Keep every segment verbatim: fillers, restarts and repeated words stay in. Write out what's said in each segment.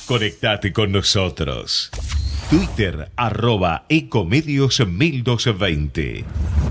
Conectate con nosotros. Twitter, arroba Ecomedios mil doscientos veinte.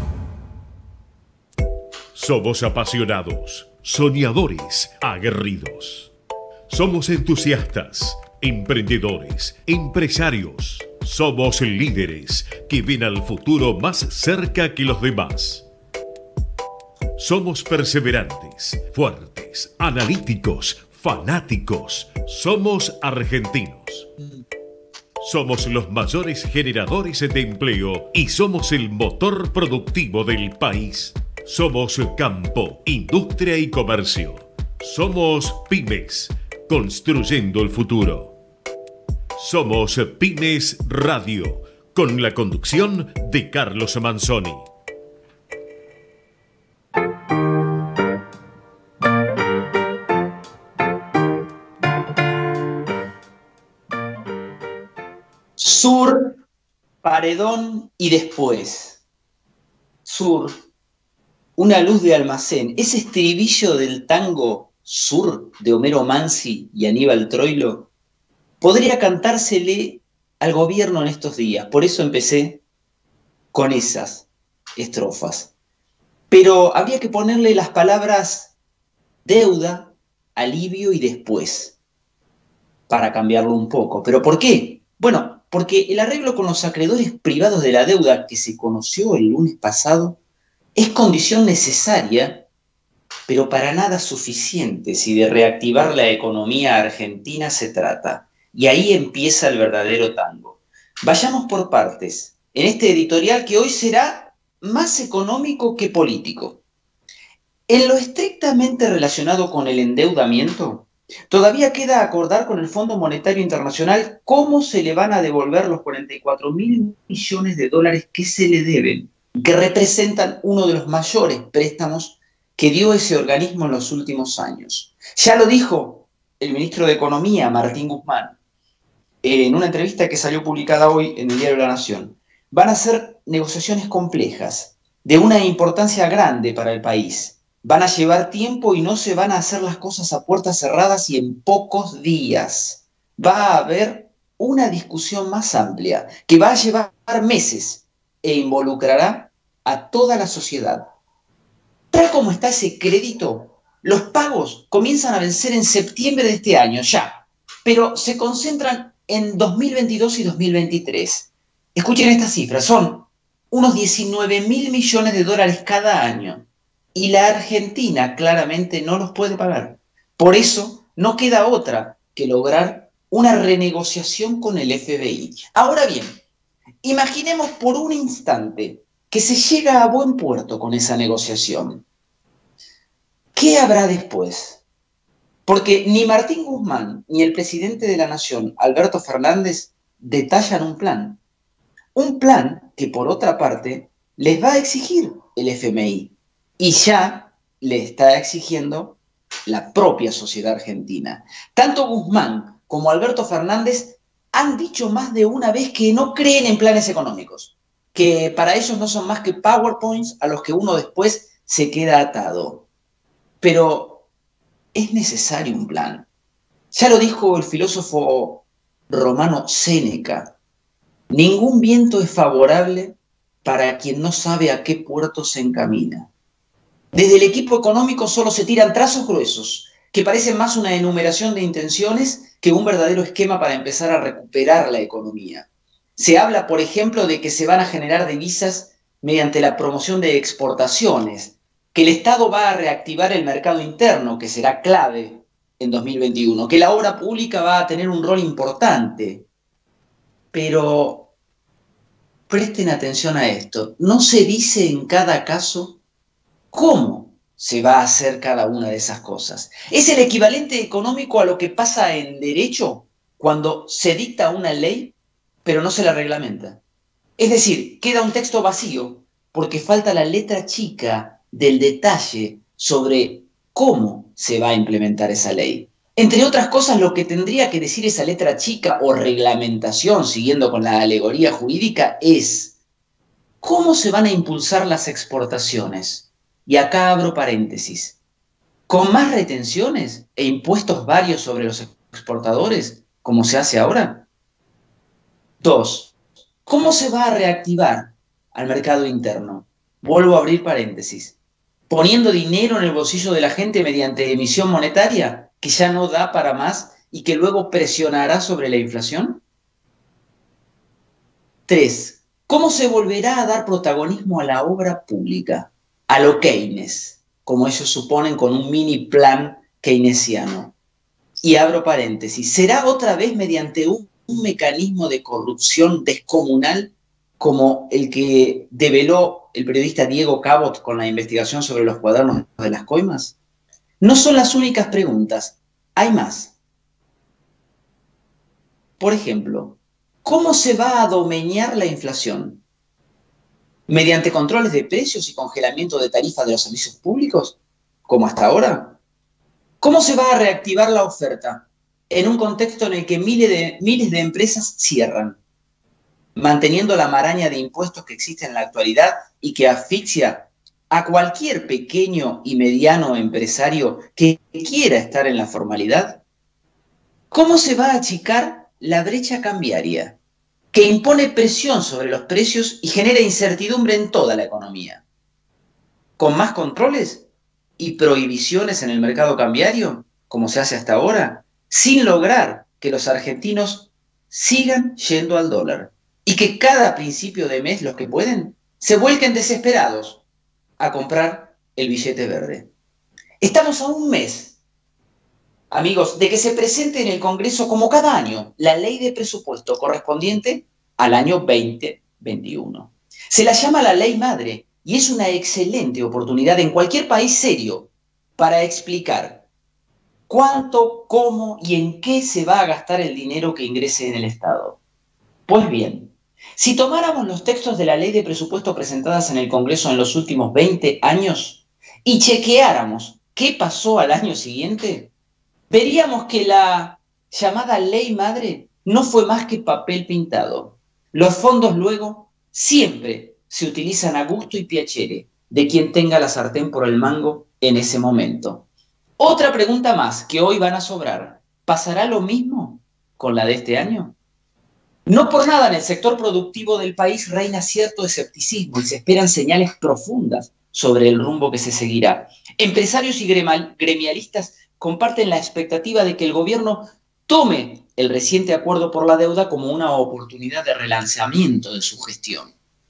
Somos apasionados, soñadores, aguerridos. Somos entusiastas, emprendedores, empresarios. Somos líderes que ven al futuro más cerca que los demás. Somos perseverantes, fuertes, analíticos, fanáticos. Somos argentinos. Somos los mayores generadores de empleo y somos el motor productivo del país. Somos campo, industria y comercio. Somos pymes, construyendo el futuro. Somos Pymes Radio, con la conducción de Carlos Manzoni. Sur, paredón y después. Sur, una luz de almacén. Ese estribillo del tango Sur de Homero Mansi y Aníbal Troilo podría cantársele al gobierno en estos días. Por eso empecé con esas estrofas. Pero habría que ponerle las palabras deuda, alivio y después, para cambiarlo un poco. ¿Pero por qué? Bueno, porque el arreglo con los acreedores privados de la deuda que se conoció el lunes pasado es condición necesaria, pero para nada suficiente si de reactivar la economía argentina se trata. Y ahí empieza el verdadero tango. Vayamos por partes, en este editorial que hoy será más económico que político. En lo estrictamente relacionado con el endeudamiento, todavía queda acordar con el Fondo Monetario Internacional cómo se le van a devolver los cuarenta y cuatro mil millones de dólares que se le deben, que representan uno de los mayores préstamos que dio ese organismo en los últimos años. Ya lo dijo el ministro de Economía, Martín Guzmán, en una entrevista que salió publicada hoy en el diario La Nación. Van a ser negociaciones complejas, de una importancia grande para el país. Van a llevar tiempo y no se van a hacer las cosas a puertas cerradas y en pocos días. Va a haber una discusión más amplia, que va a llevar meses e involucrará a toda la sociedad. Tal como está ese crédito, los pagos comienzan a vencer en septiembre de este año, ya, pero se concentran en dos mil veintidós y dos mil veintitrés. Escuchen estas cifras, son unos diecinueve mil millones de dólares cada año. Y la Argentina claramente no los puede pagar. Por eso no queda otra que lograr una renegociación con el F M I. Ahora bien, imaginemos por un instante que se llega a buen puerto con esa negociación. ¿Qué habrá después? Porque ni Martín Guzmán ni el presidente de la Nación, Alberto Fernández, detallan un plan. Un plan que, por otra parte, les va a exigir el F M I. Y ya le está exigiendo la propia sociedad argentina. Tanto Guzmán como Alberto Fernández han dicho más de una vez que no creen en planes económicos, que para ellos no son más que PowerPoints a los que uno después se queda atado. Pero es necesario un plan. Ya lo dijo el filósofo romano Séneca: ningún viento es favorable para quien no sabe a qué puerto se encamina. Desde el equipo económico solo se tiran trazos gruesos, que parecen más una enumeración de intenciones que un verdadero esquema para empezar a recuperar la economía. Se habla, por ejemplo, de que se van a generar divisas mediante la promoción de exportaciones, que el Estado va a reactivar el mercado interno, que será clave en dos mil veintiuno, que la obra pública va a tener un rol importante. Pero presten atención a esto, no se dice en cada caso cómo se va a hacer cada una de esas cosas. Es el equivalente económico a lo que pasa en derecho cuando se dicta una ley, pero no se la reglamenta. Es decir, queda un texto vacío porque falta la letra chica del detalle sobre cómo se va a implementar esa ley. Entre otras cosas, lo que tendría que decir esa letra chica o reglamentación, siguiendo con la alegoría jurídica, es cómo se van a impulsar las exportaciones. Y acá abro paréntesis. ¿Con más retenciones e impuestos varios sobre los exportadores? como se hace ahora? Dos, ¿cómo se va a reactivar al mercado interno? Vuelvo a abrir paréntesis. ¿Poniendo dinero en el bolsillo de la gente mediante emisión monetaria que ya no da para más y que luego presionará sobre la inflación? Tres, ¿cómo se volverá a dar protagonismo a la obra pública? A lo Keynes, como ellos suponen con un mini plan keynesiano. Y abro paréntesis, ¿será otra vez mediante un, un mecanismo de corrupción descomunal como el que develó el periodista Diego Cabot con la investigación sobre los cuadernos de las coimas? No son las únicas preguntas, hay más. Por ejemplo, ¿cómo se va a domeñar la inflación? ¿Mediante controles de precios y congelamiento de tarifas de los servicios públicos, como hasta ahora? ¿Cómo se va a reactivar la oferta en un contexto en el que miles de, miles de empresas cierran, manteniendo la maraña de impuestos que existe en la actualidad y que asfixia a cualquier pequeño y mediano empresario que quiera estar en la formalidad? ¿Cómo se va a achicar la brecha cambiaria, que impone presión sobre los precios y genera incertidumbre en toda la economía? ¿Con más controles y prohibiciones en el mercado cambiario, como se hace hasta ahora, sin lograr que los argentinos sigan yendo al dólar y que cada principio de mes los que pueden se vuelquen desesperados a comprar el billete verde? Estamos a un mes, amigos, de que se presente en el Congreso, como cada año, la ley de presupuesto correspondiente al año veinte veintiuno. Se la llama la ley madre y es una excelente oportunidad en cualquier país serio para explicar cuánto, cómo y en qué se va a gastar el dinero que ingrese en el Estado. Pues bien, si tomáramos los textos de la ley de presupuesto presentadas en el Congreso en los últimos veinte años y chequeáramos qué pasó al año siguiente, veríamos que la llamada ley madre no fue más que papel pintado. Los fondos luego siempre se utilizan a gusto y piacere de quien tenga la sartén por el mango en ese momento. Otra pregunta más que hoy van a sobrar. ¿Pasará lo mismo con la de este año? No por nada en el sector productivo del país reina cierto escepticismo y se esperan señales profundas sobre el rumbo que se seguirá. Empresarios y gremialistas comparten la expectativa de que el gobierno tome el reciente acuerdo por la deuda como una oportunidad de relanzamiento de su gestión.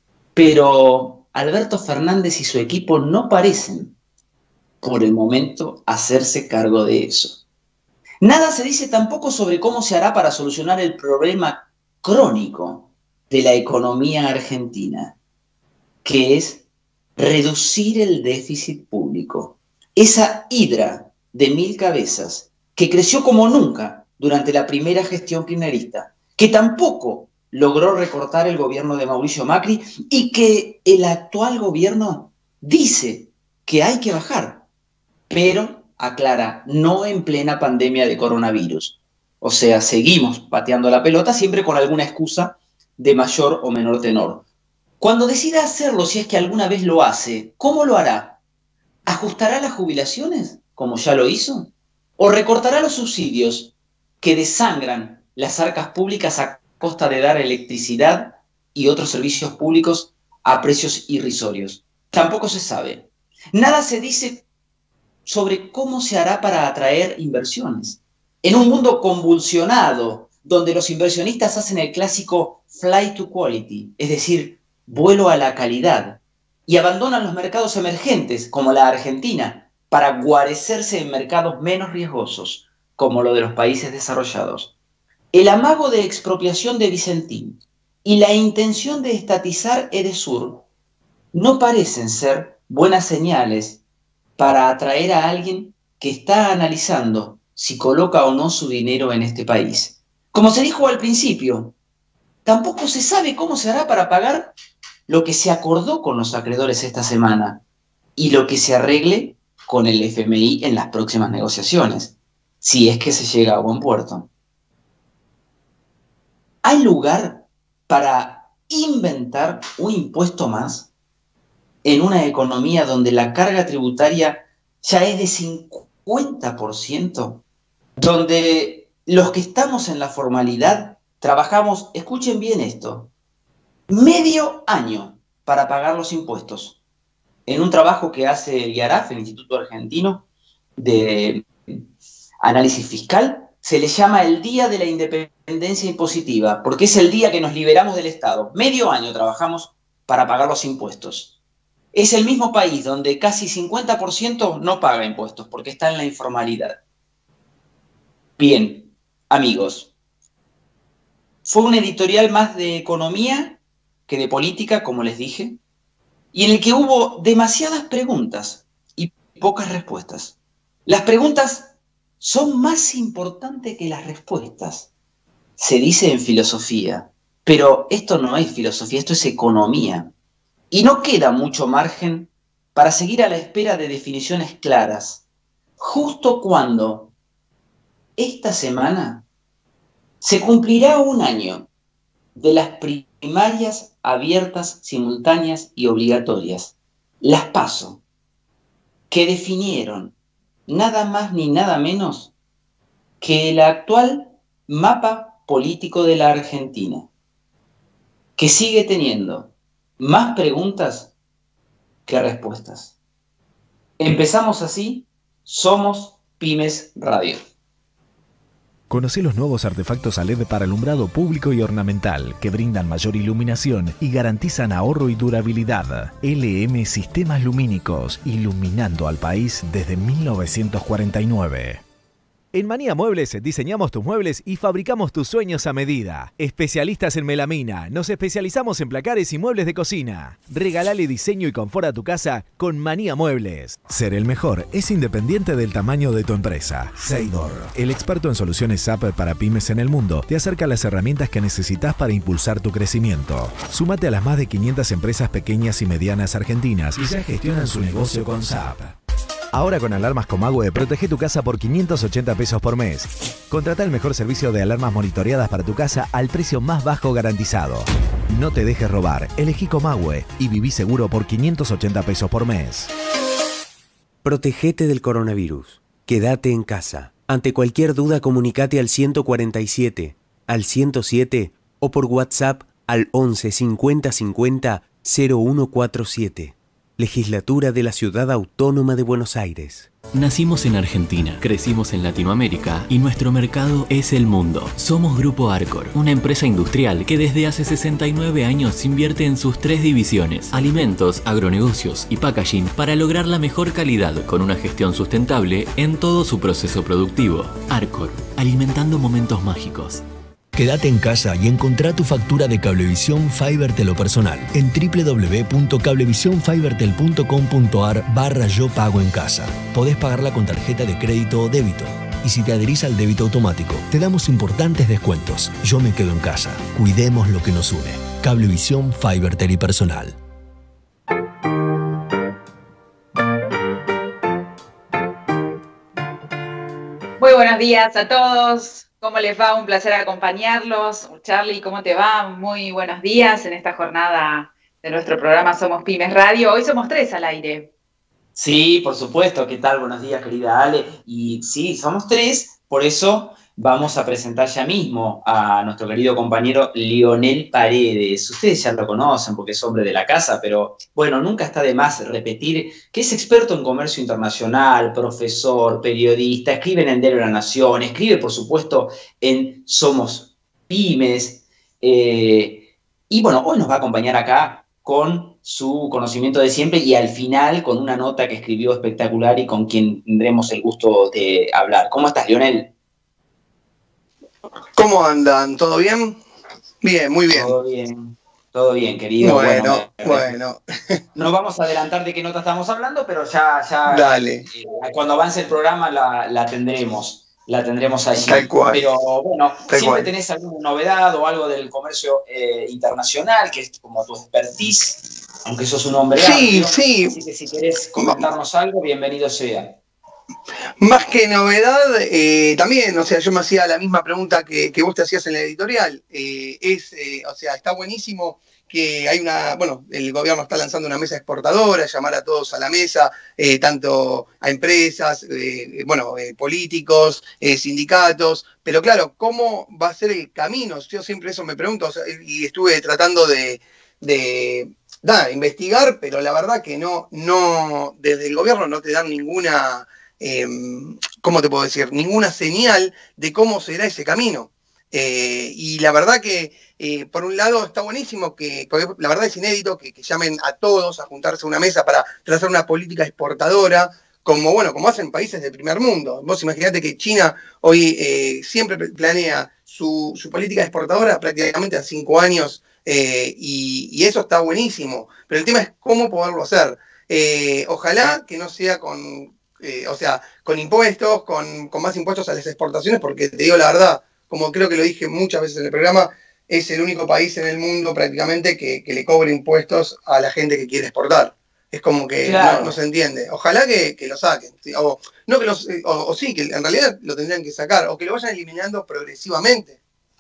Pero Alberto Fernández y su equipo no parecen, por el momento, hacerse cargo de eso. Nada se dice tampoco sobre cómo se hará para solucionar el problema crónico de la economía argentina, que es reducir el déficit público. Esa hidra de mil cabezas que creció como nunca durante la primera gestión kirchnerista, que tampoco logró recortar el gobierno de Mauricio Macri y que el actual gobierno dice que hay que bajar, pero, aclara, no en plena pandemia de coronavirus. O sea, seguimos pateando la pelota siempre con alguna excusa de mayor o menor tenor. Cuando decida hacerlo, si es que alguna vez lo hace, ¿cómo lo hará? ¿Ajustará las jubilaciones, como ya lo hizo? ¿O recortará los subsidios que desangran las arcas públicas a costa de dar electricidad y otros servicios públicos a precios irrisorios? Tampoco se sabe. Nada se dice sobre cómo se hará para atraer inversiones. En un mundo convulsionado, donde los inversionistas hacen el clásico fly to quality, es decir, vuelo a la calidad, y abandonan los mercados emergentes, como la Argentina, para guarecerse en mercados menos riesgosos, como lo de los países desarrollados. El amago de expropiación de Vicentín y la intención de estatizar Edesur no parecen ser buenas señales para atraer a alguien que está analizando si coloca o no su dinero en este país. Como se dijo al principio, tampoco se sabe cómo se hará para pagar lo que se acordó con los acreedores esta semana y lo que se arregle con el F M I en las próximas negociaciones, si es que se llega a buen puerto. ¿Hay lugar para inventar un impuesto más en una economía donde la carga tributaria ya es de cincuenta por ciento? Donde los que estamos en la formalidad trabajamos, escuchen bien esto, medio año para pagar los impuestos. En un trabajo que hace el IARAF, el Instituto Argentino de Análisis Fiscal, se le llama el Día de la Independencia Impositiva, porque es el día que nos liberamos del Estado. Medio año trabajamos para pagar los impuestos. Es el mismo país donde casi cincuenta por ciento no paga impuestos, porque está en la informalidad. Bien, amigos, fue un editorial más de economía que de política, como les dije, y en el que hubo demasiadas preguntas y pocas respuestas. Las preguntas son más importantes que las respuestas, se dice en filosofía, pero esto no es filosofía, esto es economía. Y no queda mucho margen para seguir a la espera de definiciones claras, justo cuando esta semana se cumplirá un año de las primarias abiertas, simultáneas y obligatorias, las PASO, que definieron nada más ni nada menos que el actual mapa político de la Argentina, que sigue teniendo más preguntas que respuestas. Empezamos así, somos Pymes Radio. Conocé los nuevos artefactos a L E D para alumbrado público y ornamental que brindan mayor iluminación y garantizan ahorro y durabilidad. L M Sistemas Lumínicos, iluminando al país desde mil novecientos cuarenta y nueve. En Manía Muebles diseñamos tus muebles y fabricamos tus sueños a medida. Especialistas en melamina, nos especializamos en placares y muebles de cocina. Regalale diseño y confort a tu casa con Manía Muebles. Ser el mejor es independiente del tamaño de tu empresa. Seidor, el experto en soluciones S A P para pymes en el mundo, te acerca las herramientas que necesitas para impulsar tu crecimiento. Súmate a las más de quinientas empresas pequeñas y medianas argentinas y ya gestionan su negocio con S A P. Ahora con Alarmas Comahue, protege tu casa por quinientos ochenta pesos por mes. Contrata el mejor servicio de alarmas monitoreadas para tu casa al precio más bajo garantizado. No te dejes robar, elegí Comahue y viví seguro por quinientos ochenta pesos por mes. Protegete del coronavirus. Quédate en casa. Ante cualquier duda, comunicate al ciento cuarenta y siete, al ciento siete o por WhatsApp al once cincuenta cincuenta cero uno cuarenta y siete. Legislatura de la Ciudad Autónoma de Buenos Aires. Nacimos en Argentina, crecimos en Latinoamérica y nuestro mercado es el mundo. Somos Grupo Arcor, una empresa industrial que desde hace sesenta y nueve años invierte en sus tres divisiones, alimentos, agronegocios y packaging, para lograr la mejor calidad con una gestión sustentable en todo su proceso productivo. Arcor, alimentando momentos mágicos. Quédate en casa y encontrá tu factura de Cablevisión Fibertel o personal en w w w punto cablevision fibertel punto com punto a r barra yo pago en casa. Podés pagarla con tarjeta de crédito o débito. Y si te adherís al débito automático, te damos importantes descuentos. Yo me quedo en casa. Cuidemos lo que nos une. Cablevisión Fibertel y personal. Muy buenos días a todos. ¿Cómo les va? Un placer acompañarlos. Charlie, ¿cómo te va? Muy buenos días en esta jornada de nuestro programa Somos Pymes Radio. Hoy somos tres al aire. Sí, por supuesto. ¿Qué tal? Buenos días, querida Ale. Y sí, somos tres, por eso vamos a presentar ya mismo a nuestro querido compañero Lionel Paredes. Ustedes ya lo conocen porque es hombre de la casa, pero bueno, nunca está de más repetir que es experto en comercio internacional, profesor, periodista, escribe en el Diario de la Nación, escribe por supuesto en Somos Pymes, eh, y bueno, hoy nos va a acompañar acá con su conocimiento de siempre y al final con una nota que escribió espectacular y con quien tendremos el gusto de hablar. ¿Cómo estás, Lionel? ¿Cómo andan? ¿Todo bien? Bien, muy bien. Todo bien, todo bien, querido. Bueno, bueno. bueno. No vamos a adelantar de qué nota estamos hablando, pero ya, ya Dale. Eh, cuando avance el programa la, la tendremos, la tendremos allí. Tal cual. Pero bueno, Tal siempre cual. tenés alguna novedad o algo del comercio eh, internacional, que es como tu expertise, aunque sos un hombre Sí, amplio. sí. Así que si querés comentarnos algo, bienvenido sea. Más que novedad, eh, también, o sea, yo me hacía la misma pregunta que, que vos te hacías en la editorial. Eh, es, eh, o sea, está buenísimo que hay una, bueno, el gobierno está lanzando una mesa exportadora, llamar a todos a la mesa, eh, tanto a empresas, eh, bueno, eh, políticos, eh, sindicatos, pero claro, ¿cómo va a ser el camino? Yo siempre eso me pregunto, o sea, y estuve tratando de, de da, investigar, pero la verdad que no, no, desde el gobierno no te dan ninguna, eh, ¿cómo te puedo decir? Ninguna señal de cómo será ese camino. Eh, y la verdad que, eh, por un lado, está buenísimo, que, porque la verdad es inédito, que, que llamen a todos a juntarse a una mesa para trazar una política exportadora, como bueno, como hacen países del primer mundo. Vos imaginate que China hoy eh, siempre planea su, su política exportadora prácticamente a cinco años, eh, y, y eso está buenísimo. Pero el tema es cómo poderlo hacer. Eh, ojalá que no sea con, eh, o sea, con impuestos, con, con más impuestos a las exportaciones, porque te digo la verdad, como creo que lo dije muchas veces en el programa, es el único país en el mundo prácticamente que, que le cobre impuestos a la gente que quiere exportar. Es como que claro. no, no se entiende. Ojalá que, que lo saquen. O, no que los, o, o sí, que en realidad lo tendrían que sacar, o que lo vayan eliminando progresivamente.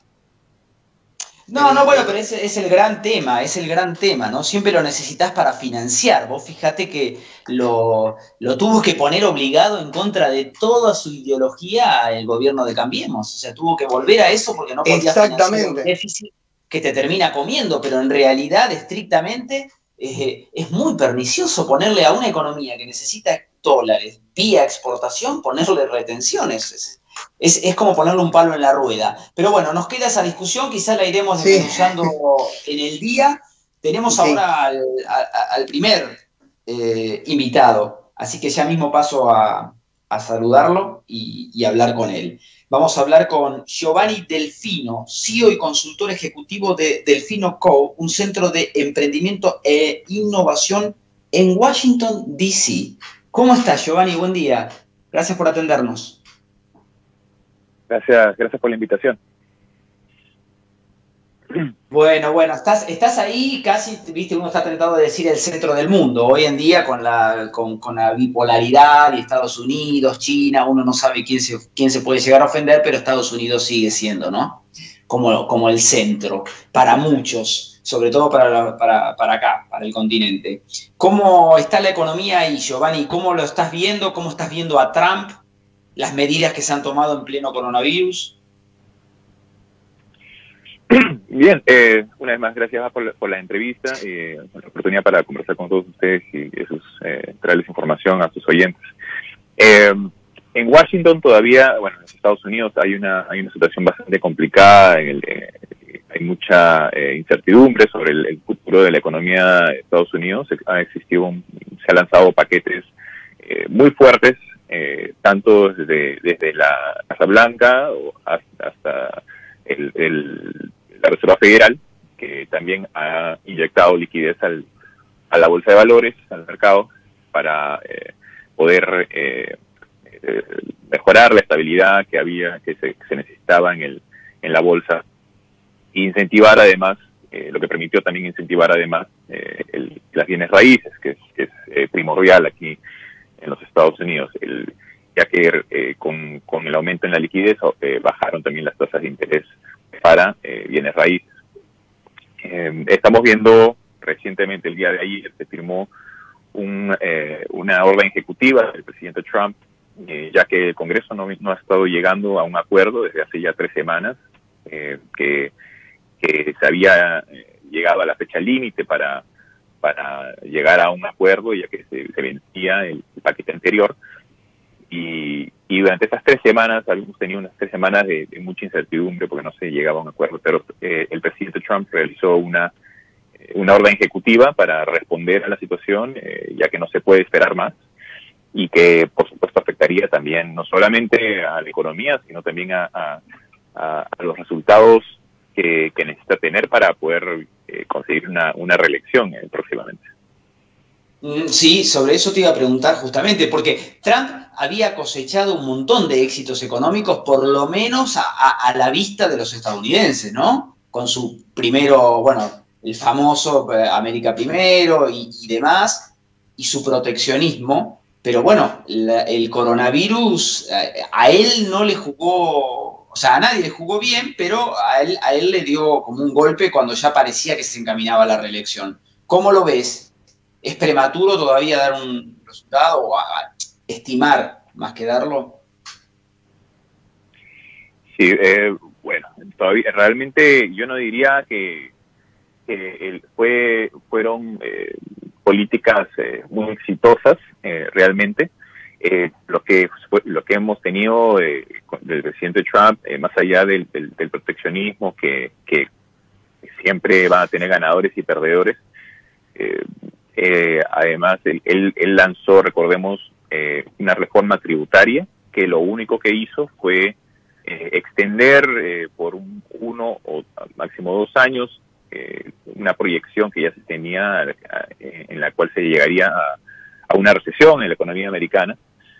No, no, bueno, pero ese es el gran tema, es el gran tema, ¿no? Siempre lo necesitas para financiar. Vos fíjate que lo, lo tuvo que poner obligado en contra de toda su ideología el gobierno de Cambiemos. O sea, tuvo que volver a eso porque no podía financiar un déficit que te termina comiendo, pero en realidad, estrictamente, eh, es muy pernicioso ponerle a una economía que necesita dólares vía exportación, ponerle retenciones. Es, Es, es como ponerle un palo en la rueda. Pero bueno, nos queda esa discusión, quizás la iremos sí. desmenuzando en el día. Tenemos sí. ahora al, a, al primer eh, invitado, así que ya mismo paso a, a saludarlo y, y hablar con él. Vamos a hablar con Giovanni Delfino, C E O y consultor ejecutivo de Delfino Co., un centro de emprendimiento e innovación en Washington, D C ¿Cómo estás, Giovanni? Buen día. Gracias por atendernos. Gracias, gracias por la invitación. Bueno, bueno, estás, estás ahí casi, viste, uno está tentado de decir el centro del mundo. Hoy en día con la, con, con la bipolaridad y Estados Unidos, China, uno no sabe quién se, quién se puede llegar a ofender, pero Estados Unidos sigue siendo, ¿no? Como, como el centro, para muchos, sobre todo para, para, para acá, para el continente. ¿Cómo está la economía ahí, Giovanni? ¿Cómo lo estás viendo? ¿Cómo estás viendo a Trump? Las medidas que se han tomado en pleno coronavirus. Bien, eh, una vez más, gracias por la, por la entrevista, eh, la oportunidad para conversar con todos ustedes y sus, eh, traerles información a sus oyentes. Eh, en Washington todavía, bueno, en los Estados Unidos hay una hay una situación bastante complicada, en el, eh, hay mucha eh, incertidumbre sobre el, el futuro de la economía de Estados Unidos. Ha existido un, se han lanzado paquetes eh, muy fuertes, Eh, tanto desde, desde la Casa Blanca hasta, hasta el, el, la Reserva Federal, que también ha inyectado liquidez al, a la bolsa de valores, al mercado, para eh, poder eh, eh, mejorar la estabilidad que había, que se, que se necesitaba en, el, en la bolsa, e incentivar además, eh, lo que permitió también incentivar además eh, el, las bienes raíces, que es, que es eh, primordial aquí en los Estados Unidos, el, ya que eh, con, con el aumento en la liquidez eh, bajaron también las tasas de interés para eh, bienes raíces. Eh, estamos viendo recientemente, el día de ayer, se firmó un, eh, una orden ejecutiva del presidente Trump, eh, ya que el Congreso no, no ha estado llegando a un acuerdo desde hace ya tres semanas, eh, que, que se había eh, llegado a la fecha límite para para llegar a un acuerdo, ya que se, se vencía el, el paquete anterior. Y, y durante esas tres semanas, habíamos tenido unas tres semanas de, de mucha incertidumbre porque no se llegaba a un acuerdo, pero eh, el presidente Trump realizó una, una orden ejecutiva para responder a la situación, eh, ya que no se puede esperar más, y que, por supuesto, afectaría también no solamente a la economía, sino también a, a, a, a los resultados que, que necesita tener para poder eh, conseguir una, una reelección eh, próximamente. Sí, sobre eso te iba a preguntar justamente, porque Trump había cosechado un montón de éxitos económicos, por lo menos a, a, a la vista de los estadounidenses, ¿no? Con su primero, bueno, el famoso América Primero y, y demás, y su proteccionismo, pero bueno, la, el coronavirus a, a él no le jugó, o sea, a nadie le jugó bien, pero a él, a él le dio como un golpe cuando ya parecía que se encaminaba a la reelección. ¿Cómo lo ves? ¿Es prematuro todavía dar un resultado o a, a estimar más que darlo? Sí, eh, bueno, todavía realmente yo no diría que, que el, fue fueron eh, políticas eh, muy exitosas eh, realmente. Eh, lo que fue, lo que hemos tenido eh, con, del presidente Trump, eh, más allá del, del, del proteccionismo que, que siempre van a tener ganadores y perdedores. Eh, eh, además, él, él, él lanzó, recordemos, eh, una reforma tributaria que lo único que hizo fue eh, extender eh, por un, uno o máximo dos años eh, una proyección que ya se tenía eh, en la cual se llegaría a, a una recesión en la economía americana,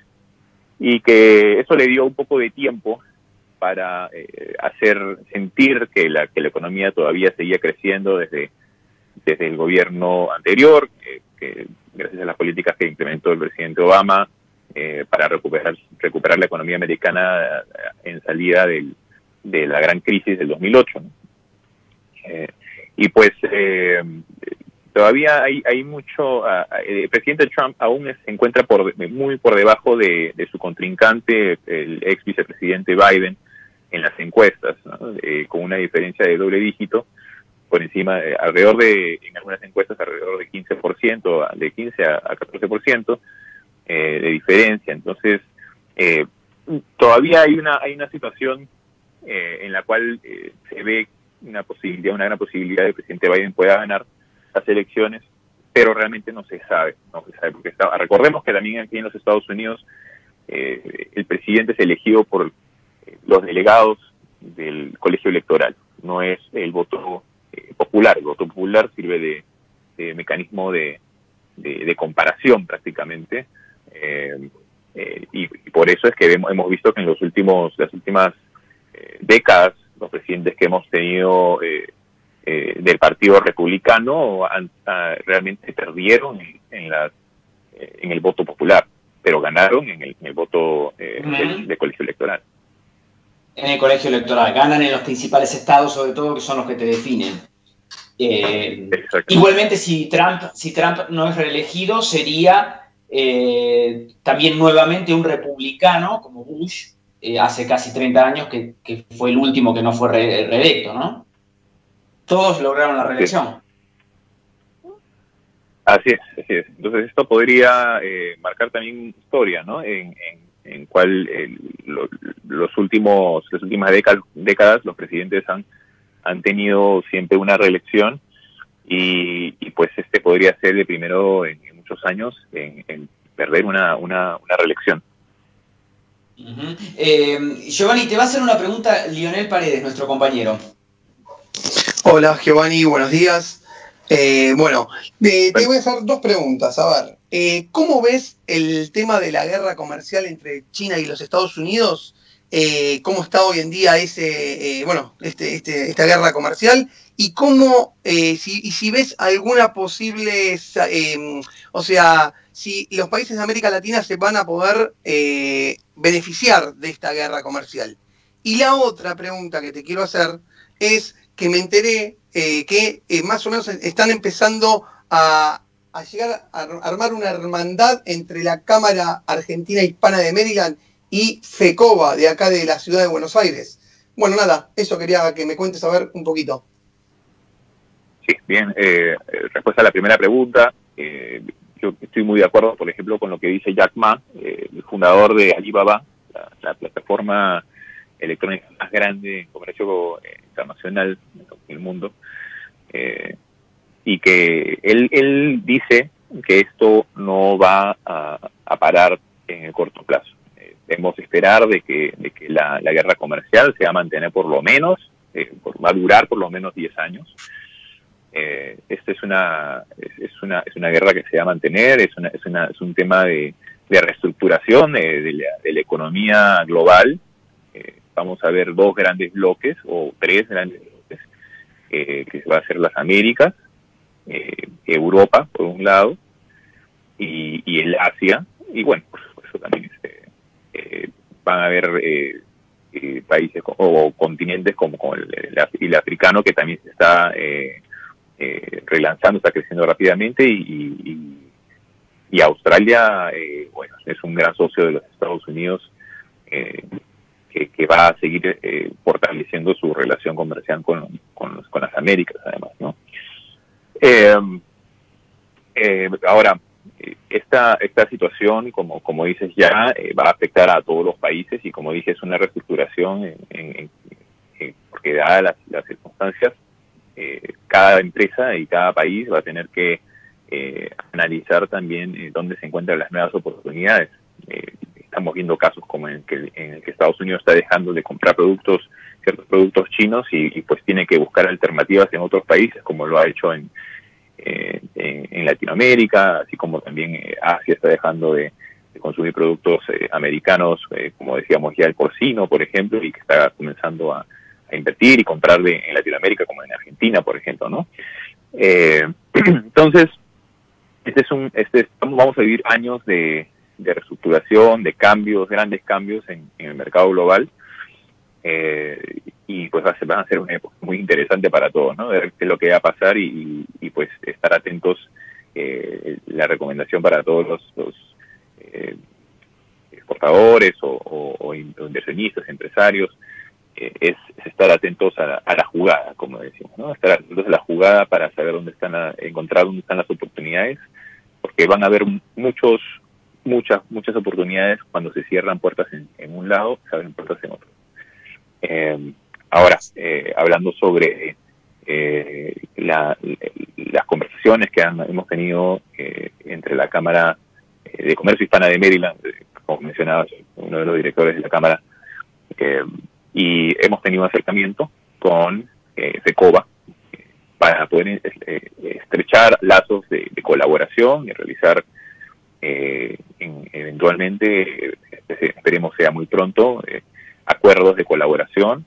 y que eso le dio un poco de tiempo para eh, hacer sentir que la, que la economía todavía seguía creciendo desde desde el gobierno anterior, eh, que gracias a las políticas que implementó el presidente Obama eh, para recuperar recuperar la economía americana en salida del, de la gran crisis del dos mil ocho, ¿no? Eh, y pues eh, todavía hay hay mucho, uh, el presidente Trump aún se encuentra por muy por debajo de, de su contrincante, el ex vicepresidente Biden, en las encuestas, ¿no? Eh, con una diferencia de doble dígito, por encima, eh, alrededor de, en algunas encuestas, alrededor de quince por ciento, de quince a catorce por ciento eh, de diferencia. Entonces, eh, todavía hay una hay una situación eh, en la cual eh, se ve una posibilidad, una gran posibilidad de que el presidente Biden pueda ganar las elecciones, pero realmente no se sabe, no se sabe, porque está, recordemos que también aquí en los Estados Unidos eh, el presidente es elegido por los delegados del colegio electoral, no es el voto popular. El voto popular sirve de, de mecanismo de, de, de comparación prácticamente, eh, eh, y, y por eso es que hemos, hemos visto que en los últimos las últimas eh, décadas los presidentes que hemos tenido eh, eh, del Partido Republicano han, ah, realmente perdieron en, en, las, eh, en el voto popular, pero ganaron en el, en el voto eh, uh-huh. del, del colegio electoral. En el colegio electoral, ganan en los principales estados, sobre todo, que son los que te definen. Eh, igualmente, si Trump, si Trump no es reelegido, sería eh, también nuevamente un republicano, como Bush, eh, hace casi treinta años, que, que fue el último que no fue re reelecto, ¿no? Todos lograron la reelección. Así es, así es. Entonces esto podría eh, marcar también historia, ¿no? En, en en cual eh, lo, los últimos las últimas décadas, décadas los presidentes han han tenido siempre una reelección, y, y pues este podría ser el primero en, en muchos años en, en perder una, una, una reelección. Uh-huh. eh, Giovanni, te va a hacer una pregunta Lionel Paredes, nuestro compañero. Hola Giovanni, buenos días. Eh, bueno, eh, te voy a hacer dos preguntas. A ver, eh, ¿cómo ves el tema de la guerra comercial entre China y los Estados Unidos? Eh, ¿Cómo está hoy en día ese, eh, bueno, este, este, esta guerra comercial? Y cómo, eh, si, y si ves alguna posible, eh, o sea, si los países de América Latina se van a poder eh, beneficiar de esta guerra comercial. Y la otra pregunta que te quiero hacer es que me enteré eh, que eh, más o menos están empezando a, a llegar a armar una hermandad entre la Cámara Argentina Hispana de Maryland y FECOBA, de acá de la ciudad de Buenos Aires. Bueno, nada, eso quería que me cuentes a ver un poquito. Sí, bien, eh, respuesta a la primera pregunta. Eh, yo estoy muy de acuerdo, por ejemplo, con lo que dice Jack Ma, eh, el fundador de Alibaba, la, la plataforma electrónica más grande en comercio eh, internacional en el mundo, eh, y que él, él dice que esto no va a, a parar en el corto plazo. Eh, debemos esperar de que, de que la, la guerra comercial se va a mantener por lo menos, eh, por, va a durar por lo menos diez años. Eh, esta es una, es, es una es una guerra que se va a mantener, es, una, es, una, es un tema de, de reestructuración de, de, la, de la economía global. Eh, vamos a ver dos grandes bloques, o tres grandes bloques, eh, que va a ser las Américas, eh, Europa, por un lado, y, y el Asia, y bueno, por eso también este, eh, van a haber eh, eh, países o, o continentes como, como el, el, el africano, que también se está eh, eh, relanzando, está creciendo rápidamente, y, y, y Australia, eh, bueno, es un gran socio de los Estados Unidos, eh, que, que va a seguir eh, fortaleciendo su relación comercial con, con, con las Américas, además, ¿no? Eh, eh, ahora, esta esta situación, como como dices ya, eh, va a afectar a todos los países, y como dije, es una reestructuración en, en, en, porque dadas las, las circunstancias, eh, cada empresa y cada país va a tener que eh, analizar también eh, dónde se encuentran las nuevas oportunidades. Eh, estamos viendo casos como en el que, en el que Estados Unidos está dejando de comprar productos, ciertos productos chinos, y, y pues tiene que buscar alternativas en otros países, como lo ha hecho en Eh, en, en Latinoamérica, así como también eh, Asia está dejando de, de consumir productos eh, americanos, eh, como decíamos ya el porcino, por ejemplo, y que está comenzando a, a invertir y comprar de, en Latinoamérica, como en Argentina, por ejemplo, ¿no? Eh, entonces, este es un, este es, vamos a vivir años de, de reestructuración, de cambios, grandes cambios en, en el mercado global. Eh, y pues va a ser, van a ser una época muy interesante para todos, ¿no? Ver qué es lo que va a pasar, y, y, y pues estar atentos. Eh, la recomendación para todos los, los eh, exportadores o, o, o inversionistas, empresarios, eh, es, es estar atentos a la, a la jugada, como decimos, ¿no? Estar atentos a la jugada para saber dónde están, a, encontrar dónde están las oportunidades, porque van a haber muchos, muchas, muchas oportunidades cuando se cierran puertas en, en un lado, se abren puertas en otro. Eh, ahora, eh, hablando sobre eh, la, las conversaciones que han, hemos tenido eh, entre la Cámara de Comercio Hispana de Maryland, como mencionaba uno de los directores de la Cámara, eh, y hemos tenido un acercamiento con eh, FECOBA eh, para poder eh, estrechar lazos de, de colaboración y realizar eh, en, eventualmente, eh, esperemos sea muy pronto, eh, acuerdos de colaboración.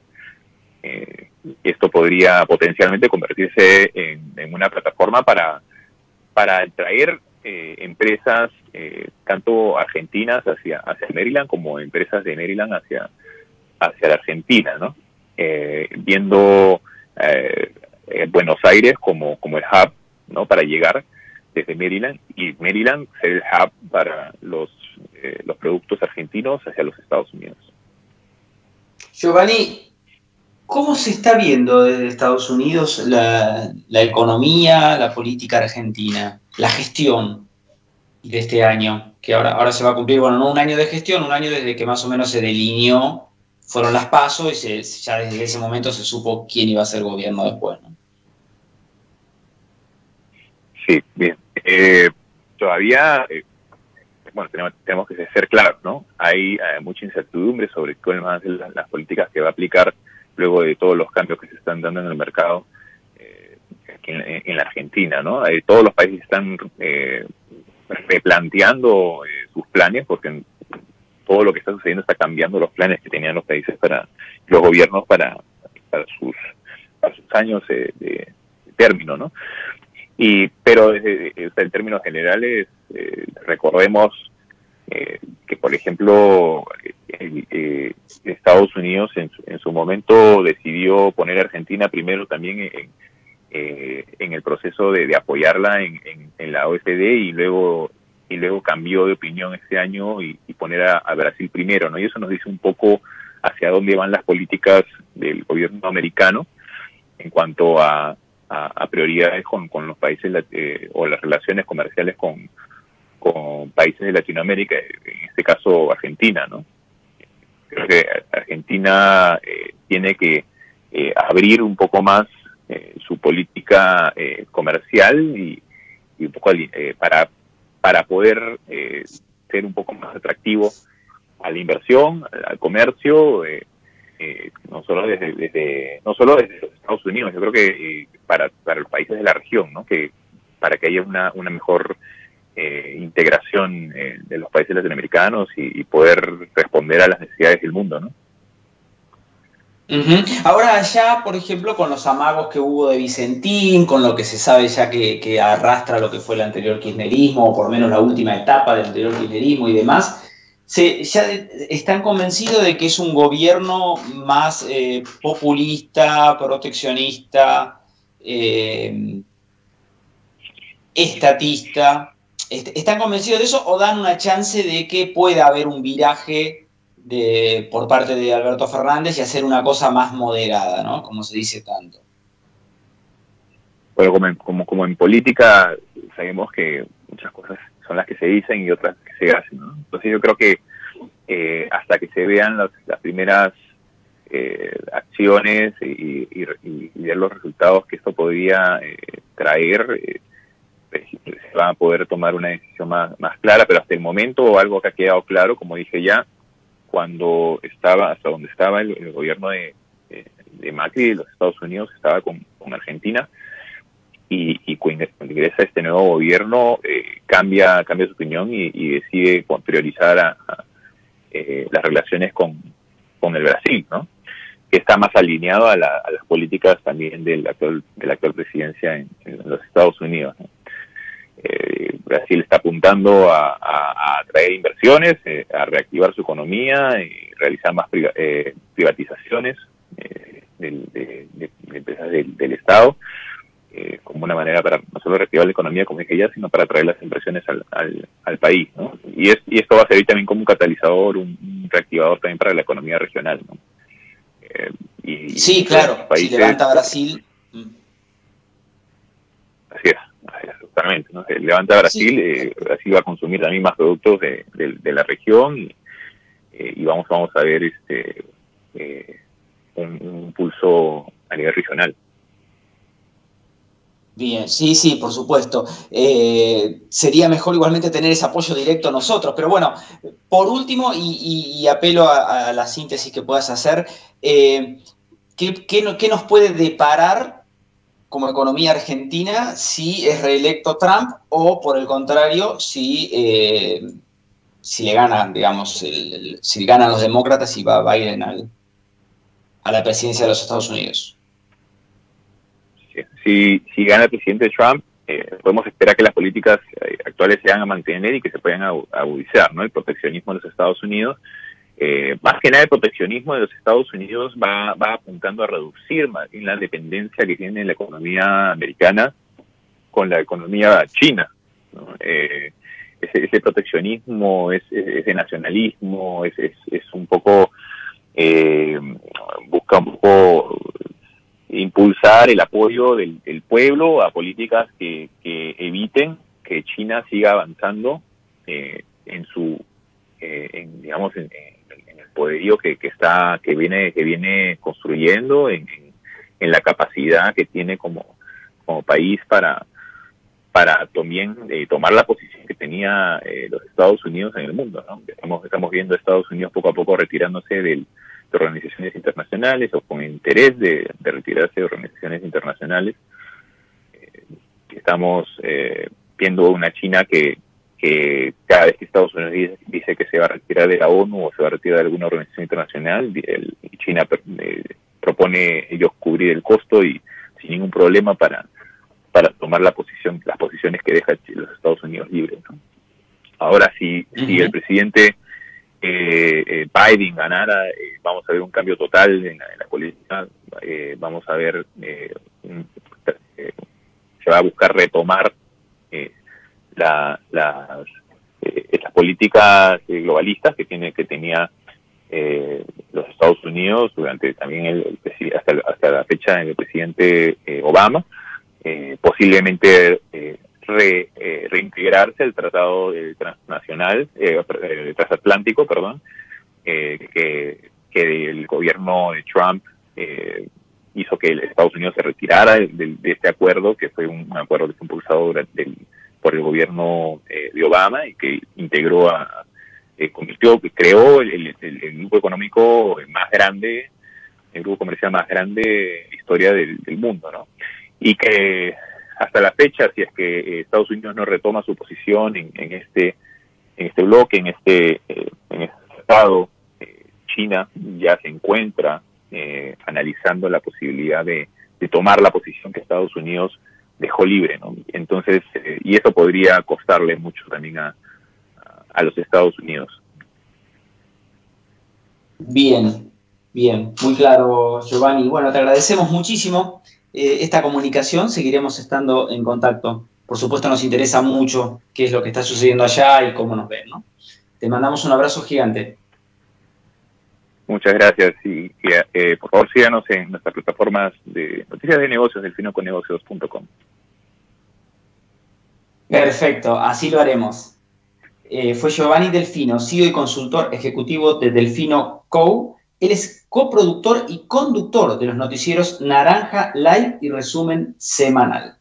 Eh, esto podría potencialmente convertirse en, en una plataforma para, para atraer eh, empresas eh, tanto argentinas hacia, hacia Maryland, como empresas de Maryland hacia, hacia la Argentina, ¿no? Eh, viendo eh, eh, Buenos Aires como, como el hub, ¿no? Para llegar desde Maryland, y Maryland ser el hub para los, eh, los productos argentinos hacia los Estados Unidos. Giovanni, ¿cómo se está viendo desde Estados Unidos la, la economía, la política argentina, la gestión de este año? Que ahora, ahora se va a cumplir, bueno, no un año de gestión, un año desde que más o menos se delineó, fueron las PASO, y se, ya desde ese momento se supo quién iba a ser gobierno después, ¿no? Sí, bien. Eh, todavía... Eh, bueno, tenemos, tenemos que ser claros, ¿no? Hay eh, mucha incertidumbre sobre cuáles van a ser las, las políticas que va a aplicar luego de todos los cambios que se están dando en el mercado eh, aquí en, en la Argentina, ¿no? Eh, todos los países están eh, replanteando eh, sus planes, porque todo lo que está sucediendo está cambiando los planes que tenían los países para los gobiernos para, para sus para sus años eh, de, de término, ¿no? Y pero desde, desde en términos generales, eh, recordemos eh, que, por ejemplo, eh, eh, Estados Unidos en su, en su momento decidió poner a Argentina primero también en, eh, en el proceso de, de apoyarla en, en, en la O E C D, y luego y luego cambió de opinión este año y, y poner a, a Brasil primero, ¿no? Y eso nos dice un poco hacia dónde van las políticas del gobierno americano en cuanto a A, a prioridades con, con los países eh, o las relaciones comerciales con, con países de Latinoamérica, en este caso Argentina, ¿no? Creo que Argentina eh, tiene que eh, abrir un poco más eh, su política eh, comercial y, y un poco eh, para para poder eh, ser un poco más atractivo a la inversión, al comercio. Eh, Eh, no solo desde, desde no solo desde los Estados Unidos, yo creo que eh, para para los países de la región, ¿no? Que para que haya una una mejor eh, integración eh, de los países latinoamericanos y, y poder responder a las necesidades del mundo, ¿no? Uh-huh. Ahora allá, por ejemplo, con los amagos que hubo de Vicentín, con lo que se sabe ya que, que arrastra lo que fue el anterior kirchnerismo, o por lo menos la última etapa del anterior kirchnerismo y demás, se, ya están convencidos de que es un gobierno más eh, populista, proteccionista, eh, estatista. ¿Están convencidos de eso o dan una chance de que pueda haber un viraje de, por parte de Alberto Fernández y hacer una cosa más moderada, ¿no? Como se dice tanto. Bueno, como en, como, como en política sabemos que muchas cosas son las que se dicen y otras que se hacen, ¿no? Entonces yo creo que eh, hasta que se vean las, las primeras eh, acciones y, y, y, y ver los resultados que esto podría eh, traer, eh, se va a poder tomar una decisión más, más clara, pero hasta el momento algo que ha quedado claro, como dije ya, cuando estaba, hasta donde estaba el, el gobierno de, de, de Macri de los Estados Unidos, estaba con, con Argentina, y, y cuando ingresa este nuevo gobierno, eh, cambia cambia su opinión y, y decide priorizar a, a, eh, las relaciones con, con el Brasil, ¿no? Que está más alineado a, la, a las políticas también del actual, de la actual presidencia en, en los Estados Unidos, ¿no? Eh, Brasil está apuntando a, a, a atraer inversiones, eh, a reactivar su economía y realizar más priva, eh, privatizaciones eh, de, de, de, de empresas del, del Estado, eh, como una manera para no solo reactivar la economía, como dije ya, sino para atraer las inversiones al, al, al país, ¿no? Y, es, y esto va a servir también como un catalizador, un, un reactivador también para la economía regional, ¿no? Eh, y, sí, y claro, países, si levanta Brasil. Así es. Totalmente, ¿no? Se levanta Brasil, sí. eh, Brasil va a consumir también más productos de, de, de la región y, eh, y vamos vamos a ver este eh, un, un pulso a nivel regional. Bien, sí, sí, por supuesto. Eh, sería mejor igualmente tener ese apoyo directo nosotros, pero bueno, por último, y, y, y apelo a, a la síntesis que puedas hacer, eh, ¿qué, qué, ¿qué nos puede deparar como economía argentina si es reelecto Trump o, por el contrario, si, eh, si le ganan, digamos, el, el, si ganan los demócratas y va Biden al, a la presidencia de los Estados Unidos? Si, si gana el presidente Trump, eh, podemos esperar que las políticas eh, actuales se van a mantener y que se puedan agudizar, ¿no? El proteccionismo de los Estados Unidos. Eh, más que nada el proteccionismo de los Estados Unidos va, va apuntando a reducir más bien la dependencia que tiene la economía americana con la economía china, ¿no? Eh, ese, ese proteccionismo, es, es, ese nacionalismo, es, es, es un poco, eh, busca un poco impulsar el apoyo del, del pueblo a políticas que, que eviten que China siga avanzando eh, en su, eh, en, digamos, en, en el poderío que, que está, que viene, que viene construyendo, en, en, en la capacidad que tiene como, como país para, para también eh, tomar la posición que tenía eh, los Estados Unidos en el mundo, ¿no? Estamos, estamos viendo a Estados Unidos poco a poco retirándose del de organizaciones internacionales o con interés de, de retirarse de organizaciones internacionales. Eh, estamos eh, viendo una China que, que cada vez que Estados Unidos dice, dice que se va a retirar de la ONU o se va a retirar de alguna organización internacional, el, China eh, propone ellos cubrir el costo y sin ningún problema para, para tomar la posición, las posiciones que deja los Estados Unidos libres, ¿no? Ahora, si, uh-huh. si el presidente Eh, eh, Biden ganara, eh, vamos a ver un cambio total en la, en la política, eh, vamos a ver, eh, un, eh, se va a buscar retomar eh, la, las, eh, estas políticas eh, globalistas que tiene que tenía eh, los Estados Unidos durante también el, el hasta, hasta la fecha del presidente eh, Obama, eh, posiblemente eh, Re, eh, reintegrarse al tratado eh, transnacional, eh, eh, transatlántico, perdón, eh, que, que el gobierno de Trump eh, hizo que Estados Unidos se retirara de, de, de este acuerdo, que fue un, un acuerdo que fue impulsado durante el, por el gobierno eh, de Obama y que integró a, eh, convirtió, que creó el, el, el, el grupo económico más grande, el grupo comercial más grande en la historia del, del mundo, ¿no? Y que hasta la fecha, si es que eh, Estados Unidos no retoma su posición en, en este en este bloque, en este eh, en este tratado, eh, China ya se encuentra eh, analizando la posibilidad de, de tomar la posición que Estados Unidos dejó libre, ¿no? Entonces, eh, y eso podría costarle mucho también a, a, a los Estados Unidos. Bien, bien, muy claro, Giovanni. Bueno, te agradecemos muchísimo eh, esta comunicación, seguiremos estando en contacto. Por supuesto nos interesa mucho qué es lo que está sucediendo allá y cómo nos ven, ¿no? Te mandamos un abrazo gigante. Muchas gracias y, y eh, por favor síganos en nuestras plataformas de noticias de negocios, delfinoconegocios punto com. Perfecto, así lo haremos. Eh, fue Giovanni Delfino, C E O y consultor ejecutivo de Delfino Co. Él es coproductor y conductor de los noticieros Naranja Live y Resumen Semanal.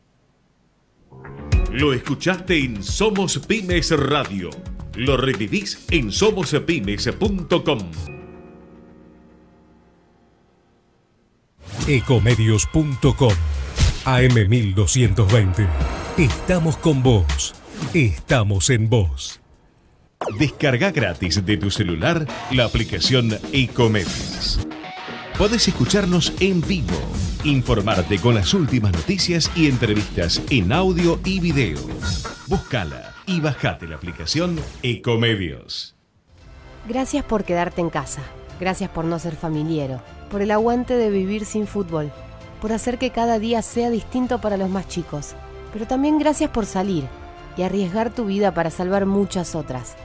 Lo escuchaste en Somos Pymes Radio. Lo revivís en somos pymes punto com. Ecomedios punto com A M mil doscientos veinte. Estamos con vos. Estamos en vos. Descarga gratis de tu celular la aplicación Ecomedios. Podés escucharnos en vivo, informarte con las últimas noticias y entrevistas en audio y video. Búscala y bajate la aplicación Ecomedios. Gracias por quedarte en casa. Gracias por no ser familiero. Por el aguante de vivir sin fútbol. Por hacer que cada día sea distinto para los más chicos. Pero también gracias por salir y arriesgar tu vida para salvar muchas otras.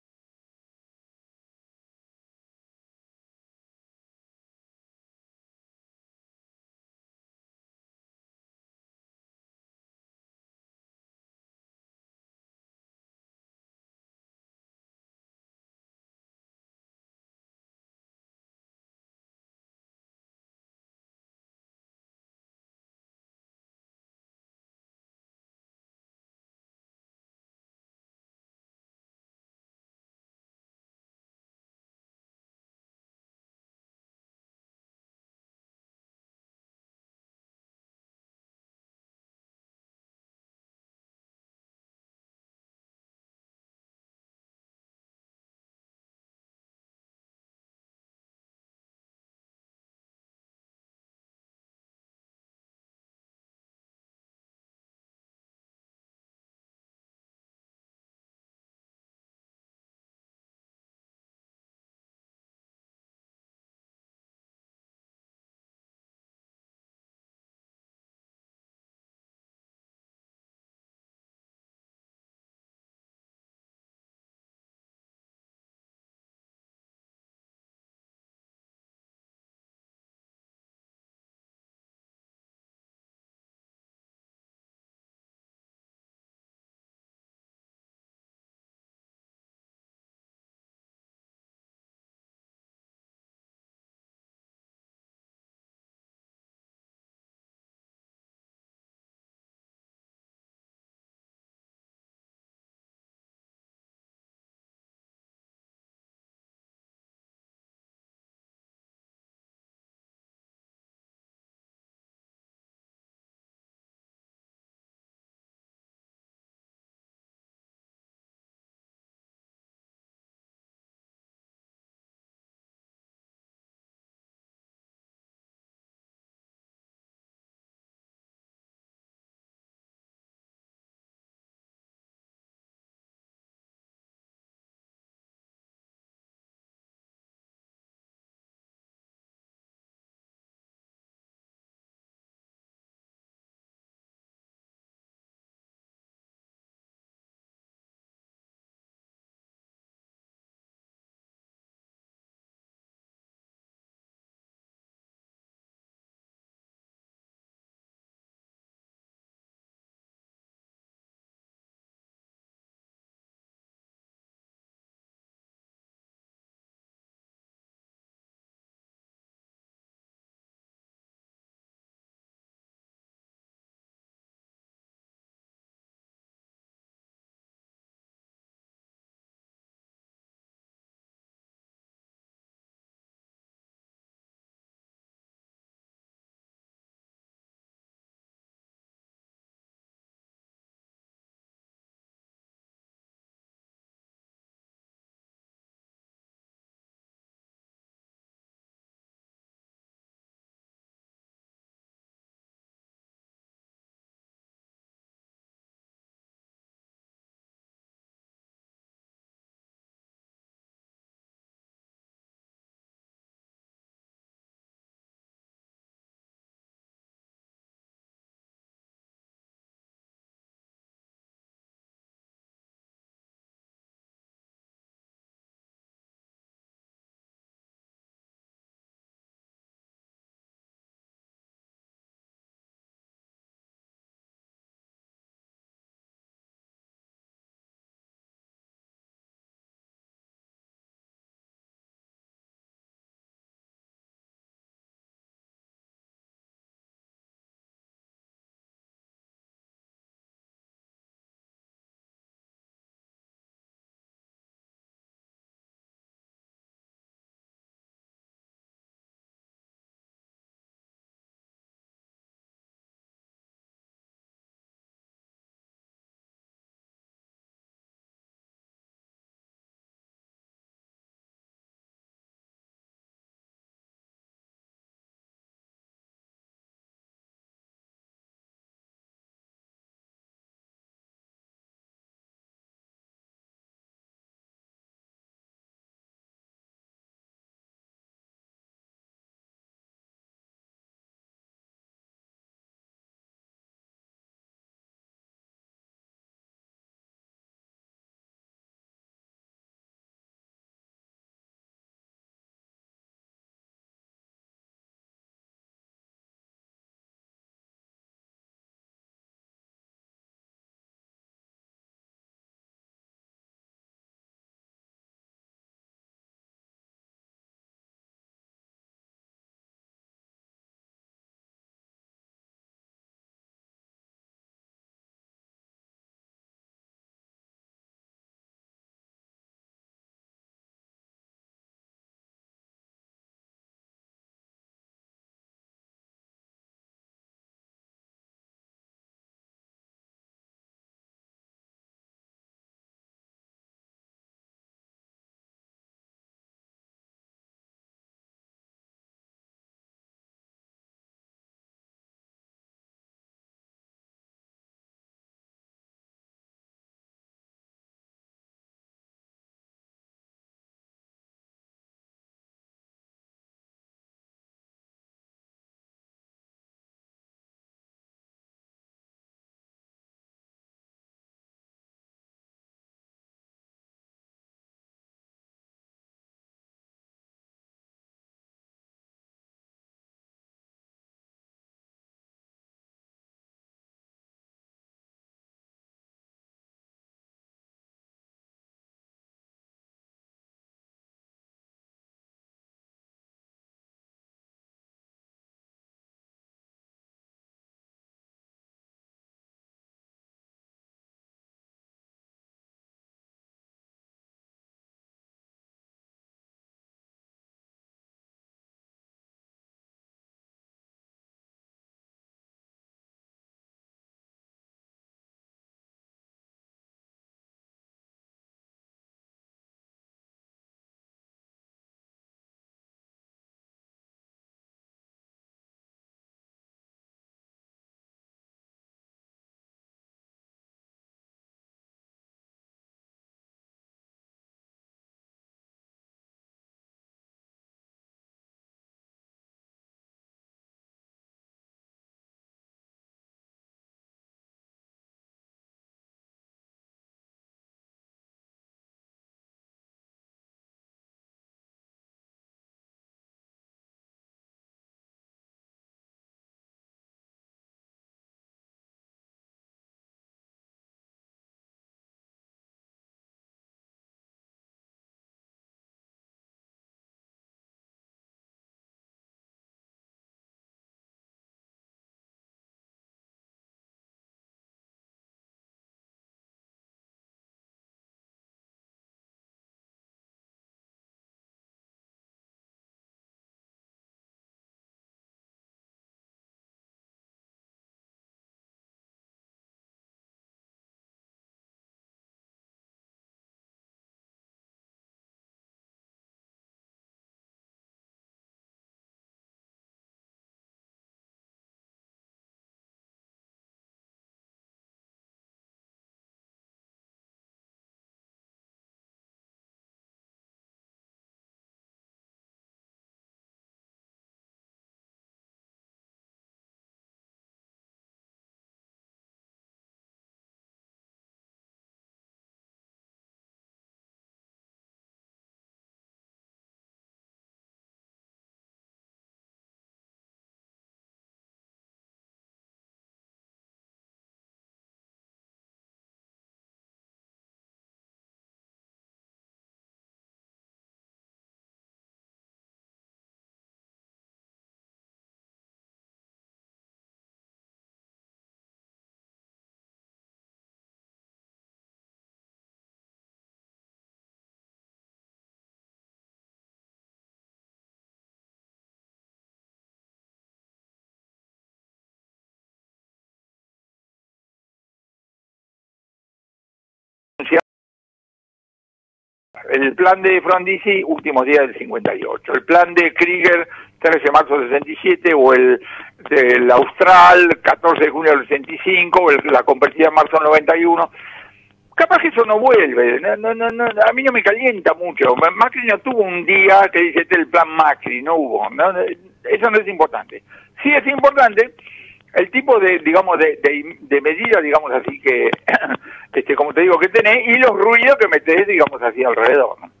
El plan de Frondizi, últimos días del cincuenta y ocho. El plan de Krieger, trece de marzo del sesenta y siete, o el del Austral, catorce de junio del sesenta y cinco, o el, la convertida en marzo del noventa y uno. Capaz que eso no vuelve, no, no, no, no, a mí no me calienta mucho. Macri no tuvo un día que dice, este es el plan Macri, no hubo. No, eso no es importante. Sí es importante el tipo de, digamos, de, de, de medida, digamos así, que, este, como te digo, que tenés, y los ruidos que metés, digamos así, alrededor, ¿no?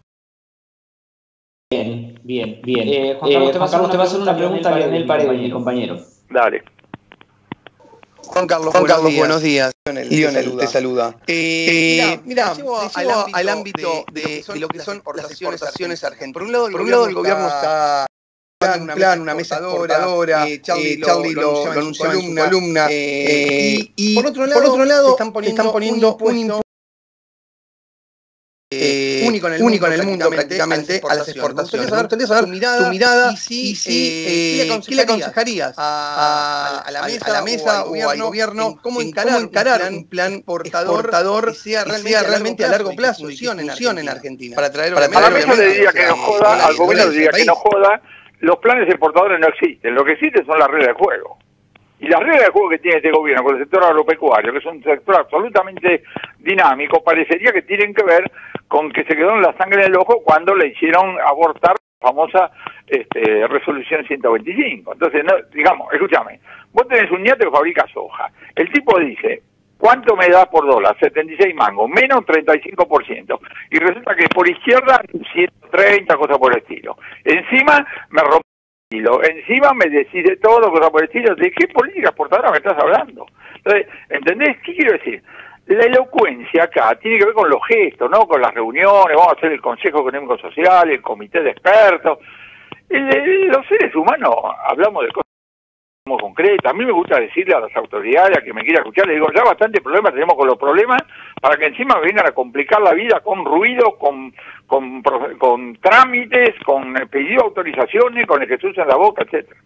Bien, bien, bien. Eh, Juan Carlos, eh, Juan Carlos te va a hacer una pregunta a Leonel Paredes, mi compañero. Dale. Juan Carlos, Juan Carlos, buenos días. Lionel, Lionel te saluda. Eh, mira, al, al ámbito de, de, de lo que son las exportaciones argentinas. Por un lado, el, Por un lado, el gobierno está en un plan, una mesa exportadora, eh, Charlie, eh, Charlie lo, lo, lo anunció en su columna, eh, y, y por otro lado, por otro lado están poniendo, están poniendo un impuesto Eh, único en el único mundo, en el mundo prácticamente, a las exportaciones. A saber, saber tu mirada, tu mirada y si, y si eh, ¿qué, le ¿qué le aconsejarías a, a, a la mesa, a la mesa o al, o al gobierno en cómo encarar, en cómo encarar un plan exportador, exportador que sea realmente, sea realmente a largo plazo, funcione en Argentina, en Argentina para traer para a la mesa le diría que no joda, al gobierno le diría que no joda. Los planes exportadores no existen, lo que existe son las reglas de juego. Y las reglas de juego que tiene este gobierno con el sector agropecuario, que es un sector absolutamente dinámico, parecería que tienen que ver con que se quedó en la sangre en el ojo cuando le hicieron abortar la famosa este, resolución ciento veinticinco. Entonces, no, digamos, escúchame, vos tenés un nieto que fabrica soja. El tipo dice, ¿cuánto me das por dólar? setenta y seis mangos, menos treinta y cinco por ciento. Y resulta que por izquierda, ciento treinta, cosas por el estilo. Encima, me rompe el estilo. Encima me decide todo, cosas por el estilo. ¿De qué política exportadora me estás hablando? Entonces, ¿entendés? ¿Qué quiero decir? La elocuencia acá tiene que ver con los gestos, ¿no? Con las reuniones, vamos a hacer el Consejo Económico Social, el Comité de Expertos. El, el, los seres humanos hablamos de cosas muy concretas. A mí me gusta decirle a las autoridades, a quien me quiera escuchar, les digo, ya bastante problemas tenemos con los problemas, para que encima me vengan a complicar la vida con ruido, con, con, con trámites, con pedido de autorizaciones, con el que se usa en la boca, etcétera.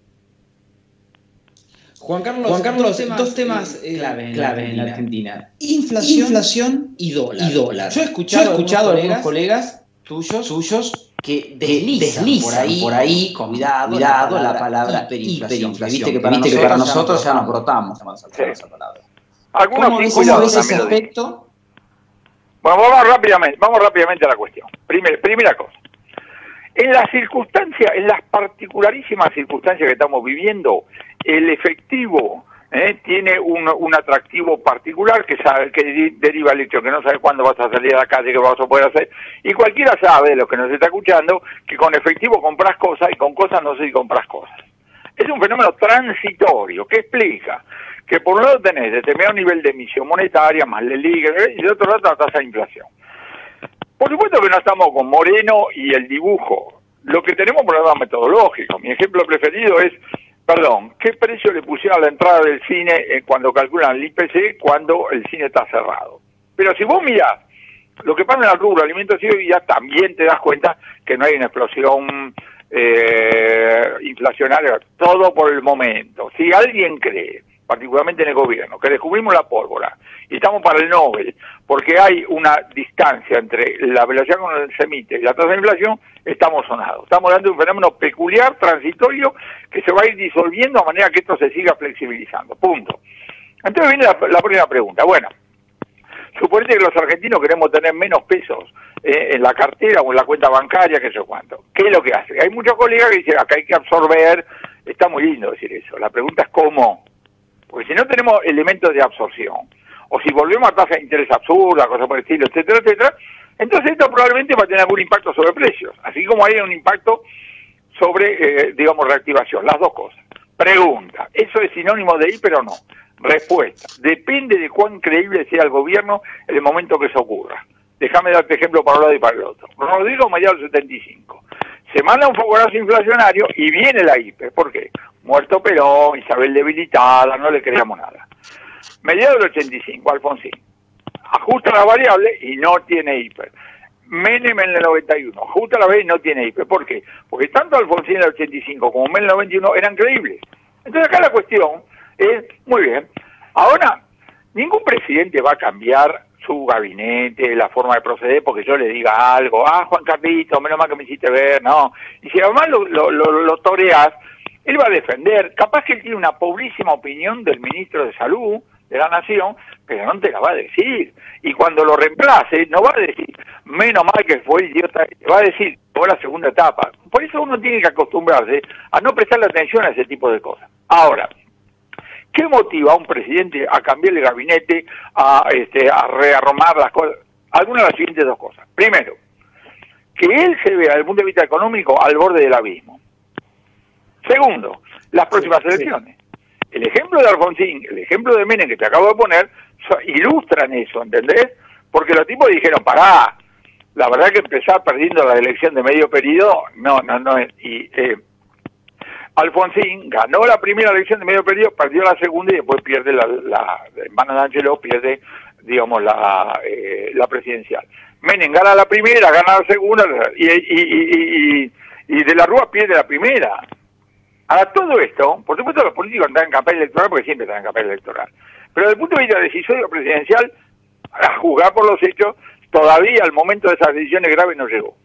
Juan Carlos, Juan Carlos dos temas, dos temas eh, clave, clave en la Argentina. Inflación, Inflación y, dólar. y dólar. Yo he escuchado, Yo he escuchado a algunos colegas, colegas tuyos, suyos que deslizan, deslizan por ahí, por ahí con cuidado, cuidado la palabra hiperinflación. Viste que para, Viste nosotros, que para nosotros ya nos brotamos sí. esa palabra. Algunos ¿Cómo ves, ves ese aspecto? Bueno, vamos rápidamente, vamos rápidamente a la cuestión. Primer, primera cosa. En las circunstancias, en las particularísimas circunstancias que estamos viviendo, el efectivo eh, tiene un, un atractivo particular que sabe que deriva el hecho que no sabe cuándo vas a salir a la calle, qué vas a poder hacer, y cualquiera sabe, de los que nos está escuchando, que con efectivo compras cosas y con cosas no sé si compras cosas. Es un fenómeno transitorio que explica que por un lado tenés determinado nivel de emisión monetaria, más la liga, y de otro lado la tasa de inflación. Por supuesto que no estamos con Moreno y el dibujo. Lo que tenemos es un problema metodológico. Mi ejemplo preferido es, perdón, ¿qué precio le pusieron a la entrada del cine eh, cuando calculan el I P C cuando el cine está cerrado? Pero si vos mirás lo que pasa en el rubro alimentos y bebidas, también te das cuenta que no hay una explosión eh, inflacionaria, todo por el momento. Si alguien cree, particularmente en el gobierno, que descubrimos la pólvora y estamos para el Nobel, porque hay una distancia entre la velocidad con la que se emite y la tasa de inflación, estamos sonados. Estamos hablando de un fenómeno peculiar, transitorio, que se va a ir disolviendo a manera que esto se siga flexibilizando. Punto. Entonces viene la, la primera pregunta. Bueno, suponete que los argentinos queremos tener menos pesos eh, en la cartera o en la cuenta bancaria, que sé cuánto. ¿Qué es lo que hace? Hay muchos colegas que dicen, acá hay que absorber. Está muy lindo decir eso. La pregunta es cómo. Porque si no tenemos elementos de absorción, o si volvemos a tasa de interés absurda, cosas por el estilo, etcétera, etcétera, entonces esto probablemente va a tener algún impacto sobre precios, así como hay un impacto sobre, eh, digamos, reactivación, las dos cosas. Pregunta, ¿eso es sinónimo de hiper o no? Respuesta, depende de cuán creíble sea el gobierno en el momento que eso ocurra. Déjame darte ejemplo para un lado y para el otro. Rodrigo mediados del setenta y cinco. Se manda un fogonazo inflacionario y viene la hiper. ¿Por qué? Muerto Perón, Isabel debilitada, no le creamos nada. Mediados del ochenta y cinco, Alfonsín. Ajusta la variable y no tiene hiper. Menem en el noventa y uno, ajusta la variable y no tiene hiper. ¿Por qué? Porque tanto Alfonsín en el ochenta y cinco como Menem en el noventa y uno eran creíbles. Entonces acá la cuestión es, muy bien, ahora, ningún presidente va a cambiar su gabinete, la forma de proceder, porque yo le diga algo, ah, Juan Carlito, menos mal que me hiciste ver, no. Y si además lo, lo, lo, lo toreás, él va a defender, capaz que él tiene una pobrísima opinión del ministro de Salud de la Nación, pero no te la va a decir. Y cuando lo reemplace, no va a decir, menos mal que fue idiota, va a decir, fue la segunda etapa. Por eso uno tiene que acostumbrarse a no prestarle atención a ese tipo de cosas. Ahora, ¿qué motiva a un presidente a cambiar el gabinete, a, este, a rearmar las cosas? Algunas de las siguientes dos cosas. Primero, que él se vea desde el punto de vista económico al borde del abismo. Segundo, las próximas sí, elecciones. Sí. El ejemplo de Alfonsín, el ejemplo de Menem que te acabo de poner, ilustran eso, ¿entendés? Porque los tipos dijeron, pará, la verdad que empezar perdiendo la elección de medio periodo, no, no, no, y eh, Alfonsín ganó la primera elección de medio periodo, perdió la segunda y después pierde la, la hermana de Angelo, pierde, digamos, la, eh, la presidencial. Menem gana la primera, gana la segunda, y, y, y, y, y de la Rúa pierde la primera. Ahora, todo esto, por supuesto los políticos están en campaña electoral porque siempre están en campaña electoral, pero desde el punto de vista decisorio presidencial, a juzgar por los hechos, todavía el momento de esas decisiones graves no llegó.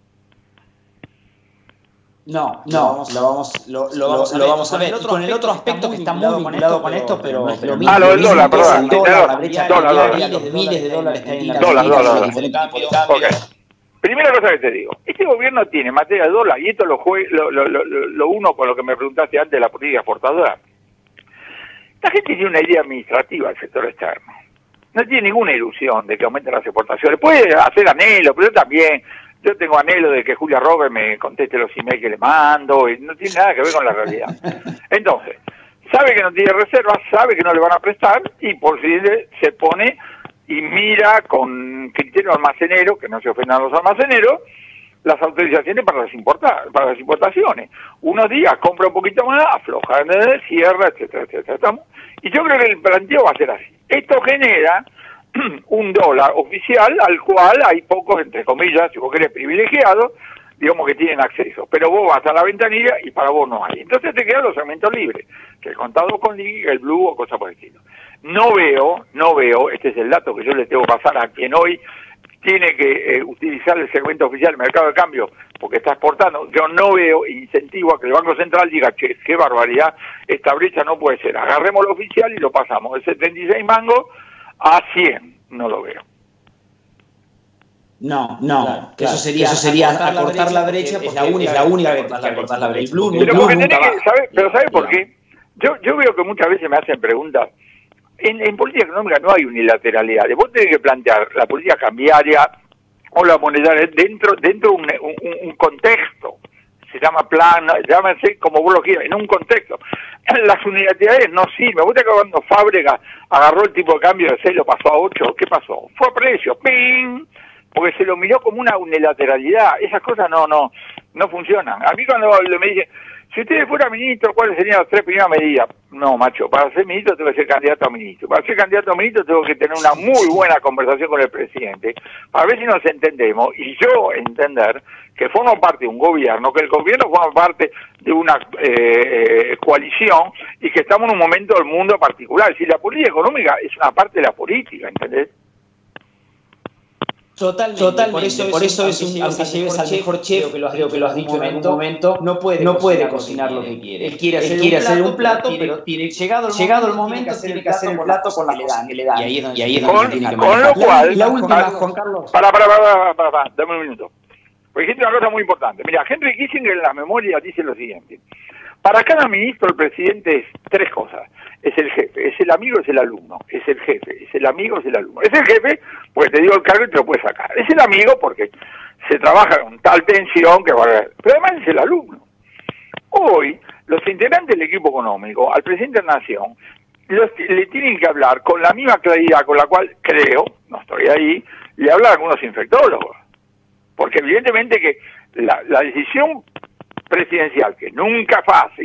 No, no, lo vamos, lo, lo vamos a ver. Lo vamos a ver. Y con el otro aspecto que está muy vinculado con esto, pero no es lo mismo. Ah, lo del dólar, perdón. La brecha de miles de dólares que hay en la Dólar, dólar, dólar. Primera cosa que te digo, este gobierno tiene en materia de dólar, y esto lo, jue, lo, lo, lo, lo uno con lo que me preguntaste antes de la política exportadora. La gente tiene una idea administrativa del sector externo. No tiene ninguna ilusión de que aumenten las exportaciones. Puede hacer anhelo, pero yo también. Yo tengo anhelo de que Julia Roberts me conteste los emails que le mando, y no tiene nada que ver con la realidad. Entonces, sabe que no tiene reservas, sabe que no le van a prestar, y por si se pone y mira con criterio almacenero, que no se ofendan los almaceneros, las autorizaciones para las importar, para las importaciones. Unos días compra un poquito más, afloja, cierra, etcétera, etcétera. ¿Estamos? Y yo creo que el planteo va a ser así. Esto genera un dólar oficial al cual hay pocos, entre comillas, si vos querés, privilegiados, digamos que tienen acceso. Pero vos vas a la ventanilla y para vos no hay. Entonces te quedan los segmentos libres, que el contado con liga, el blue o cosas por el estilo. No veo, no veo, este es el dato que yo le tengo que pasar a quien hoy tiene que eh, utilizar el segmento oficial del mercado de cambio porque está exportando. Yo no veo incentivo a que el Banco Central diga, che, qué barbaridad, esta brecha no puede ser. Agarremos lo oficial y lo pasamos de setenta y seis mangos a cien. No lo veo. No, no, claro, que eso sería, eso sería acortar, acortar la brecha, porque es la única, es la única que acortar la brecha. El blue, pero, blue nunca que, ¿sabe? Pero ¿sabe por qué? Yo, yo veo que muchas veces me hacen preguntas. En, en política económica no hay unilateralidad. Vos tenés que plantear la política cambiaria o la monetaria dentro dentro de un, un, un contexto. Se llama plan, llámense como vos lo quieras, en un contexto. Las unilateralidades no sirven. Vos te acabas cuando Fábrega agarró el tipo de cambio de seis, lo pasó a ocho. ¿Qué pasó? Fue a precio. ¡Ping! Porque se lo miró como una unilateralidad. Esas cosas no no no funcionan. A mí cuando me dicen, si usted fuera ministro, ¿cuáles serían las tres primeras medidas? No, macho, para ser ministro tengo que ser candidato a ministro. Para ser candidato a ministro tengo que tener una muy buena conversación con el presidente, para ver si nos entendemos, y yo entender que formo parte de un gobierno, que el gobierno forma parte de una eh, coalición, y que estamos en un momento del mundo particular. Es decir, la política económica es una parte de la política, ¿entendés? Totalmente, Totalmente, por eso, por eso es un, aunque lleves al mejor chef, creo que lo has, creo que lo has dicho en algún momento, no puede, no puede cocinar lo que quiere. Él quiere hacer, Él quiere un, hacer plato, un plato, pero tiene, llegado, el llegado el momento tiene que hacer el plato con las cosas que le dan. Y ahí es donde, y ahí es donde con, tiene que con lo cual, la última, Juan Carlos. Para, para, para, para, para, para, dame un minuto. Porque dijiste una cosa muy importante. Mira, Henry Kissinger en la memoria dice lo siguiente. Para cada ministro el presidente es tres cosas. Es el jefe, es el amigo, es el alumno. Es el jefe, es el amigo, es el alumno. Es el jefe porque te digo el cargo y te lo puedes sacar. Es el amigo porque se trabaja con tal tensión que va a haber. Pero además es el alumno. Hoy, los integrantes del equipo económico, al presidente de la Nación, los, le tienen que hablar con la misma claridad con la cual, creo, no estoy ahí, le hablan a algunos infectólogos. Porque evidentemente que la, la decisión presidencial, que nunca es fácil,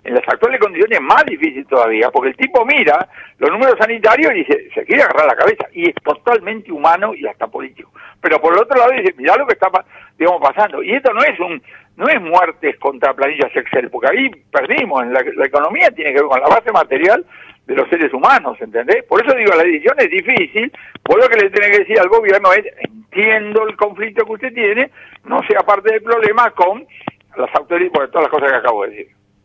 en las actuales condiciones es más difícil todavía, porque el tipo mira los números sanitarios y dice, se quiere agarrar la cabeza, y es totalmente humano y hasta político. Pero por el otro lado dice, mirá lo que está, digamos, pasando. Y esto no es un no es muertes contra planillas Excel, porque ahí perdimos. La, la economía tiene que ver con la base material de los seres humanos, ¿entendés? Por eso digo, la decisión es difícil. Vos lo que le tenés que decir al gobierno es, entiendo el conflicto que usted tiene, no sea parte del problema con las autoridades, por todas las cosas que acabo de decir.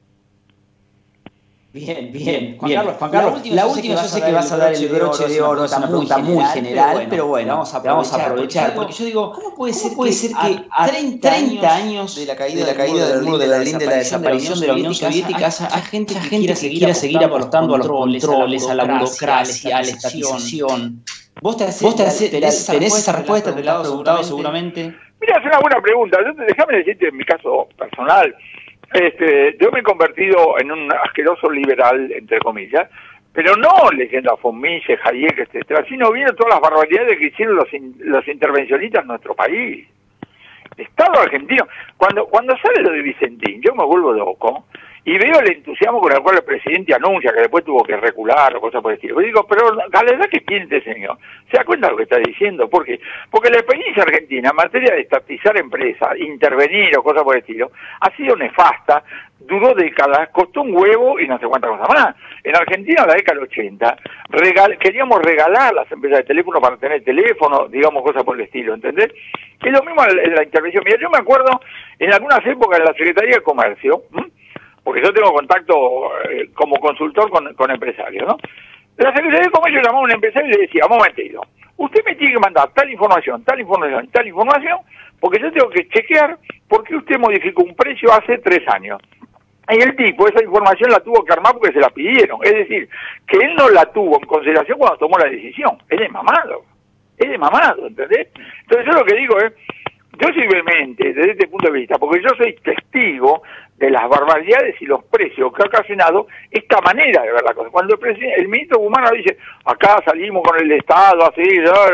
Bien, bien, Juan bien. Carlos, Juan Carlos, la última, yo sé que vas a dar el broche de oro, es una pregunta muy general, pero bueno, vamos a aprovechar, vamos a aprovechar porque yo digo, ¿cómo puede ser, ¿cómo puede ser que a treinta años de la caída, de la caída del muro de Berlín, de la desaparición de la Unión Soviética, haya gente que quiera seguir, seguir aportando a los controles, a la burocracia, a la estatización? ¿Vos te haces, tenés esa respuesta, te la has preguntado seguramente? Mira, es una buena pregunta. Déjame decirte en mi caso personal. Este, yo me he convertido en un asqueroso liberal, entre comillas, pero no leyendo a von Mises, Hayek, etcétera, sino viendo todas las barbaridades que hicieron los, in, los intervencionistas en nuestro país. El Estado argentino, cuando cuando sale lo de Vicentín, yo me vuelvo loco y veo el entusiasmo con el cual el presidente anuncia que después tuvo que recular o cosas por el estilo. Yo digo, pero a la edad que tiene este señor, ¿se da cuenta de lo que está diciendo? ¿Por qué? Porque la experiencia argentina en materia de estatizar empresas, intervenir o cosas por el estilo, ha sido nefasta, duró décadas, costó un huevo y no sé cuántas cosas más. En Argentina, en la década del ochenta, regal, queríamos regalar las empresas de teléfono para tener teléfono, digamos, cosas por el estilo, ¿entendés? Es lo mismo en la intervención. Mira, yo me acuerdo en algunas épocas en la Secretaría de Comercio, ¿m? porque yo tengo contacto eh, como consultor con, con empresarios, ¿no? La Secretaría de Comercio llamaba a un empresario y le decía, momentito, usted me tiene que mandar tal información, tal información, tal información, porque yo tengo que chequear por qué usted modificó un precio hace tres años. Y el tipo esa información la tuvo que armar porque se la pidieron. Es decir, que él no la tuvo en consideración cuando tomó la decisión. Él es mamado. Él es mamado, ¿entendés? Entonces yo lo que digo es, yo soy vehemente desde este punto de vista, porque yo soy testigo de las barbaridades y los precios que ha ocasionado esta manera de ver la cosa. Cuando el, presidente, el ministro Humano dice, acá salimos con el Estado, así,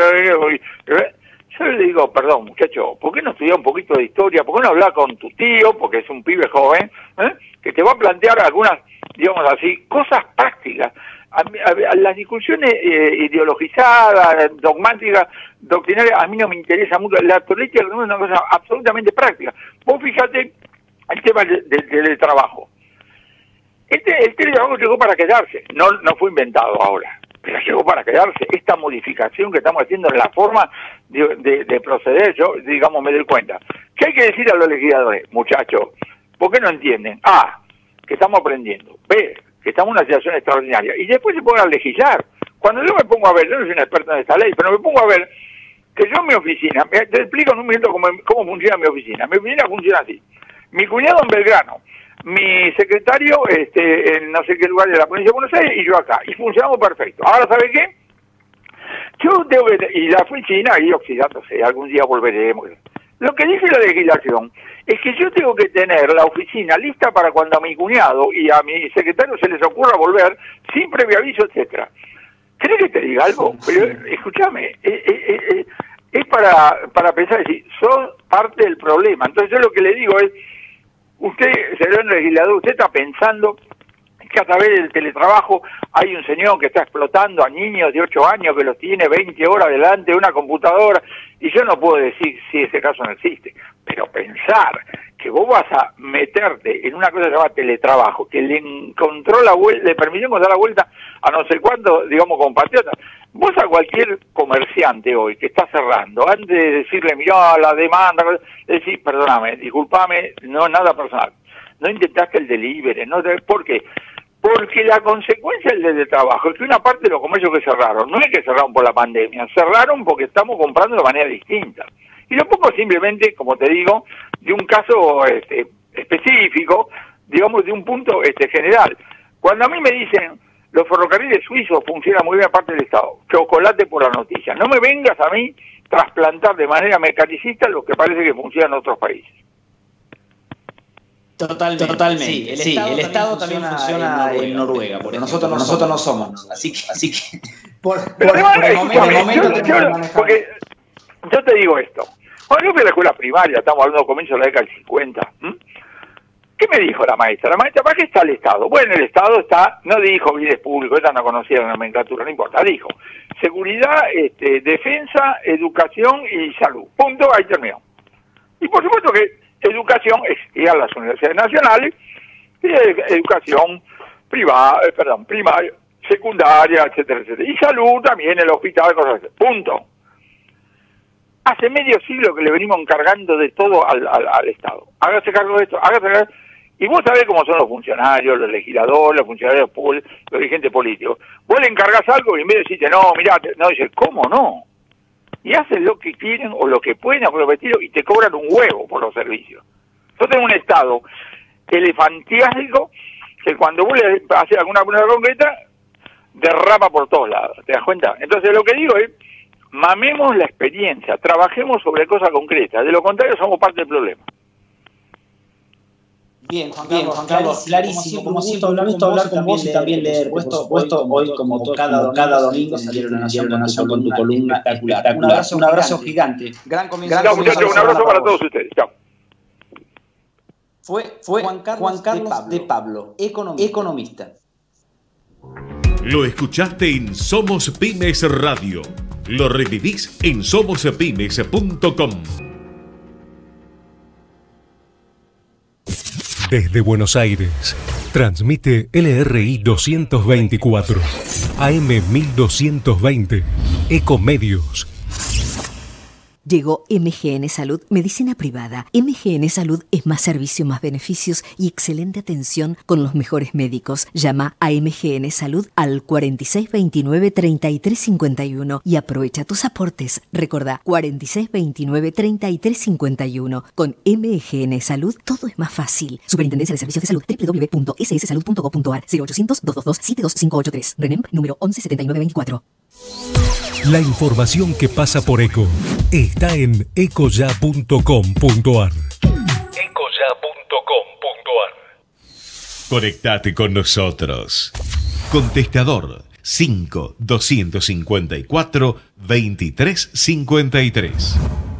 yo le digo, perdón, muchacho, ¿por qué no estudiar un poquito de historia? ¿Por qué no hablar con tu tío, porque es un pibe joven, ¿eh? que te va a plantear algunas, digamos así, cosas prácticas? A, a, a las discusiones eh, ideologizadas, dogmáticas, doctrinarias, a mí no me interesa mucho. La política es una cosa absolutamente práctica. Vos fíjate el tema del de, de, de trabajo. Este, el teletrabajo llegó para quedarse, no, no fue inventado ahora, pero llegó para quedarse. Esta modificación que estamos haciendo en la forma de, de, de proceder, yo, digamos, me doy cuenta. ¿Qué hay que decir a los legisladores? Muchachos, ¿por qué no entienden? A, que estamos aprendiendo. B, que estamos en una situación extraordinaria. Y después se pongan a legislar. Cuando yo me pongo a ver, yo no soy un experto en esta ley, pero me pongo a ver que yo en mi oficina, te explico en un minuto cómo, cómo funciona mi oficina. Mi oficina funciona así. Mi cuñado en Belgrano, mi secretario este, en no sé qué lugar de la provincia de Buenos Aires y yo acá. Y funcionamos perfecto. Ahora, ¿sabe qué? Yo tengo que... Y la oficina ahí oxidándose, algún día volveremos. Lo que dice la legislación es que yo tengo que tener la oficina lista para cuando a mi cuñado y a mi secretario se les ocurra volver sin previo aviso, etcétera. ¿Querés que te diga algo? Pero escúchame, eh, eh, eh, es para, para pensar, decir, sos parte del problema. Entonces yo lo que le digo es, usted, señor legislador, usted está pensando que a través del teletrabajo hay un señor que está explotando a niños de ocho años que los tiene veinte horas delante de una computadora, y yo no puedo decir si ese caso no existe, pero pensar que vos vas a meterte en una cosa que se llama teletrabajo, que le encontró la vuelta, le permitió encontrar la vuelta a no sé cuánto, digamos, compatriotas. Vos a cualquier comerciante hoy que está cerrando, antes de decirle, mirá, la demanda, decís, perdóname, discúlpame, no nada personal, no intentaste el delivery, no te, ¿por qué? Porque la consecuencia del teletrabajo es que una parte de los comercios que cerraron, no es que cerraron por la pandemia, cerraron porque estamos comprando de manera distinta. Y lo pongo simplemente, como te digo, de un caso este, específico, digamos de un punto este, general. Cuando a mí me dicen, los ferrocarriles suizos funcionan muy bien aparte del Estado, chocolate por la noticia. No me vengas a mí trasplantar de manera mecanicista lo que parece que funciona en otros países. Totalmente, totalmente. Sí, el, sí, Estado, el Estado también funciona, funciona en Noruega, porque nosotros no, nosotros no somos. Así que, así que por, por, por, por el momento, por el momento yo, yo, porque yo te digo esto. Cuando yo fui a la escuela primaria, estamos hablando de comienzo de la década del cincuenta, ¿m? ¿Qué me dijo la maestra? La maestra, ¿para qué está el Estado? Bueno, el Estado está, no dijo bienes públicos, ella no conocía la nomenclatura, no importa, dijo seguridad, este, defensa, educación y salud. Punto, ahí terminó. Y por supuesto que educación es ir a las universidades nacionales, y educación privada, eh, perdón, primaria, secundaria, etcétera, etcétera. Y salud también, el hospital, cosas así. Punto. Hace medio siglo que le venimos encargando de todo al, al, al Estado. Hágase cargo de esto, hágase cargo. Y vos sabés cómo son los funcionarios, los legisladores, los funcionarios públicos, los dirigentes políticos. Vos le encargás algo y en vez de decirte, no, mirá, no, dice, ¿cómo no? Y hacen lo que quieren o lo que pueden por los vestidos y te cobran un huevo por los servicios. Yo tengo un Estado elefantiásico que cuando vos le haces alguna cosa concreta, derrapa por todos lados, ¿te das cuenta? Entonces lo que digo es, mamemos la experiencia, trabajemos sobre cosas concretas, de lo contrario somos parte del problema. Bien, Juan Carlos, Bien, Juan Carlos clarísimo, como siempre, un gusto hablar con vos y también leer, por supuesto, hoy como cada, cada domingo salieron a Nación, Nación con tu columna espectacular. Un abrazo, un abrazo gigante. Gran comienzo. Chao, muchachos, un abrazo para todos ustedes. Chao. Fue, fue Juan Carlos, Juan Carlos de Pablo, de Pablo economista. economista. Lo escuchaste en Somos Pymes Radio. Lo revivís en somos pymes punto com. Desde Buenos Aires, transmite L R I doscientos veinticuatro, A M mil doscientos veinte, Ecomedios. Llegó M G N Salud, medicina privada. M G N Salud es más servicio, más beneficios y excelente atención con los mejores médicos. Llama a M G N Salud al cuarenta y seis veintinueve treinta y tres cincuenta y uno y aprovecha tus aportes. Recordá, cuarenta y seis veintinueve treinta y tres cincuenta y uno. Con M G N Salud todo es más fácil. Superintendencia de Servicios de Salud, doble u doble u doble u punto s s salud punto gov punto a r, cero ochocientos, doscientos veintidós, setenta y dos cinco ochenta y tres. RENEM número once setenta y nueve veinticuatro. La información que pasa por Eco está en ecoya punto com punto a r. ecoya punto com punto a r. Conectate con nosotros. Contestador cinco doscientos cincuenta y cuatro veintitrés cincuenta y tres.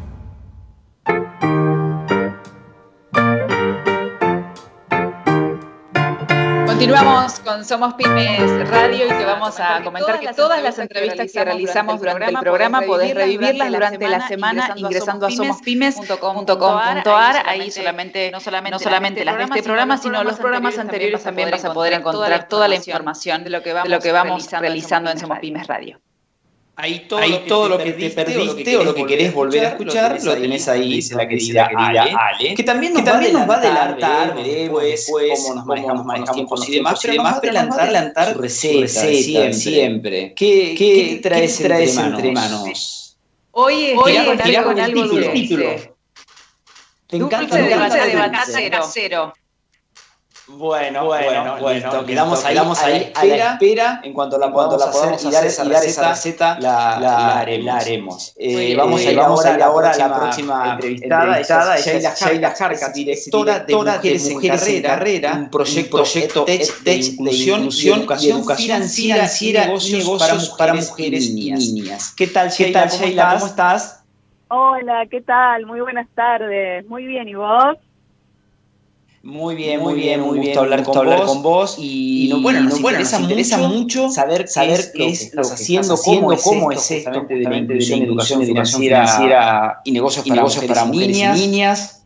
Continuamos con Somos Pymes Radio y te vamos a comentar que todas las entrevistas que realizamos durante el programa podés revivirlas durante la semana ingresando a somos pymes punto com punto a r. Ahí solamente, no solamente las de este programa, sino los programas anteriores también vas a poder encontrar toda la información de lo que vamos realizando en Somos Pymes Radio. Ahí todo, ahí lo, que todo lo que te perdiste o lo que querés volver a escuchar, lo tenés ahí, dice la querida Ale, Ale, que también nos, que también va, a nos va a adelantar, veremos después cómo nos manejamos, manejamos tiempos y demás, pero nos va a adelantar, adelantar su receta, receta siempre. siempre. ¿Qué, qué, ¿Qué traes, ¿qué traes entre, entre manos? Hoy es Hoy con, con, con algo título. título. Te encanta dulce de batata de batata casero. Bueno, bueno, bueno, quedamos ahí, quedamos ahí a la espera. En cuanto la podamos, la podamos hacer, hacer y dar esa receta, la, la haremos. La haremos. Eh, vamos eh, a ir vamos ahora, ahora a la próxima entrevistada, entrevistada es Sheila Jarca, directora de Mujeres, de Mujeres en Carrera, un proyecto, proyecto de, de inclusión y educación, educación financiera, negocios, negocios para, mujeres para mujeres y niñas. niñas. ¿Qué tal, Sheila? ¿Cómo, Sheila, ¿cómo estás? Hola, ¿qué tal? Muy buenas tardes. Muy bien, ¿y vos? Muy bien, muy bien, muy bien. Un gusto hablar con vos. Y, y no, bueno, nos, bueno, interesa, nos interesa mucho saber, saber qué es lo que estás haciendo, cómo, cómo es esto, justamente de la inclusión, de educación financiera, financiera y negocios, y para, negocios mujeres, para mujeres y niñas.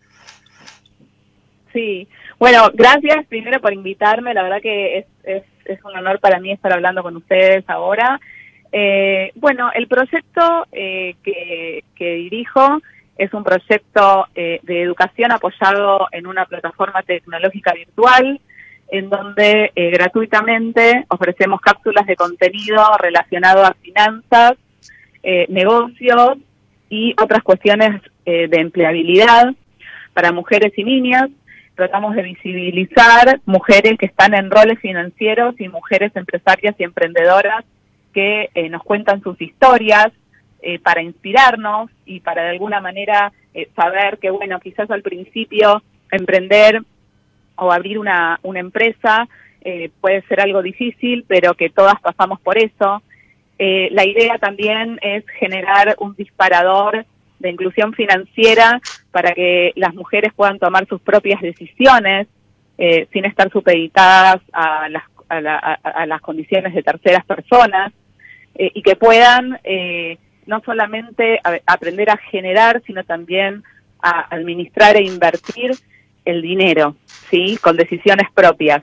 Sí, bueno, gracias primero por invitarme. La verdad que es, es, es un honor para mí estar hablando con ustedes ahora. Eh, bueno, el proyecto eh, que, que dirijo es un proyecto eh, de educación apoyado en una plataforma tecnológica virtual, en donde eh, gratuitamente ofrecemos cápsulas de contenido relacionado a finanzas, eh, negocios y otras cuestiones eh, de empleabilidad para mujeres y niñas. Tratamos de visibilizar mujeres que están en roles financieros y mujeres empresarias y emprendedoras que eh, nos cuentan sus historias, Eh, para inspirarnos y para de alguna manera eh, saber que, bueno, quizás al principio emprender o abrir una, una empresa eh, puede ser algo difícil, pero que todas pasamos por eso. Eh, la idea también es generar un disparador de inclusión financiera para que las mujeres puedan tomar sus propias decisiones eh, sin estar supeditadas a las, a, la, a, a las condiciones de terceras personas, eh, y que puedan eh, no solamente a, aprender a generar, sino también a administrar e invertir el dinero, ¿sí? Con decisiones propias.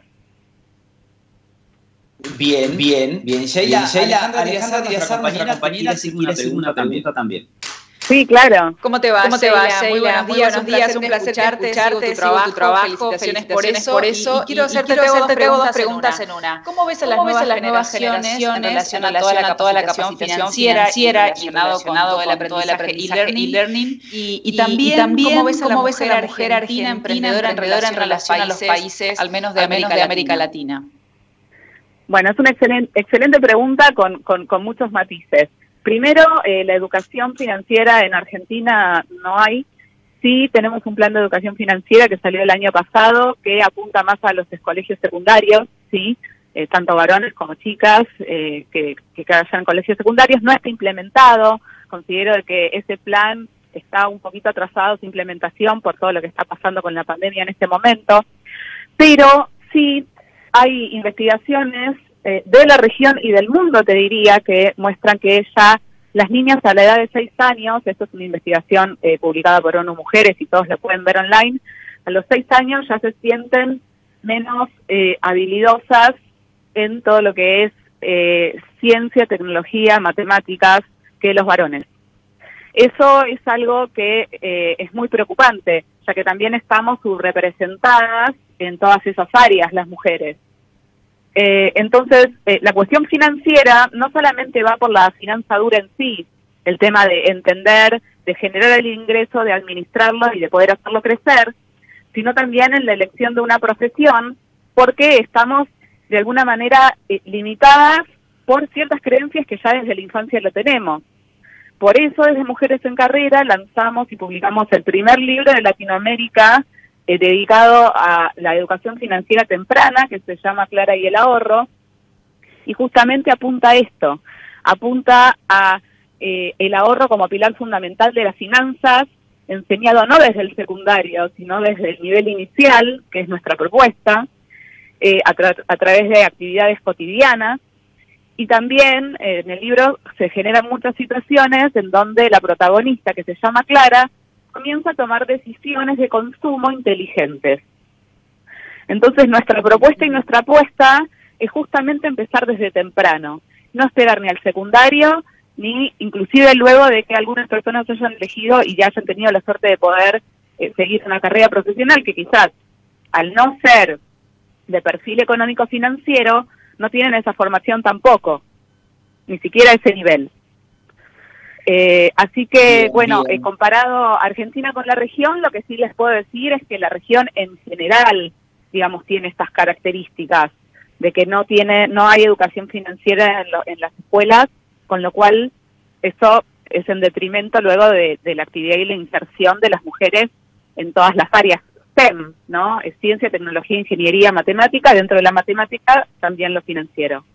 Bien, bien, bien. Sheila, Alejandra, Alejandra, nuestra compañera, compañera, si quiere hacer una pregunta también. Sí, claro. ¿Cómo te va, ¿Cómo te va, Sheila? Muy buenos días, buenos días, un placer escucharte, escucharte tu trabajo, tu trabajo felicitaciones, felicitaciones por eso. Por eso. Y, y quiero hacerte y quiero hacerte dos preguntas en una. ¿Cómo ves a las, nuevas, las nuevas generaciones en relación a toda la, toda la capacitación financiera y relacionado con todo el aprendizaje e-learning? Y, y, y también, ¿cómo ves a la mujer argentina, argentina emprendedora en relación a los países, al menos de América, de América Latina? Bueno, es una excelente, excelente pregunta con, con, con muchos matices. Primero, eh, la educación financiera en Argentina no hay. Sí, tenemos un plan de educación financiera que salió el año pasado, que apunta más a los colegios secundarios, sí, eh, tanto varones como chicas eh, que, que vayan en colegios secundarios. No está implementado. Considero que ese plan está un poquito atrasado su implementación por todo lo que está pasando con la pandemia en este momento. Pero sí hay investigaciones eh, de la región y del mundo, te diría, que muestran que ya las niñas a la edad de seis años, esto es una investigación eh, publicada por ONU Mujeres y todos la pueden ver online, a los seis años ya se sienten menos eh, habilidosas en todo lo que es eh, ciencia, tecnología, matemáticas que los varones. Eso es algo que eh, es muy preocupante, ya que también estamos subrepresentadas en todas esas áreas las mujeres. Eh, entonces, eh, la cuestión financiera no solamente va por la finanza dura en sí, el tema de entender, de generar el ingreso, de administrarlo y de poder hacerlo crecer, sino también en la elección de una profesión, porque estamos de alguna manera eh, limitadas por ciertas creencias que ya desde la infancia lo tenemos. Por eso, desde Mujeres en Carrera, lanzamos y publicamos el primer libro de Latinoamérica Eh, dedicado a la educación financiera temprana, que se llama Clara y el ahorro, y justamente apunta a esto, apunta a eh, el ahorro como pilar fundamental de las finanzas, enseñado no desde el secundario, sino desde el nivel inicial, que es nuestra propuesta, eh, a, tra a través de actividades cotidianas, y también eh, en el libro se generan muchas situaciones en donde la protagonista, que se llama Clara, comienza a tomar decisiones de consumo inteligentes. Entonces, nuestra propuesta y nuestra apuesta es justamente empezar desde temprano, no esperar ni al secundario, ni inclusive luego de que algunas personas hayan elegido y ya hayan tenido la suerte de poder eh, seguir una carrera profesional que quizás, al no ser de perfil económico-financiero, no tienen esa formación tampoco, ni siquiera ese nivel. Eh, así que, bien, bueno, bien. Eh, comparado Argentina con la región, lo que sí les puedo decir es que la región en general, digamos, tiene estas características de que no tiene, no hay educación financiera en, lo, en las escuelas, con lo cual eso es en detrimento luego de, de la actividad y la inserción de las mujeres en todas las áreas S T E M, ¿no? Es ciencia, tecnología, ingeniería, matemática, dentro de la matemática también lo financiero.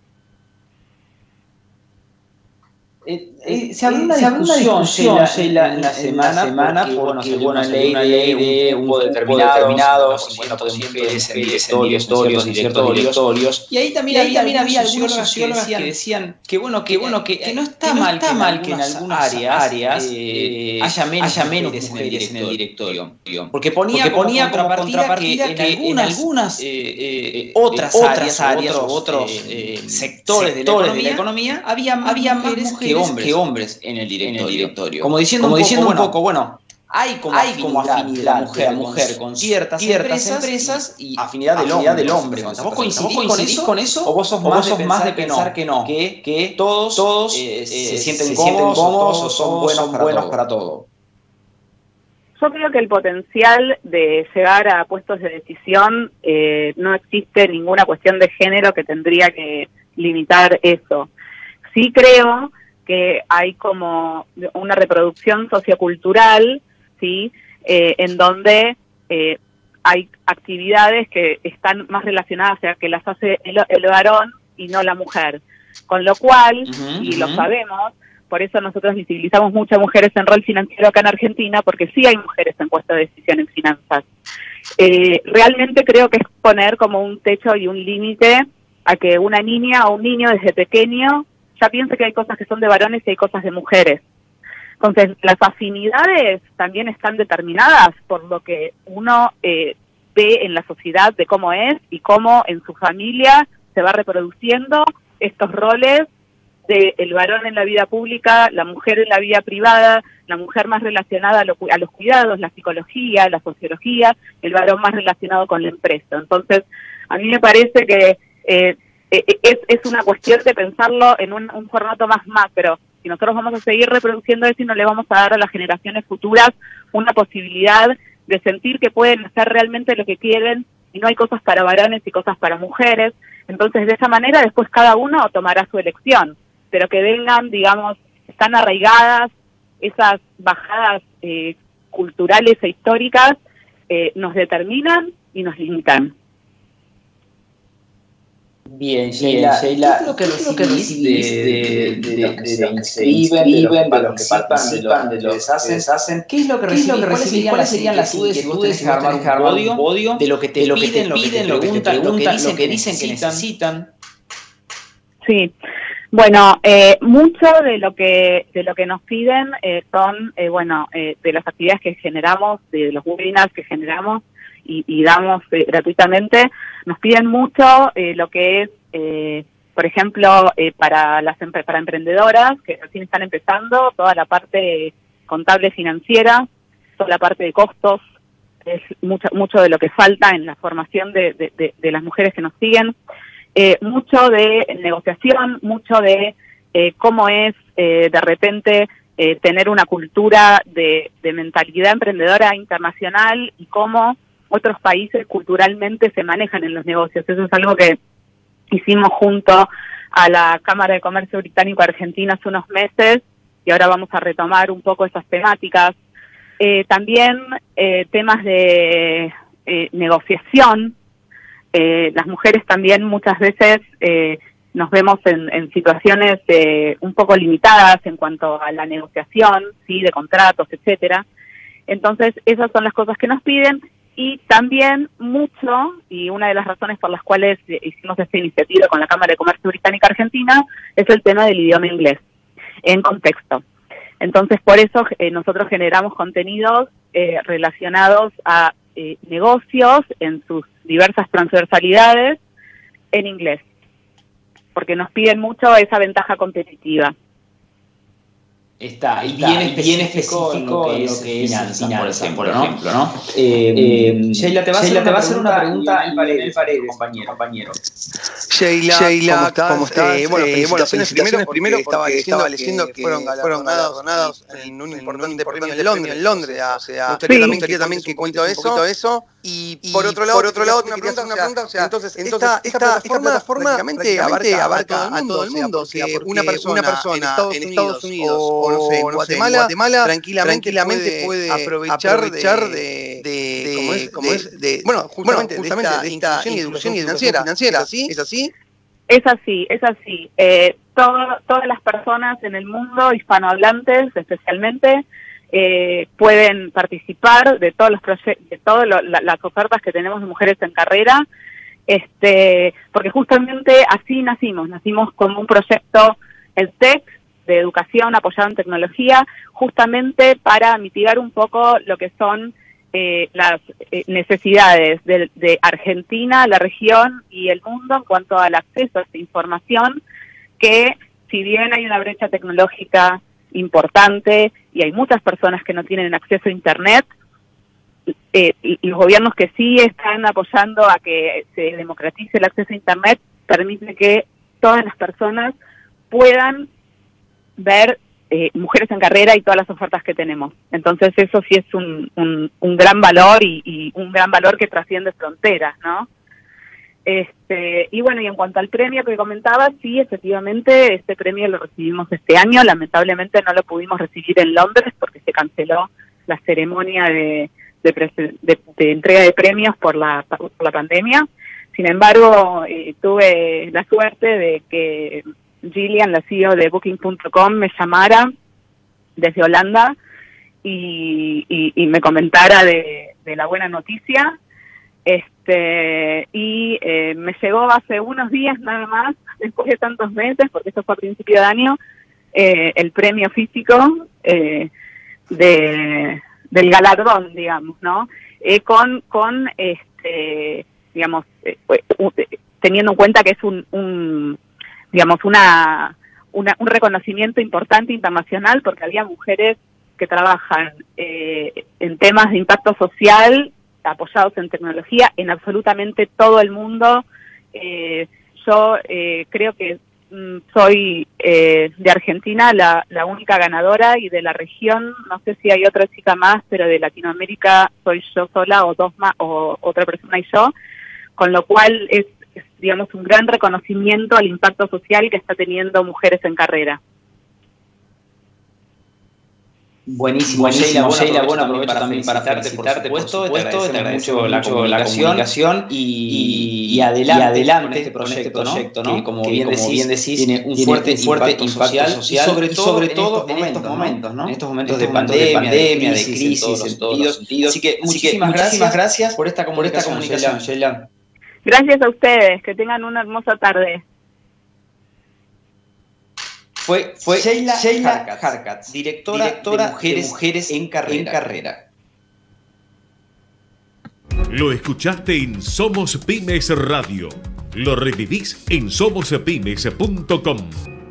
Eh, eh, se abrió una discusión, Sheila, Sheila, en la semana, semana porque, bueno, porque bueno, se ley, ley de un grupo determinado, cincuenta por ciento de mujeres en directorios, en ciertos directorios, y ahí también, y ahí también había algunos sociólogas que decían que bueno, que bueno, que, que no está que mal, no está mal que en algunas áreas, áreas eh, haya menos, haya menos mujeres, mujeres en el directorio, porque ponía, porque ponía como contrapartida que, que en algunas eh, eh, otras, otras áreas, otros, otros eh, sectores, sectores de la economía, había, había más mujeres que hombres, que hombres en el directorio. En el directorio. Como diciendo, como un, diciendo poco, un poco, bueno, hay como hay afinidad, como afinidad mujer, de la mujer con ciertas, ciertas empresas, empresas y afinidad del hombre. Del hombre con ¿Vos coincidís, ¿Vos coincidís con eso? ¿O vos sos más, vos sos de, más de pensar que no? Que, que todos, todos eh, eh, se sienten se cómodos, cómodos o son buenos, son para, buenos todo. para todo. Yo creo que el potencial de llegar a puestos de decisión, eh, no existe ninguna cuestión de género que tendría que limitar eso. Sí creo que hay como una reproducción sociocultural, ¿sí? Eh, en donde eh, hay actividades que están más relacionadas, o sea, que las hace el, el varón y no la mujer. Con lo cual, uh-huh, y uh-huh. lo sabemos, por eso nosotros visibilizamos muchas mujeres en rol financiero acá en Argentina, porque sí hay mujeres en puestos de decisión en finanzas. eh, realmente creo que es poner como un techo y un límite a que una niña o un niño desde pequeño ya piense que hay cosas que son de varones y hay cosas de mujeres. Entonces, las afinidades también están determinadas por lo que uno eh, ve en la sociedad de cómo es y cómo en su familia se va reproduciendo estos roles de el varón en la vida pública, la mujer en la vida privada, la mujer más relacionada a, lo, a los cuidados, la psicología, la sociología, el varón más relacionado con la empresa. Entonces, a mí me parece que eh, es, es una cuestión de pensarlo en un, un formato más macro. Si nosotros vamos a seguir reproduciendo eso y no le vamos a dar a las generaciones futuras una posibilidad de sentir que pueden hacer realmente lo que quieren y no hay cosas para varones y cosas para mujeres, entonces de esa manera después cada uno tomará su elección, pero que vengan, digamos, están arraigadas esas bajadas eh, culturales e históricas, eh, nos determinan y nos limitan. Bien, Sheila, Sheila, ¿qué es lo que recibís de, de, de, de los que se inscriben, de los que participan, de los que deshacen? ¿Qué es lo que recibís? ¿Cuáles serían las inquietudes que armar un podio de lo que te piden, lo que te preguntan, lo que dicen que necesitan? Sí, bueno, eh, mucho de lo que de lo que nos piden eh, son, eh, bueno, eh, de las actividades que generamos, de los webinars que generamos y, y damos eh, gratuitamente. Nos piden mucho eh, lo que es, eh, por ejemplo, eh, para las para emprendedoras que recién están empezando, toda la parte contable financiera, toda la parte de costos, es mucho, mucho de lo que falta en la formación de, de, de, de las mujeres que nos siguen. Eh, mucho de negociación, mucho de eh, cómo es eh, de repente eh, tener una cultura de, de mentalidad emprendedora internacional y cómo otros países culturalmente se manejan en los negocios. Eso es algo que hicimos junto a la Cámara de Comercio Británico Argentina hace unos meses y ahora vamos a retomar un poco esas temáticas. Eh, también eh, temas de eh, negociación. Eh, las mujeres también muchas veces eh, nos vemos en, en situaciones eh, un poco limitadas en cuanto a la negociación, sí, de contratos, etcétera. Entonces, esas son las cosas que nos piden. Y también mucho, y una de las razones por las cuales hicimos esta iniciativa con la Cámara de Comercio Británica Argentina, es el tema del idioma inglés, en contexto. Entonces, por eso eh, nosotros generamos contenidos eh, relacionados a eh, negocios en sus diversas transversalidades en inglés, porque nos piden mucho esa ventaja competitiva. Está, y bien específico, bien específico lo que es, lo que es finanzas, finanzas, por ejemplo, por ejemplo, ¿no? Eh, eh, Sheila, te va a hacer, te va a hacer una pregunta en paredes, paredes, compañero, compañero. Sheila, Sheila, ¿cómo estás? Eh, bueno, eh, bueno, primero, primero estaba leyendo, leyendo que fueron galardonados donados en un importante premio en Londres, en Londres, o sea, me gustaría también, quería también que cuento eso, eso. Y por otro lado, por otro lado, una pregunta, una pregunta, o sea, entonces, esta, esta, esta plataforma prácticamente abarca, abarca a todo el mundo, o sea, una persona, una persona en Estados Unidos o no sé, en Guatemala, Guatemala tranquilamente, tranquilamente puede, puede aprovechar, aprovechar de, de, de, ¿cómo es? ¿Cómo es? De, bueno, justamente, bueno, justamente de esta, de esta institución y educación financiera, ¿sí? ¿Es así? Es así, es así. Eh, todo, todas las personas en el mundo, hispanohablantes especialmente, Eh, pueden participar de todos los proyectos, de todas lo, la, las ofertas que tenemos de mujeres en carrera, este, porque justamente así nacimos, nacimos como un proyecto, el T E C, de educación apoyado en tecnología, justamente para mitigar un poco lo que son eh, las eh, necesidades de, de Argentina, la región y el mundo en cuanto al acceso a esta información, que si bien hay una brecha tecnológica importante y hay muchas personas que no tienen acceso a Internet, eh, y, y los gobiernos que sí están apoyando a que se democratice el acceso a Internet permite que todas las personas puedan ver eh, mujeres en carrera y todas las ofertas que tenemos. Entonces eso sí es un, un, un gran valor y, y un gran valor que trasciende fronteras, ¿no? Este, y bueno, y en cuanto al premio que comentaba, sí, efectivamente, este premio lo recibimos este año. Lamentablemente no lo pudimos recibir en Londres porque se canceló la ceremonia de, de, de, de entrega de premios por la, por la pandemia. Sin embargo, eh, tuve la suerte de que Gillian, la C E O de Booking punto com, me llamara desde Holanda y, y, y me comentara de, de la buena noticia. Este, y eh, me llegó hace unos días nada más, después de tantos meses, porque esto fue a principio de año, eh, el premio físico eh, de, del galardón, digamos, ¿no? Eh, con, con este, digamos, eh, teniendo en cuenta que es un, un digamos, una, una, un reconocimiento importante internacional, porque había mujeres que trabajan eh, en temas de impacto social, apoyados en tecnología, en absolutamente todo el mundo. Eh, yo eh, creo que mm, soy eh, de Argentina la, la única ganadora, y de la región, no sé si hay otra chica más, pero de Latinoamérica soy yo sola o dos más, o otra persona y yo, con lo cual es, es digamos, un gran reconocimiento al impacto social que está teniendo Mujeres en Carrera. Buenísimo, Sheila, bueno, Sheila, bueno, aprovecho también para felicitarte, por supuesto, te agradezco mucho la comunicación y, y, y adelante, y adelante con este proyecto, con este proyecto, ¿no? Que como, que, bien, como decís, bien decís, tiene un fuerte, fuerte impacto, impacto social, y sobre todo, y sobre todo en, estos en momentos, ¿no? En estos momentos, ¿no? de, pandemia, de pandemia, de crisis, en todos los sentidos. sentidos. Así que muchísimas, muchísimas gracias por esta comunicación, por esta comunicación Sheila. Gracias a ustedes, que tengan una hermosa tarde. Fue, fue Sheila, Sheila Harkatz, directora, directora de, mujeres de Mujeres en Carrera. en Carrera. Lo escuchaste en Somos Pymes Radio. Lo revivís en somos pymes punto com.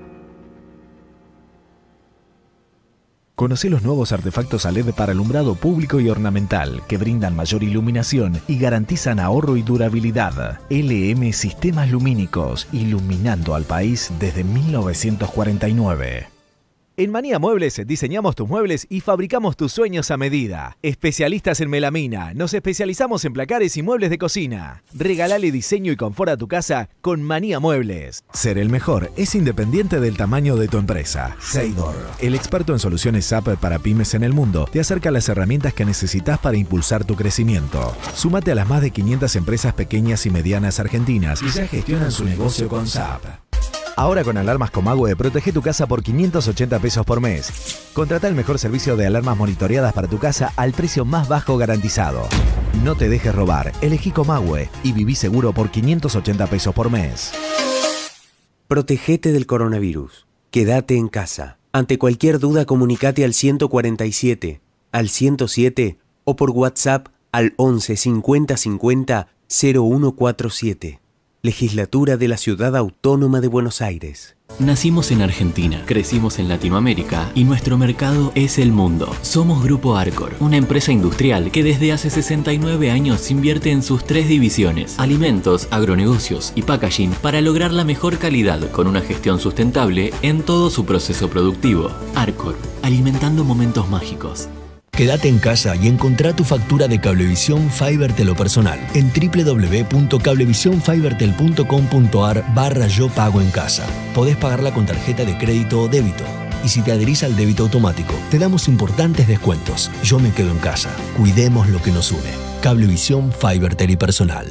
Conoce los nuevos artefactos a L E D para alumbrado público y ornamental que brindan mayor iluminación y garantizan ahorro y durabilidad. L M Sistemas Lumínicos, iluminando al país desde mil novecientos cuarenta y nueve. En Manía Muebles diseñamos tus muebles y fabricamos tus sueños a medida. Especialistas en melamina, nos especializamos en placares y muebles de cocina. Regalale diseño y confort a tu casa con Manía Muebles. Ser el mejor es independiente del tamaño de tu empresa. Seidor, el experto en soluciones S A P para pymes en el mundo, te acerca las herramientas que necesitas para impulsar tu crecimiento. Súmate a las más de quinientas empresas pequeñas y medianas argentinas y ya gestionan su negocio con S A P. Ahora con alarmas Comahue, protege tu casa por quinientos ochenta pesos por mes. Contrata el mejor servicio de alarmas monitoreadas para tu casa al precio más bajo garantizado. No te dejes robar, elegí Comahue y viví seguro por quinientos ochenta pesos por mes. Protegete del coronavirus. Quédate en casa. Ante cualquier duda, comunicate al ciento cuarenta y siete, al ciento siete o por WhatsApp al once cincuenta cincuenta cero uno cuarenta y siete. Legislatura de la Ciudad Autónoma de Buenos Aires. Nacimos en Argentina, crecimos en Latinoamérica y nuestro mercado es el mundo. Somos Grupo Arcor, una empresa industrial que desde hace sesenta y nueve años invierte en sus tres divisiones: alimentos, agronegocios y packaging, para lograr la mejor calidad con una gestión sustentable en todo su proceso productivo. Arcor, alimentando momentos mágicos. Quédate en casa y encontrá tu factura de Cablevisión Fibertel personal en w w w punto cablevisión fibertel punto com punto a r barra yo pago en casa. Podés pagarla con tarjeta de crédito o débito. Y si te adherís al débito automático, te damos importantes descuentos. Yo me quedo en casa. Cuidemos lo que nos une. Cablevisión Fibertel y personal.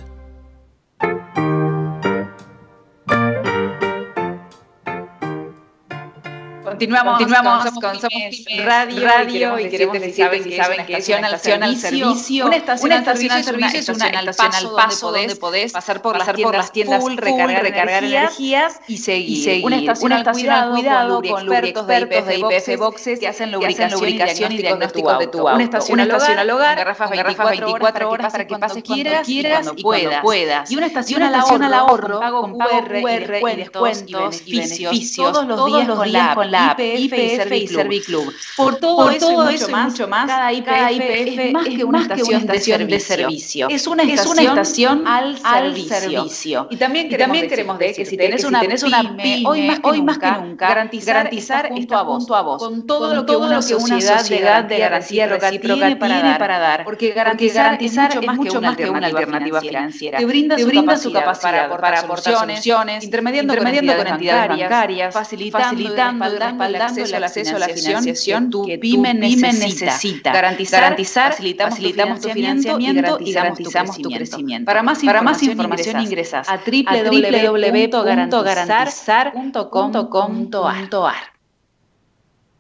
Continuamos, Continuamos con, con Somos Pymes Radio, Radio y queremos decirles que saben que es una estación al servicio, una estación al servicio, es una estación al paso donde podés pasar por las tiendas full, recargar, recargar energías y seguir. Una estación al cuidado con expertos de I P F Boxes que hacen lubricación y diagnóstico de tu auto. Una estación al hogar, garrafas veinticuatro horas para que pases quieras y cuando puedas. Y una estación al ahorro, con pago Q R y descuentos y beneficios todos los días con la I P F y Serviclub. Por todo, Por eso, todo y eso y mucho más, cada I P F es más que una estación de servicio. Es una estación al servicio. Y también queremos decir que si tenés una pyme, hoy más que nunca, garantizar esto junto a vos, con todo lo que una sociedad de garantía recíproca tiene para dar. Porque garantizar es mucho más que una alternativa financiera. Te brinda su capacidad para aportar soluciones, intermediando con entidades bancarias, facilitando respaldando el acceso a la financiación que tu pyme necesita. Garantizar, garantizar facilitamos tu financiamiento y garantizamos tu crecimiento. Para más información ingresás a w w w punto garantizar punto com punto a r.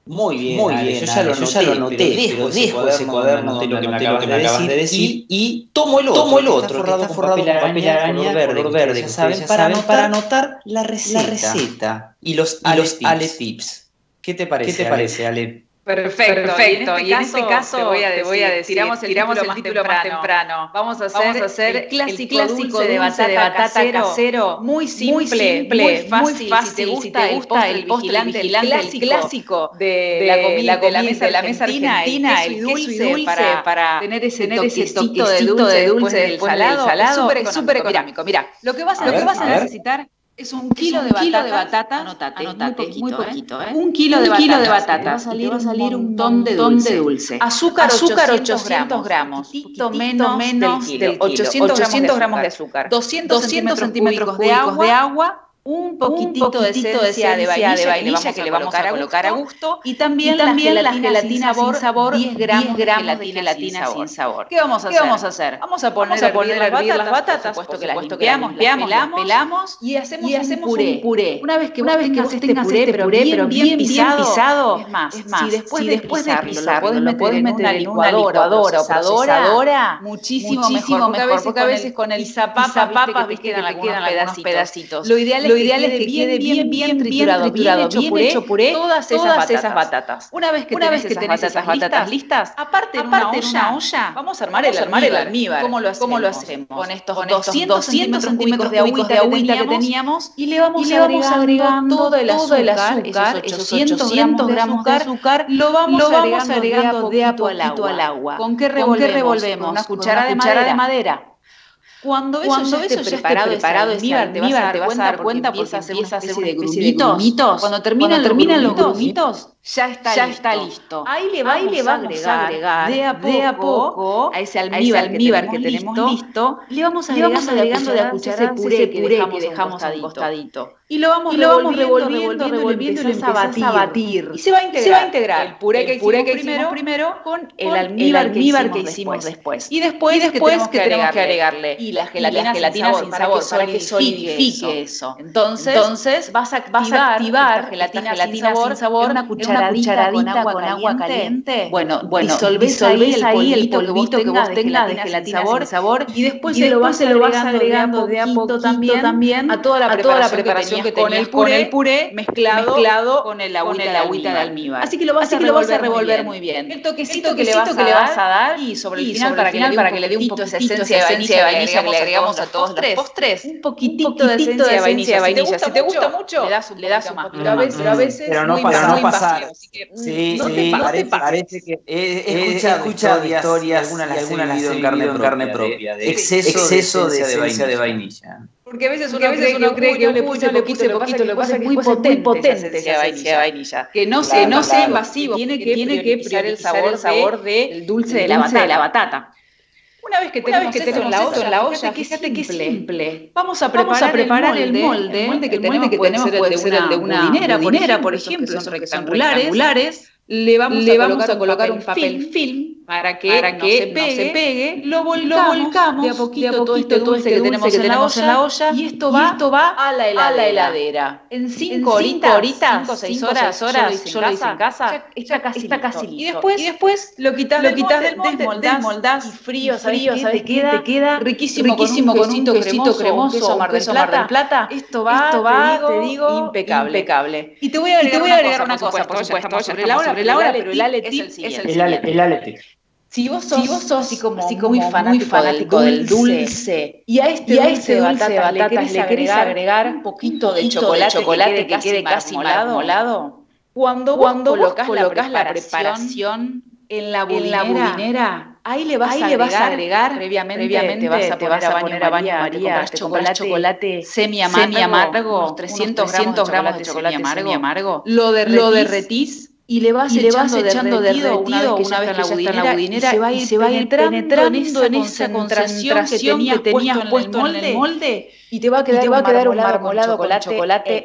Muy bien, Muy Ale, bien, yo ya lo Ale, yo noté, ya lo noté, pero dejo, pero ese dejo cuaderno, ese cuaderno donde donde anoté anoté lo que me acabas de decir, decir y tomo el otro, tomo el que otro, está forrado, que está con forrado papel con papel araña, araña, color verde, color que verde, ustedes ya que saben, ustedes ya para saben, anotar, para anotar la receta, la receta y los, y Ale, los tips. Ale Tips. ¿Qué te parece, ¿Qué te parece, Ale? Perfecto, Perfecto. Y en este caso, te voy a te decir, voy a decir, tiramos el tiramos título, el título más, más temprano. temprano. Vamos a hacer, Vamos a hacer el clásico, el clásico dulce, de batata, de batata casero, casero, muy simple, muy simple, muy fácil. muy fácil. Si te gusta, Si te gusta el el postre, postre, el el vigilante, el clásico, clásico de, de la comida, la de la comida mesa, de la mesa argentina, argentina, el el queso y dulce, para, para tener ese tener ese toquecito, toquecito de dulce, de después dulce del del salado, salado, es súper económico. Mira, lo que vas a, A ver, vas a a ver. necesitar es un kilo, un de, kilo batata, de batata, anotate, anotate, muy poquito, muy poquito, ¿eh? ¿eh? Un kilo Un de kilo de batatas, batatas, y te va a salir un montón montón de dulce. de dulce. Azúcar, Azúcar ochocientos gramos, poquitito menos, menos del del kilo, kilo, ochocientos gramos de azúcar, doscientos centímetros cúbicos de agua, un poquitito, un poquitito de esencia de vainilla, de vainilla que le vamos a colocar a gusto, y también, y también la la gelatina, gelatina sin sabor, sin sabor, diez gramos, diez gramos de de gelatina, gelatina sin sin sabor. sabor. ¿Qué vamos a ¿Qué hacer? vamos a hacer? Vamos a poner, Vamos a poner a hervir las batatas, batatas, por supuesto, por que las supuesto que las limpiamos, limpiamos, las las pelamos, pelamos y hacemos, y hacemos un, puré. un puré. Una vez que Una vos vez que tengas vos este tengas puré, este pero puré, bien, pero bien, bien pisado, pisado, es más, es más, si después, si de, después de pisarlo, pisarlo, lo podés lo meter podés en meter una en una licuadora, licuadora o o procesadora, procesadora, muchísimo, muchísimo mejor, mejor, porque a veces con el pisapapas, viste que te quedan algunos pedacitos. Lo ideal es que quede bien, bien triturado, bien hecho puré, todas esas batatas. Una vez que tenés esas batatas listas, aparte en una olla, vamos a armar el almíbar. ¿Cómo lo hacemos? Con estos doscientos centímetros de agüita que teníamos, y le vamos agregando todo el azúcar, esos ochocientos gramos de azúcar, lo vamos agregando de a poquito al agua. ¿Con qué revolvemos? Con una cuchara de madera. Cuando eso, Cuando ya, esté eso preparado, ya esté preparado, ese almíbar, te vas a dar, te vas a dar cuenta porque empieza a hacer una especie de grumitos. Cuando terminan, Cuando terminan los grumitos, ya está, ya listo. está listo. Ahí le vamos, Ahí le vamos a agregar de a poco, de a, poco a ese almíbar, a ese almíbar que, tenemos que tenemos listo, le vamos agregando, le vamos agregando de a cuchara ese puré que dejamos, que dejamos a un costadito. Y lo vamos, y lo vamos revolviendo, revolviendo, revolviendo y lo empezás a batir. Y se va a integrar, se va a integrar el puré que, el puré que hicimos primero con el almíbar, el almíbar que hicimos después. Y después, y después que tenemos que agregarle y la gelatina, y la gelatina sin sabor, sin sabor para que solidifique eso. eso. Entonces, Entonces vas a activar, vas a activar esta gelatina, esta gelatina sin sabor, sin sabor en una cucharadita, una cucharadita con, agua, con agua caliente. Bueno, bueno disolvés, disolvés ahí el polvito que vos tengas de gelatina sin sabor y después se lo vas agregando de a poquito también a toda la preparación que con el puré, con el puré mezclado, mezclado con el agüita, con el agüita de almíbar. Así que lo vas, Así a, que revolver lo vas a revolver muy bien. Muy bien. El toquecito, el toquecito que, le vas, que le vas a dar y sobre el final, para, final, para que le dé un poquito esa esencia de vainilla, vainilla que le agregamos a todos los postres. Un poquitito, un poquitito de esencia de vainilla. vainilla. Si te gusta mucho, le das un, le das un más. Pero a veces, pero a veces pero no pasa, muy invasivo. Sí, sí, parece que he escuchado historias, algunas las he vivido en carne propia, de exceso de esencia de vainilla. Porque a veces uno, a veces cree, uno cree que yo le puse poquito, le poquito, lo que pasa es que es muy potente, potente esa esencia de vainilla. Que no sea, no sea invasivo, tiene que tiene que priorizar el sabor, el sabor del dulce de la batata. De la batata. Una vez que tenemos, Una vez que tenemos en la olla, en la olla fíjate que es simple. Vamos a preparar, Vamos a preparar el, molde, el molde que el tenemos, molde que puede tenemos puede ser el de una budinera, budinera por ejemplo, son rectangulares. Le vamos, le vamos a colocar, a colocar un papel film, film para que, para que no, se pegue, no se pegue, lo volcamos, lo volcamos de a poquito, de a poquito todo este dulce que tenemos, que tenemos en la olla, y esto va, y esto va a, la heladera. a la heladera. En cinco horitas, horitas, cinco o seis horas, horas, yo lo hice en casa, ya, está, casi está casi listo. Y después, y después lo quitas lo quitas del molde, desmoldás, y frío, frío, ¿sabes qué? Te queda riquísimo, riquísimo con un quesito cremoso, Mar del Plata. Esto va, esto va, te digo, impecable. Y te voy a agregar una cosa, por supuesto, sobre la hora, la hora, pero el Ale tip es el siguiente. El Ale tip. Si vos sos, si vos sos así como, así como muy, fanático, muy fanático del dulce, dulce y a este, y a dulce, este dulce de batatas, batatas le querés agregar un poquito de chocolate, chocolate que quede casi marmolado, cuando, cuando vos colocas, colocas la, preparación la preparación en la budinera, en la budinera ahí le vas, ahí a, agregar, le vas a agregar, previamente, previamente te vas a, te vas a poner a baño María, te compras chocolate semi amargo, unos trescientos gramos de chocolate semi amargo, lo derretís y le vas, y le vas echando derretido una vez que ya está en la budinera y, y se va a ir penetrando en esa concentración que tenías, que tenías puesto en el molde y te va a quedar, te va a quedar un marmolado con chocolate, chocolate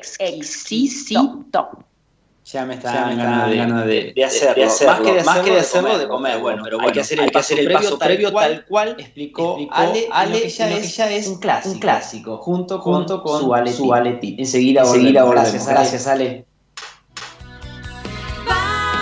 exquisito. Ya me está dando ganas de, de, de, hacerlo. de hacerlo. Más que de hacerlo, más que de, hacerlo, de, comer. de comer. Bueno, pero bueno, hay que hacer el, hay que hacer el paso previo tal cual explicó, explicó Ale, Ale que ya, es, que ya es un clásico, un clásico junto, junto con, con su Ale Tip. Enseguida, Enseguida volvemos. Gracias, gracias Ale.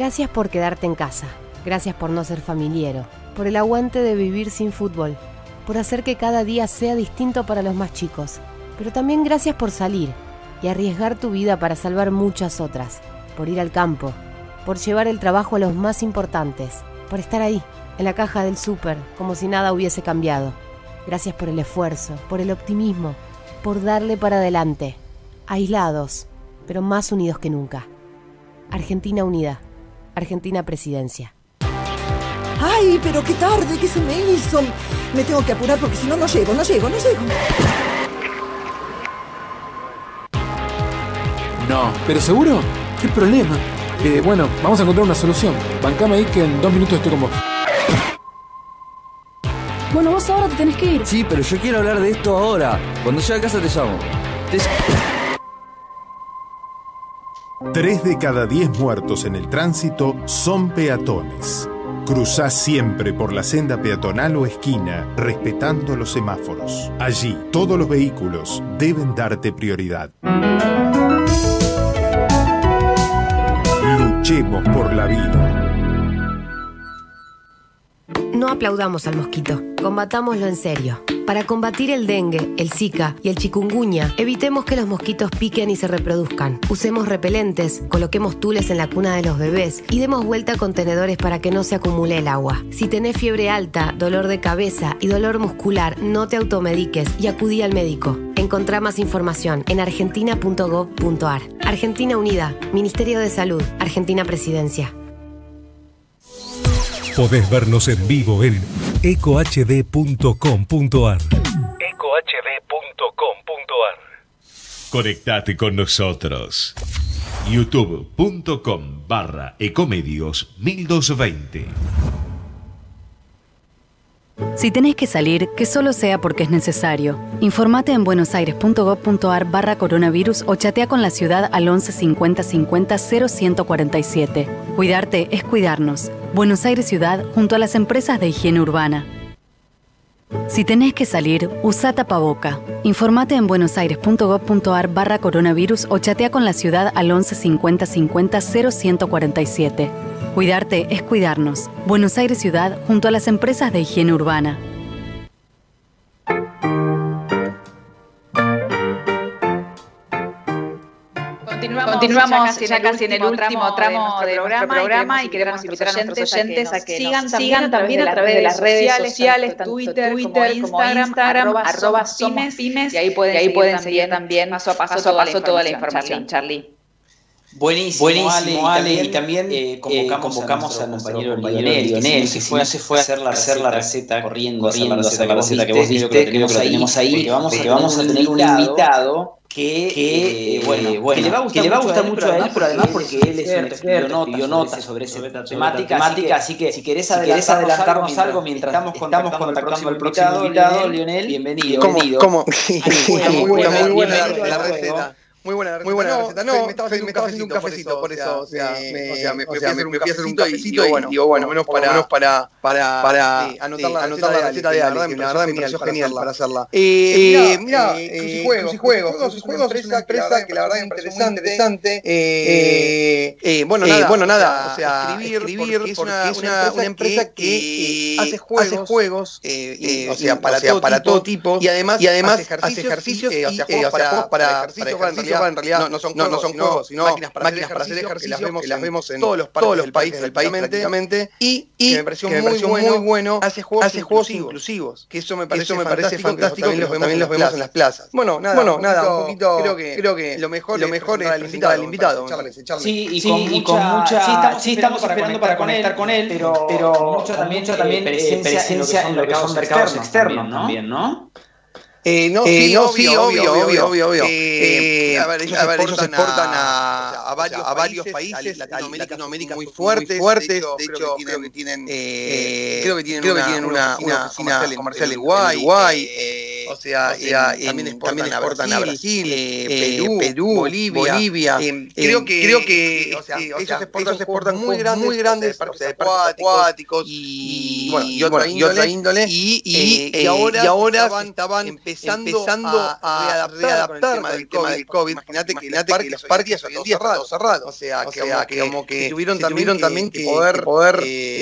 Gracias por quedarte en casa. Gracias por no ser familiero. Por el aguante de vivir sin fútbol. Por hacer que cada día sea distinto para los más chicos. Pero también gracias por salir y arriesgar tu vida para salvar muchas otras. Por ir al campo. Por llevar el trabajo a los más importantes. Por estar ahí, en la caja del súper, como si nada hubiese cambiado. Gracias por el esfuerzo, por el optimismo, por darle para adelante. Aislados, pero más unidos que nunca. Argentina unida. Argentina Presidencia. ¡Ay, pero qué tarde! ¿Qué se me hizo? Me tengo que apurar porque si no, no llego, no llego, no llego. No. ¿Pero seguro? ¿Qué problema? Eh, bueno, vamos a encontrar una solución. Bancame ahí que en dos minutos estoy con vos. Bueno, vos ahora te tenés que ir. Sí, pero yo quiero hablar de esto ahora. Cuando llegue a casa te llamo. Te... Tres de cada diez muertos en el tránsito son peatones. Cruzá siempre por la senda peatonal o esquina, respetando los semáforos. Allí, todos los vehículos deben darte prioridad. Luchemos por la vida. No aplaudamos al mosquito, combatámoslo en serio. Para combatir el dengue, el zika y el chikungunya, evitemos que los mosquitos piquen y se reproduzcan. Usemos repelentes, coloquemos tules en la cuna de los bebés y demos vuelta a contenedores para que no se acumule el agua. Si tenés fiebre alta, dolor de cabeza y dolor muscular, no te automediques y acudí al médico. Encontrá más información en argentina punto gov punto ar. Argentina Unida, Ministerio de Salud, Argentina Presidencia. Podés vernos en vivo en eco h d punto com punto ar. eco h d punto com punto ar. Conectate con nosotros. youtube punto com barra ecomedios mil doscientos veinte. Si tenés que salir, que solo sea porque es necesario. Informate en buenosaires punto gov punto ar barra coronavirus o chatea con la ciudad al once cincuenta cincuenta cero ciento cuarenta y siete. Cuidarte es cuidarnos. Buenos Aires Ciudad junto a las empresas de higiene urbana. Si tenés que salir, usa tapaboca. Informate en buenosaires punto gov punto ar barra coronavirus o chatea con la ciudad al once cincuenta cincuenta cero ciento cuarenta y siete. Cuidarte es cuidarnos. Buenos Aires Ciudad junto a las empresas de higiene urbana. Continuamos, Continuamos ya casi en el último tramo de nuestro programa y queremos invitar a nuestros oyentes a que sigan, sigan también a través de las redes sociales, Twitter, Twitter como Instagram, arroba somos pymes, y ahí pueden, y ahí pueden seguir también paso a paso, paso, a paso toda la información, Charlie. Buenísimo, Buenísimo Ale, Ale, y también eh, convocamos, eh, convocamos a nuestro compañero Lionel, Lionel, que fue, se fue a hacer la, hacer la receta, corriendo, corriendo a hacer la receta que vos viste, creo que lo tenemos ahí, porque vamos, porque vamos a tener un invitado que, que, eh, bueno, bueno, que le va a gustar, que le va a gustar mucho a él, pero además porque él es un experto, escribió notas sobre esta temática, así que si querés adelantarnos algo mientras estamos contactando al próximo invitado, Lionel, bienvenido. ¿Cómo? Muy buena la receta. Muy buena, muy buena receta. No, me estaba haciendo un cafecito, por eso, o sea, me fui a hacer un cafecito y digo, bueno, menos para para para anotar la receta de Ale, la verdad me pareció genial para hacerla. Eh, mira, Crucijuegos, Crucijuegos, es una empresa que la verdad es interesante. Eh, bueno, nada, bueno, nada, o sea, escribir porque es una empresa que hace juegos, o sea, para todo tipo y además hace ejercicios, o sea, juegos para ejercicios. En realidad no, no son juegos, no, no son juegos sino máquinas para, máquinas para hacer ejercicio, que las vemos, que las vemos en todos los, todos los países del país prácticamente, y, y que me pareció, que me pareció muy, muy bueno, hace juegos, hace juegos inclusivos, inclusivos, que eso me parece, eso me parece fantástico, fantástico que también los vemos en las plazas. Bueno, nada, bueno, nada, un poquito, creo que, creo que lo mejor, lo mejor es presentar al invitado. Sí, y con, y con mucha, sí estamos esperando para conectar con él, pero, pero mucho también, también presencia en lo que son mercados externos, también, ¿no? Eh, no, eh, sí, no, sí, obvio, obvio, obvio, obvio, obvio. Eh, eh, a ver, ellos, a ver, ellos exportan a, a, a, varios, a varios países, Latinoamérica, Latinoamérica muy fuertes, muy fuertes. De hecho, de hecho creo que tienen, eh, creo que tienen, creo que tienen una, una, una oficina comercial en Uruguay. Uruguay eh, o sea, o sea eh, también exportan, también exportan a Brasil, eh, Perú, Perú, Bolivia. Bolivia. Eh, creo que, creo que o sea, o sea, ellos exportan, ellos exportan muy grandes, muy grandes parques acuáticos y, y, bueno, y, otra, bueno, índole, y otra índole, y, y, eh, y ahora, y ahora estaban, estaban empezando, empezando a, a readaptar con el tema del COVID. Imagínate que los parques, los parques hoy en día están todos cerrados, o sea, o sea que como que tuvieron también que poder, poder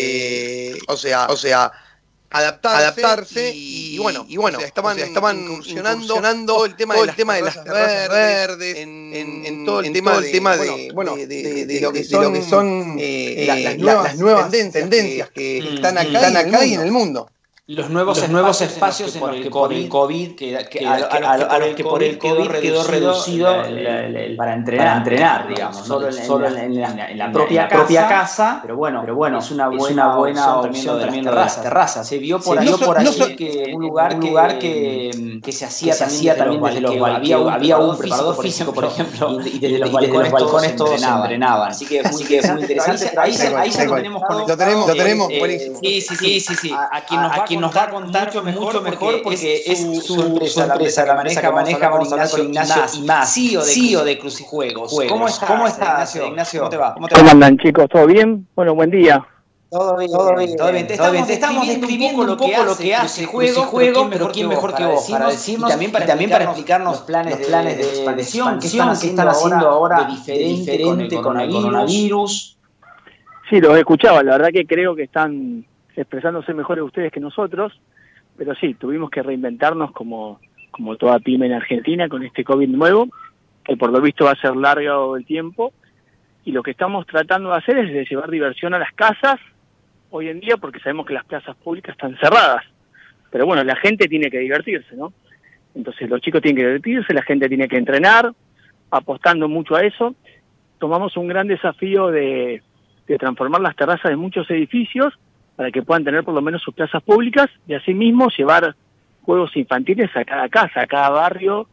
eh, o sea, o sea, adaptarse, adaptarse y, y bueno, y bueno, o sea, estaban, o sea, estaban incursionando, incursionando todo el tema todo de, las, tema de las terrazas verdes, en, en, en todo el en tema, todo el de, tema de, bueno, de, de, de, de, lo que son, de lo que son eh, las, las, nuevas, las nuevas tendencias, tendencias que, que están acá, están acá y en el mundo. Los nuevos, los nuevos espacios, espacios en los que por el COVID, que, que, que, a, a, a los que por el COVID quedó reducido el, el, el, para entrenar, para entrenar digamos, solo, en, solo en, en, la, en la propia, en la propia casa, casa, pero bueno, pero bueno, es una buena, es una buena opción también lo de las terrazas. Se vio por, se vio por allí no, que un lugar, un lugar que, que, que se hacía que también, se también desde los balcones, había un, había un preparador físico, por ejemplo, y desde los balcones todos se entrenaban. Así que es muy interesante. Ahí ya lo tenemos conectado. Lo tenemos, buenísimo. Sí, sí, sí, sí. A quien nos va a contar mucho mejor, mucho mejor porque, porque es su, su, empresa, su empresa, la empresa que maneja, vamos a hablar con Ignacio y más, C E O de, C E O de Crucijuegos. ¿Cómo estás, ¿Cómo estás Ignacio? Ignacio? ¿Cómo te va? ¿Cómo, te va? ¿Cómo andan, chicos? ¿Todo bien? Bueno, buen día. Todo bien, todo bien, todo bien. Te estamos, te estamos describiendo un poco lo que hace Crucijuegos, pero quién mejor que vos para decirnos y también para explicarnos los planes de expansión que están haciendo ahora de diferente con el coronavirus. Sí, los escuchaba, la verdad que creo que están expresándose mejores ustedes que nosotros. Pero sí, tuvimos que reinventarnos como, como toda pyme en Argentina con este COVID nuevo, que por lo visto va a ser largo el tiempo, y lo que estamos tratando de hacer es de llevar diversión a las casas hoy en día, porque sabemos que las plazas públicas están cerradas. Pero bueno, la gente tiene que divertirse, ¿no? Entonces los chicos tienen que divertirse, la gente tiene que entrenar, apostando mucho a eso. Tomamos un gran desafío de, de transformar las terrazas de muchos edificios para que puedan tener por lo menos sus plazas públicas y asimismo llevar juegos infantiles a cada casa, a cada barrio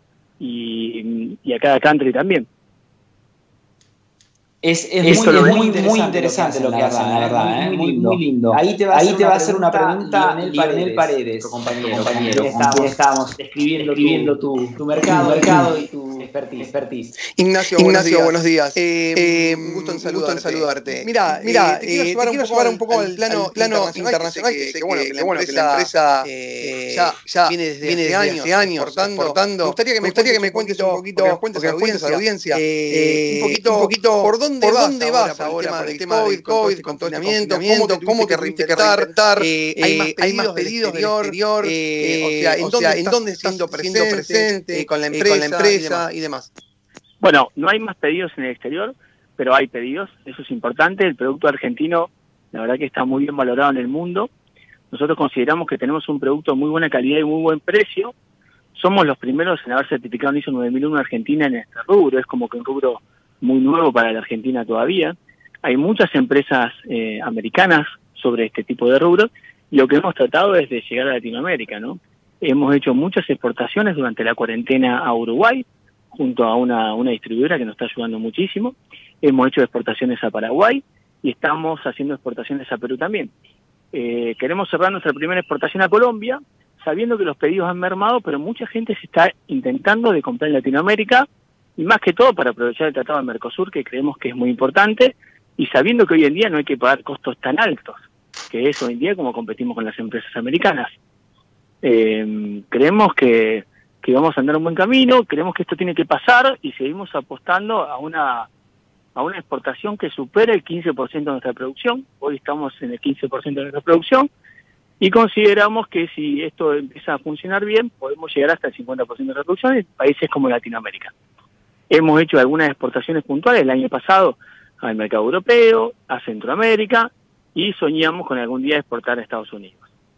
y, y a cada country también. Es, es, muy, es muy, muy interesante lo que hacen, la verdad, ¿eh? Muy, muy, lindo. muy lindo. Ahí te va a hacer, te va a hacer una pregunta Lionel Paredes, Paredes compañero, compañero. Estábamos, estábamos escribiendo, escribiendo tu, tu mercado, mercado y tu expertise. expertise. Ignacio, Ignacio, buenos días. Eh, eh, un gusto en saludarte. Gusto en saludarte. Mira, mira, eh, te quiero llevar, te quiero llevar un poco al plano, plano internacional, que, que, que, bueno, que, que, bueno, que la empresa eh, ya, ya viene desde, viene desde años, años exportando. Me gustaría que me, gustaría que me cuentes un poquito, que cuentes a la audiencia, eh, un poquito, un poquito por dónde ¿Por dónde vas ahora por el tema del COVID, con confinamiento, cómo te reinventar? ¿Hay más pedidos del exterior? O sea, ¿en dónde estás siendo presente con la empresa y demás? Bueno, no hay más pedidos en el exterior, pero hay pedidos, eso es importante. El producto argentino, la verdad que está muy bien valorado en el mundo. Nosotros consideramos que tenemos un producto de muy buena calidad y muy buen precio. Somos los primeros en haber certificado ISO nueve mil uno Argentina en este rubro, es como que un rubro muy nuevo para la Argentina todavía. Hay muchas empresas eh, americanas sobre este tipo de rubros, y lo que hemos tratado es de llegar a Latinoamérica, ¿no? Hemos hecho muchas exportaciones durante la cuarentena a Uruguay, junto a una, una distribuidora que nos está ayudando muchísimo. Hemos hecho exportaciones a Paraguay, y estamos haciendo exportaciones a Perú también. Eh, queremos cerrar nuestra primera exportación a Colombia, sabiendo que los pedidos han mermado, pero mucha gente se está intentando de comprar en Latinoamérica, y más que todo para aprovechar el Tratado de Mercosur, que creemos que es muy importante, y sabiendo que hoy en día no hay que pagar costos tan altos, que es hoy en día como competimos con las empresas americanas. Eh, creemos que, que vamos a andar un buen camino, creemos que esto tiene que pasar, y seguimos apostando a una, a una exportación que supere el quince por ciento de nuestra producción. Hoy estamos en el quince por ciento de nuestra producción, y consideramos que si esto empieza a funcionar bien, podemos llegar hasta el cincuenta por ciento de la producción en países como Latinoamérica. Hemos hecho algunas exportaciones puntuales el año pasado al mercado europeo, a Centroamérica, y soñamos con algún día exportar a Estados Unidos.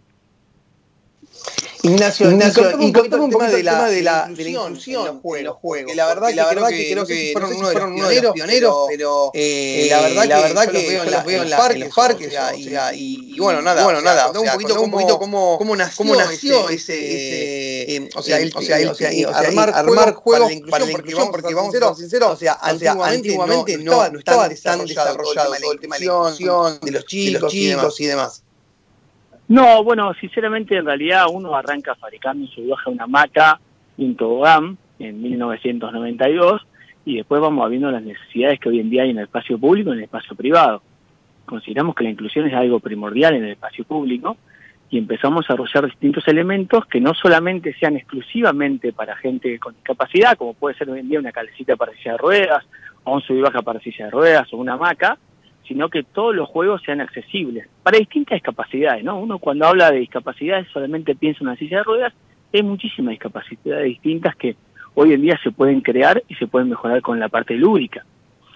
Ignacio, Ignacio, y contame un poco el tema de la, de la inclusión en los juegos. Que la verdad, que, la verdad que creo que fueron uno de los pioneros, pioneros pero eh, la verdad, la verdad que yo los veo en los parques, parques y bueno, nada, bueno, nada, un poquito cómo cómo nació ese, o sea, armar juegos para la inclusión, porque vamos a ser sinceros, o sea, antiguamente no estaba tan desarrollado todo el tema de la inclusión de los chicos y demás. No, bueno, sinceramente en realidad uno arranca fabricando su viaje una hamaca y un tobogán en mil novecientos noventa y dos y después vamos viendo las necesidades que hoy en día hay en el espacio público y en el espacio privado. Consideramos que la inclusión es algo primordial en el espacio público y empezamos a desarrollar distintos elementos que no solamente sean exclusivamente para gente con discapacidad, como puede ser hoy en día una calecita para silla de ruedas, o un sub y baja para silla de ruedas, o una hamaca, sino que todos los juegos sean accesibles para distintas discapacidades, ¿no? Uno cuando habla de discapacidades solamente piensa en una silla de ruedas, hay muchísimas discapacidades distintas que hoy en día se pueden crear y se pueden mejorar con la parte lúdica.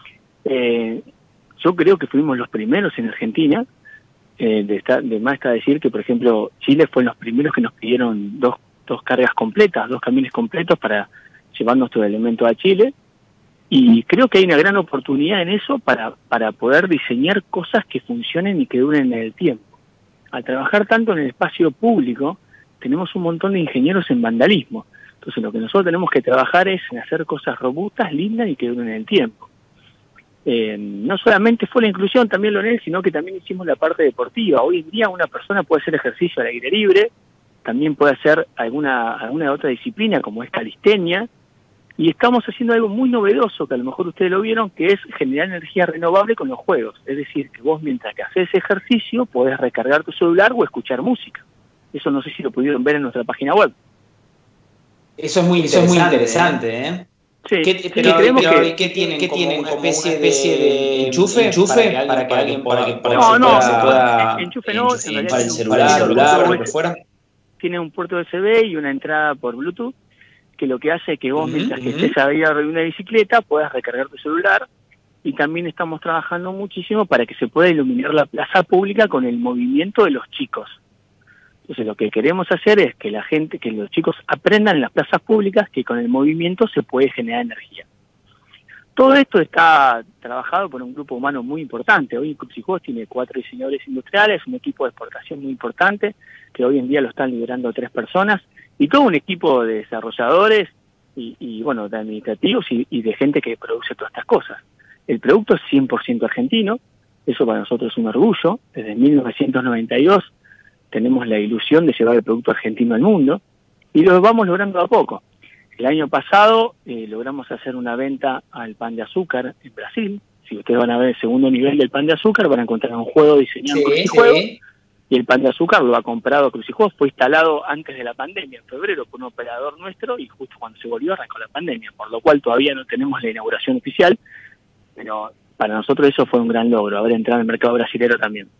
Eh, yo creo que fuimos los primeros en Argentina, eh, de, esta, de más está decir que, por ejemplo, Chile fue los primeros que nos pidieron dos, dos cargas completas, dos camiones completos para llevar nuestro elemento a Chile. Y creo que hay una gran oportunidad en eso para, para poder diseñar cosas que funcionen y que duren en el tiempo. Al trabajar tanto en el espacio público, tenemos un montón de ingenieros en vandalismo. Entonces lo que nosotros tenemos que trabajar es en hacer cosas robustas, lindas y que duren en el tiempo. Eh, no solamente fue la inclusión, también Leonel, sino que también hicimos la parte deportiva. Hoy en día una persona puede hacer ejercicio al aire libre, también puede hacer alguna, alguna otra disciplina como es calistenia. Y estamos haciendo algo muy novedoso, que a lo mejor ustedes lo vieron, que es generar energía renovable con los juegos. Es decir, que vos mientras que haces ejercicio podés recargar tu celular o escuchar música. Eso no sé si lo pudieron ver en nuestra página web. Eso es muy interesante, Eso es muy interesante ¿eh? Sí, ¿Qué, pero, creemos pero, que, ¿qué tienen? ¿Qué como tienen? Una especie, especie, especie de, de enchufe, enchufe para que alguien pueda... Para que, para que no, no, se pueda, enchufe no, en realidad para el celular, celular o lo que fuera. Tiene un puerto U S B y una entrada por Bluetooth, que lo que hace es que vos, uh-huh, mientras que uh-huh. estés arriba de una bicicleta, puedas recargar tu celular. Y también estamos trabajando muchísimo para que se pueda iluminar la plaza pública con el movimiento de los chicos. Entonces lo que queremos hacer es que la gente, que los chicos aprendan en las plazas públicas que con el movimiento se puede generar energía. Todo esto está trabajado por un grupo humano muy importante. Hoy Crucijos tiene cuatro diseñadores industriales, un equipo de exportación muy importante, que hoy en día lo están liderando tres personas, y todo un equipo de desarrolladores y, y bueno, de administrativos y, y de gente que produce todas estas cosas. El producto es cien por ciento argentino, eso para nosotros es un orgullo. Desde mil novecientos noventa y dos tenemos la ilusión de llevar el producto argentino al mundo, y lo vamos logrando a poco. El año pasado eh, logramos hacer una venta al pan de azúcar en Brasil. Si ustedes van a ver el segundo nivel del pan de azúcar, van a encontrar un juego diseñado en sí, Crucijuegos, sí. Y el pan de azúcar lo ha comprado Crucijuegos, fue instalado antes de la pandemia, en febrero, por un operador nuestro, y justo cuando se volvió arrancó la pandemia, por lo cual todavía no tenemos la inauguración oficial, pero para nosotros eso fue un gran logro, haber entrado al mercado brasilero también.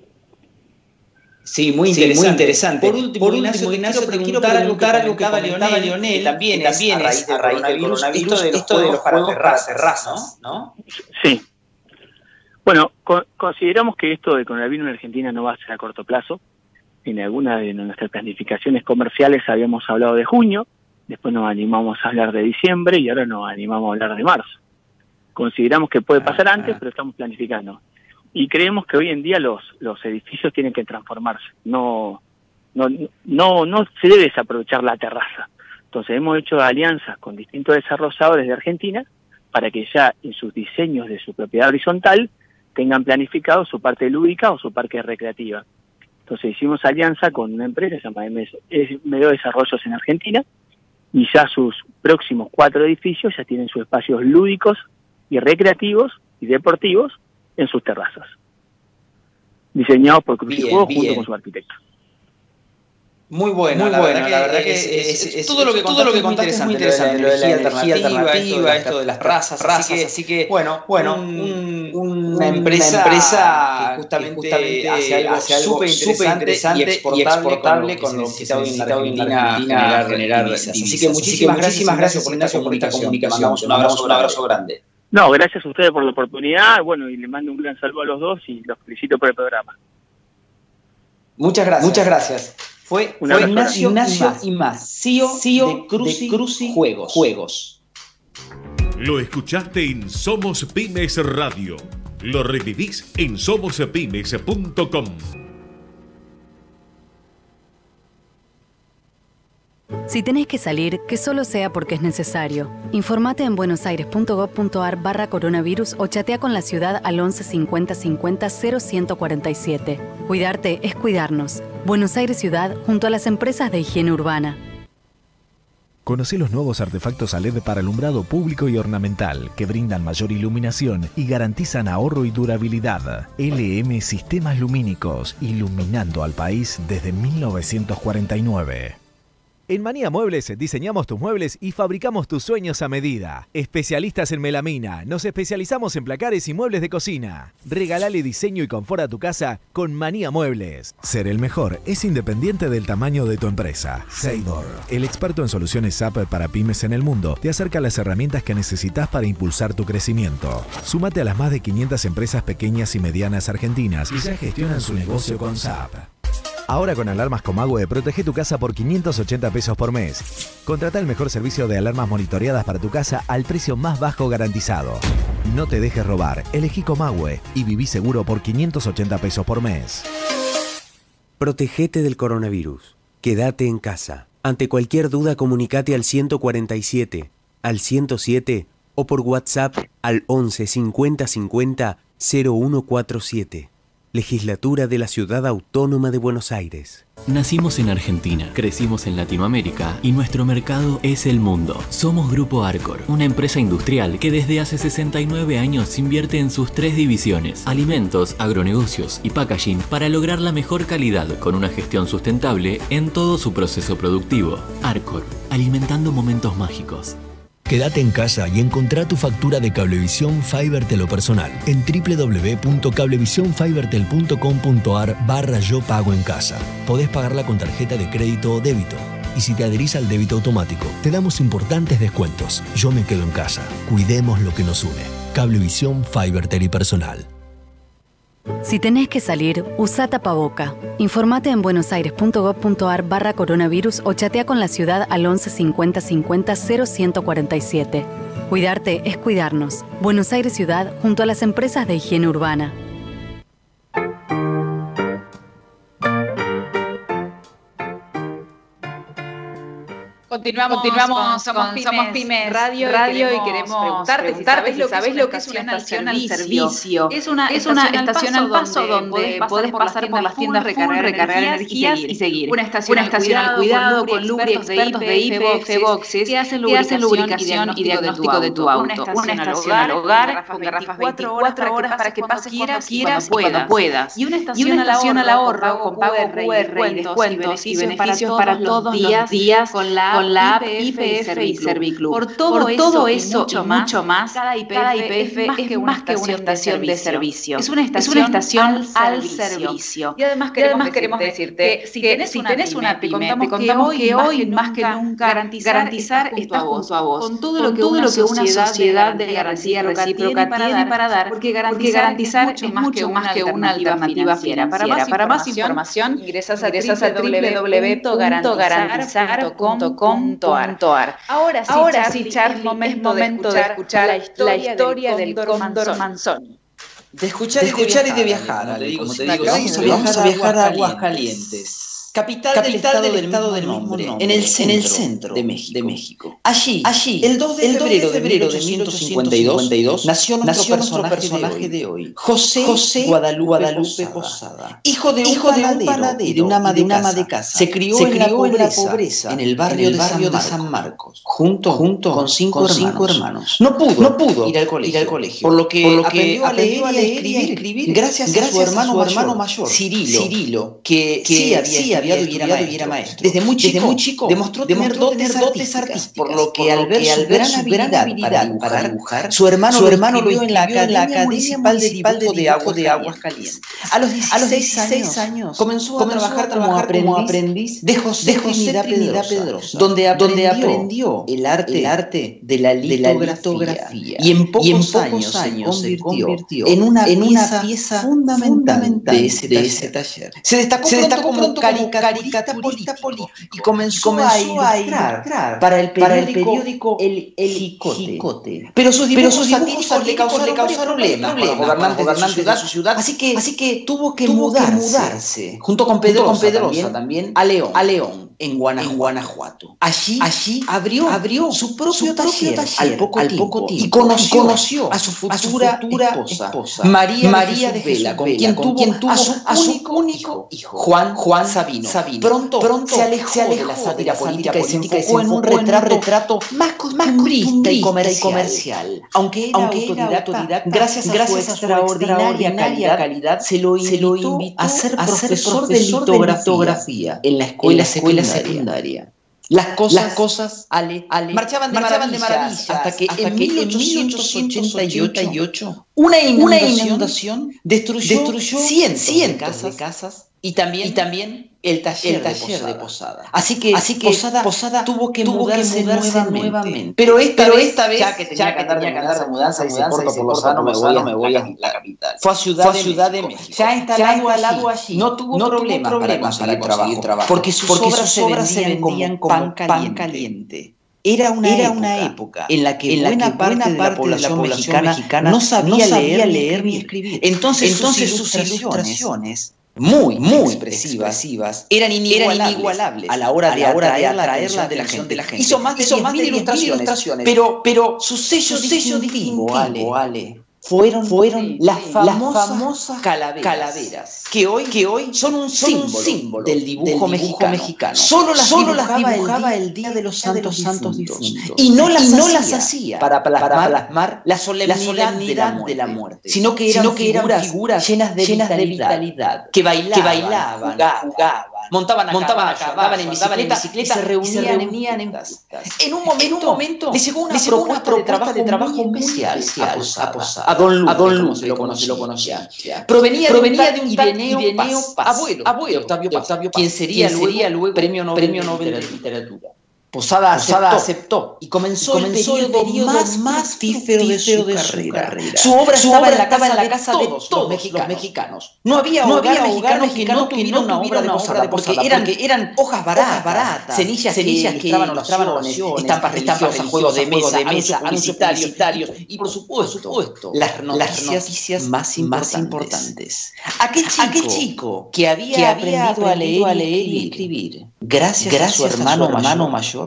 Sí, muy interesante. Sí, muy interesante. Por último, Por último Ignacio, te quiero preguntar algo que comentaba Leonel, también, también es a raíz del coronavirus, esto de los juegos para terrazas, ¿no? Sí. Bueno, co consideramos que esto del coronavirus en Argentina no va a ser a corto plazo. En alguna de nuestras planificaciones comerciales habíamos hablado de junio, después nos animamos a hablar de diciembre y ahora nos animamos a hablar de marzo. Consideramos que puede pasar antes, pero estamos planificando. Y creemos que hoy en día los, los edificios tienen que transformarse. No, no, no, no se debe desaprovechar la terraza. Entonces hemos hecho alianzas con distintos desarrolladores de Argentina para que ya en sus diseños de su propiedad horizontal tengan planificado su parte lúdica o su parte recreativa. Entonces hicimos alianza con una empresa que se llama M D O Desarrollos en Argentina, y ya sus próximos cuatro edificios ya tienen sus espacios lúdicos y recreativos y deportivos en sus terrazas, diseñados por Crucijuegos junto con su arquitecto. Muy bueno, muy la, bueno verdad la verdad que es, es, es, es todo lo que todo lo que contaste es muy interesante, lo de la energía alternativa, esto de las razas, razas, así que, así que bueno, bueno, un, un, una empresa, empresa que justamente, que justamente hace algo, hace algo súper interesante, interesante y exportable, y exportable con lo que se necesita hoy en Argentina generar divisas. Así que muchísimas, muchísimas gracias por esta comunicación. Un abrazo, un abrazo grande. No, gracias a ustedes por la oportunidad, bueno, y le mando un gran saludo a los dos y los felicito por el programa. Muchas gracias. Muchas gracias. Fue, fue Ignacio, Ignacio y más, C E O, C E O de Cruci, de Cruci Juegos. Juegos. Lo escuchaste en Somos Pymes Radio. Lo revivís en somos pymes punto com. Si tenés que salir, que solo sea porque es necesario. Informate en buenosaires.gov.ar barra coronavirus o chatea con la ciudad al once cincuenta cincuenta cero ciento cuarenta y siete. Cuidarte es cuidarnos. Buenos Aires Ciudad junto a las empresas de higiene urbana. Conoce los nuevos artefactos a L E D para alumbrado público y ornamental que brindan mayor iluminación y garantizan ahorro y durabilidad. L M Sistemas Lumínicos, iluminando al país desde mil novecientos cuarenta y nueve. En Manía Muebles diseñamos tus muebles y fabricamos tus sueños a medida. Especialistas en melamina, nos especializamos en placares y muebles de cocina. Regalale diseño y confort a tu casa con Manía Muebles. Ser el mejor es independiente del tamaño de tu empresa. Seidor, el experto en soluciones S A P para pymes en el mundo, te acerca las herramientas que necesitas para impulsar tu crecimiento. Súmate a las más de quinientas empresas pequeñas y medianas argentinas y ya gestionan su negocio con S A P. Ahora con alarmas Comahue, protege tu casa por quinientos ochenta pesos por mes. Contrata el mejor servicio de alarmas monitoreadas para tu casa al precio más bajo garantizado. No te dejes robar, elegí Comahue y viví seguro por quinientos ochenta pesos por mes. Protegete del coronavirus. Quédate en casa. Ante cualquier duda, comunicate al ciento cuarenta y siete, al ciento siete o por WhatsApp al once cincuenta cincuenta cero uno cuarenta y siete. Legislatura de la Ciudad Autónoma de Buenos Aires. Nacimos en Argentina, crecimos en Latinoamérica y nuestro mercado es el mundo. Somos Grupo Arcor, una empresa industrial que desde hace sesenta y nueve años invierte en sus tres divisiones, alimentos, agronegocios y packaging, para lograr la mejor calidad con una gestión sustentable en todo su proceso productivo. Arcor, alimentando momentos mágicos. Quédate en casa y encontrá tu factura de Cablevisión Fibertel personal en w w w punto cablevision fibertel punto com punto a r barra yo pago en casa. Podés pagarla con tarjeta de crédito o débito. Y si te adherís al débito automático, te damos importantes descuentos. Yo me quedo en casa. Cuidemos lo que nos une. Cablevisión Fibertel y personal. Si tenés que salir, usa tapaboca. Informate en buenosaires.gov.ar barra coronavirus o chatea con la ciudad al once cincuenta cincuenta cero ciento cuarenta y siete. Cuidarte es cuidarnos. Buenos Aires Ciudad junto a las empresas de higiene urbana. Continuamos, Continuamos con, con Somos Pymes Radio, Radio y queremos preguntarte, preguntarte si sabés lo que es una estación al servicio. Es una, es una estación al paso donde podés pasar por las tiendas, recargar, recargar energías y seguir. Una estación, una estación al cuidado con Lubri, expertos de I P F, que hacen lubricación y diagnóstico de tu auto. Una estación al hogar con garrafas veinticuatro horas para que pases cuando quieras y cuando puedas. Y una estación al ahorro con pago Q R y descuentos y beneficios para todos los días con la con la app I P F y Serviclub. Por todo, Por todo eso y mucho, y mucho más, cada I P F, cada I P F es, más que es más que una estación de servicio. Es una estación, es una estación al, servicio. al servicio. Y además queremos, y además queremos decirte, decirte que si tenés, que, una, si tenés pyme, una pyme, te contamos que hoy, más que nunca, garantizar, garantizar estás junto a vos, con todo lo que, todo una, lo que una sociedad de garantía recíproca tiene para dar, porque garantizar es mucho más que una alternativa financiera. Para más información, ingresás a w w w punto garantizar punto com punto a r. Ahora sí, Ahora Charlie, sí, Charlie, es momento, es momento de escuchar la historia, la historia del Cóndor Manzoni. De escuchar, de escuchar y de viajar, Ale, como te digo, vamos a viajar, vamos a, viajar a Aguascalientes. Capital, Capital del Estado del, estado del mismo nombre, nombre, en el centro, en el centro de, México. de México. Allí, Allí el dos de febrero de mil ochocientos cincuenta y dos, nació nuestro, nació nuestro personaje, personaje de hoy, José, José Guadalupe, Guadalupe Posada. Posada. Hijo de un, Hijo panadero, de un panadero y de una ama de, una de casa. Se crió, Se crió en, la pobreza, en la pobreza, en el barrio, en el barrio de, San de San Marcos, junto, junto con, cinco, con hermanos. cinco hermanos. No pudo, no pudo ir, al colegio, ir al colegio, por lo que, por lo que aprendió a leer y a escribir gracias a su hermano mayor, Cirilo, que sí había estudiado y era maestro. Desde muy chico, Desde muy chico demostró, demostró tener dotes, dotes artísticas, artísticas, por lo que, por al, ver que al ver su gran habilidad para dibujar, para dibujar su hermano, su hermano lo inscribió en la Academia, en la Academia Municipal de Dibujo de Aguas, de Aguas Calientes. A los dieciséis años comenzó, comenzó a trabajar, como, aprendiz como aprendiz de José, de José Trinidad, Trinidad Pedrosa, Pedrosa donde, aprendió donde aprendió el arte, el arte de la litografía, de la litografía y en pocos, y en pocos años, años se convirtió en una, en una pieza, pieza fundamental, fundamental de, ese de ese taller. Se destacó, se destacó como caricaturista político, político y comenzó, comenzó a ilustrar, ilustrar para el periódico, para el, periódico el, el Jicote. Jicote. Pero sus dibujos, Pero sus dibujos satínicos le causaron, le causaron problemas, problemas gobernantes, gobernantes de, de su ciudad, así que, así que tuvo que tuvo mudarse, que mudarse junto con Pedrosa, junto con Pedrosa también, también a León. A León. en Guanajuato. En Guanajuato. Allí, allí abrió, abrió su propio, su propio taller, taller al, poco al poco tiempo y conoció, conoció a su futura, a su futura esposa, esposa María, María de Jesús Vela, con quien tuvo, quien tuvo a su, a su único, único hijo, Juan, Juan Sabino. Sabino. Pronto, pronto se alejó, se alejó de la sátira política, política y se enfocó en un retrato, retrato más costumbrista y comercial. comercial. Aunque era, Aunque autodidacta, era autodidacta, gracias a gracias su extraordinaria calidad, calidad se, lo invitó, se lo invitó a ser profesor, profesor de litografía, litografía en la escuela, en la escuela secundaria. secundaria. Las cosas, Las cosas ale, ale, marchaban, de, marchaban maravilla, de maravilla hasta que hasta en mil ochocientos ochenta y ocho una inundación, una inundación destruyó, destruyó cientos, cientos de, casas, de casas y también, y también el taller, el taller de, Posada. de Posada. Así que, Así que Posada, Posada tuvo que tuvo mudarse, que mudarse nuevamente. nuevamente. Pero esta, Pero esta vez, ya que tenía ya que andar de mudanza, mudanza, y se corta por Lozano, me voy, me voy a la capital. Fue a Ciudad, Fue a Ciudad de, México. de México. Ya instalado, instalado allí, no tuvo no problemas, problemas para, conseguir para conseguir trabajo, porque sus porque obras, sus obras se vendían como pan caliente. Pan caliente. Era una, Era época, una época en la que en la buena, que parte, buena parte de la población, de la población mexicana, mexicana no sabía, no sabía leer, leer ni escribir. Entonces, Entonces sus, ilustraciones, ilustraciones muy, muy expresivas, expresivas eran, inigualables eran inigualables a la hora de, la hora atraer, de atraer la atención de la gente. Hizo más de diez mil ilustraciones, ilustraciones, pero, pero su sello, su sello distintivo, Ale, Ale, fueron, fueron sí, las famosas, las famosas calaveras, calaveras que, hoy, que hoy son un son símbolo, un símbolo del dibujo, del dibujo mexicano. mexicano. Solo las Solo dibujaba, las dibujaba el día de los santos, de los santos difuntos. difuntos. Y no las, y no hacía, las hacía para plasmar, para plasmar la solemnidad, la solemnidad de, la de la muerte, sino que eran, sino que eran figuras, figuras llenas de, llenas vitalidad, de vitalidad, que bailaban, que bailaban jugaban, jugaban, montaban a montaban caballo, andaban en bicicleta, en bicicleta y se reunían, y se reunían en putas. En un momento, en un momento le llegó una le llegó propuesta, una propuesta de trabajo, de trabajo especial, especial a, Posada, a, Posada, a Don Luque, a Don Luque, lo conocía, lo conocía. Provenía, Provenía de un Ireneo, Ireneo Paz, Paz, abuelo, abuelo Octavio Paz, Octavio Paz, quien sería, quien sería luego premio Nobel, premio Nobel de Literatura. Posada, Posada aceptó, aceptó y comenzó, comenzó el periodo más, más fructífero de su, de su carrera. carrera. Su obra su estaba, en la, casa en la casa de todos, todos los, mexicanos. los mexicanos. No había no hogar, había mexicanos que no tuvieran una obra de Posada, de Posada porque, eran, porque eran hojas baratas, baratas cenillas, cenillas que ilustraban oraciones, estampas religiosas, juegos de mesa, de mesa anuncios publicitarios y, por supuesto, las noticias más importantes. ¿A qué chico que había aprendido a leer y escribir gracias a su hermano mayor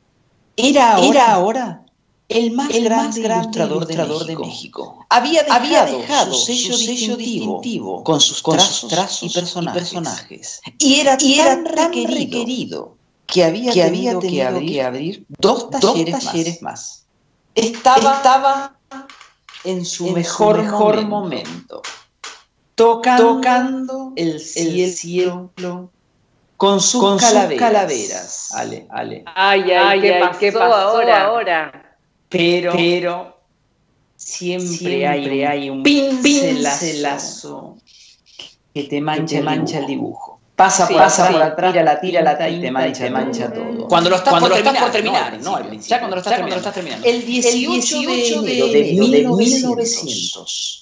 Era ahora, era ahora el más el grande, más grande ilustrador, ilustrador de, México. de México. Había dejado, Había dejado su sello, sello distintivo, distintivo con sus con trazos, trazos y, personajes. y personajes. Y era, y era tan requerido, requerido que había que tenido, había tenido que, abrir que abrir dos talleres, dos talleres más. más. Estaba, Estaba en su en mejor, su mejor momento, momento tocando, tocando el cielo, el cielo con sus, con calaveras. sus calaveras. Ale, ale. Ay, ay, ay, ¿qué, ay pasó ¿qué pasó ahora? ahora? Pero, pero siempre, siempre hay, hay un pincelazo, pincelazo que te mancha, que te mancha el dibujo. Pasa, sí, pasa sí, por atrás, tira la tira la y te mancha, te mancha todo. Cuando lo estás, cuando por, lo terminar, estás por terminar, no, no ya cuando lo estás, ya terminando. Cuando lo estás terminando. El dieciocho de enero de mil novecientos.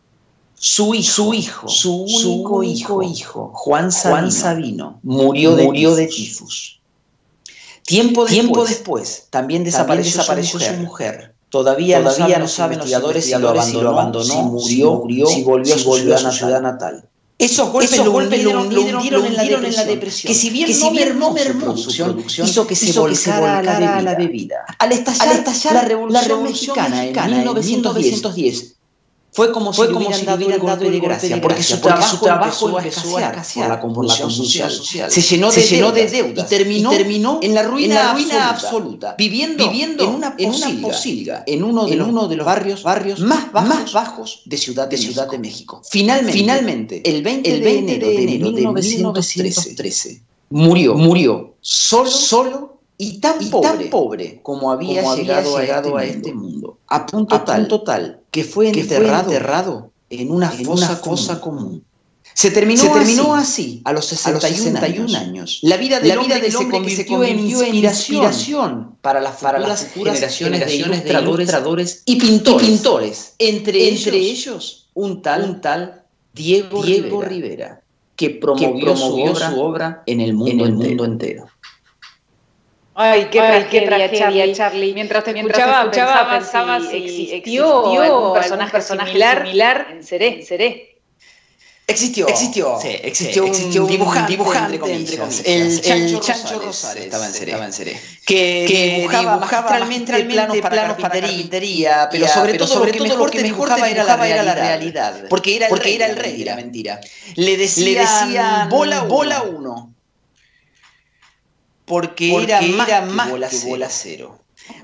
Su hijo, su hijo, su único hijo, hijo, Juan Sabino, Juan Sabino murió, de, murió de tifus. Tiempo después, Tiempo después también desapareció, también desapareció su, mujer. su mujer. Todavía, Todavía no saben los investigadores si lo abandonó, si, lo abandonó, si murió, si, murió, si volvió, si volvió a su ciudad natal. Esos golpes, Esos lo, golpes hundieron, lo, hundieron, lo hundieron, en, la depresión, en la depresión, que si bien, que si bien no mermó su producción, hizo que se hizo volcara, que se volcara a, la bebida. Al estallar, Al estallar la, revolución la revolución mexicana, mexicana en mil novecientos diez, fue como si, fue como si le hubieran dado de gracia, porque su trabajo, su trabajo empezó a escasear por la convulsión social. social. Se llenó de, se llenó de deuda y terminó, y terminó en la ruina, en la ruina absoluta, absoluta viviendo, viviendo en una posilga, posilga en uno de, en los, uno de los barrios, barrios más, bajos, más bajos de Ciudad de, de, Ciudad de México. Finalmente, Finalmente el veinte de enero de mil novecientos trece, murió, murió solo, solo y tan, y pobre, tan pobre como había, como llegado, había llegado a, este a este mundo, a punto, a tal, punto tal que fue enterrado, que fue enterrado en una en fosa, una fosa común. común. Se terminó, se terminó así, así a los sesenta y un años. La vida del, la vida del hombre que se convirtió en inspiración para las, para las futuras generaciones, generaciones de ilustradores y pintores. Y pintores. Entre, Entre ellos, ellos, un tal, un tal Diego, Diego Rivera, Rivera, que promovió, que promovió su, obra su obra en el mundo, en el mundo entero. entero. Ay, qué Ay, tragedia, qué Charlie. Charlie. Mientras te Mientras escuchaba, escuchaba pensaba, pensaba si existió, existió algún personaje, personaje similar, similar en Seré. En Seré. Existió, existió, sí, existió, sí, existió un dibujante, dibujante entre comillas, entre comillas. El, el Chancho, Chancho Rosales, Rosales estaba en Seré, estaba en Seré. Que, que dibujaba, dibujaba magistralmente planos para planos carpintería, pero sobre pero todo sobre lo que mejor te dibujaba era la realidad, la realidad porque era el porque rey, era el rey de la mentira. Le decían, le decían bola, bola uno, porque, porque era, era más, más que bola, que bola cero.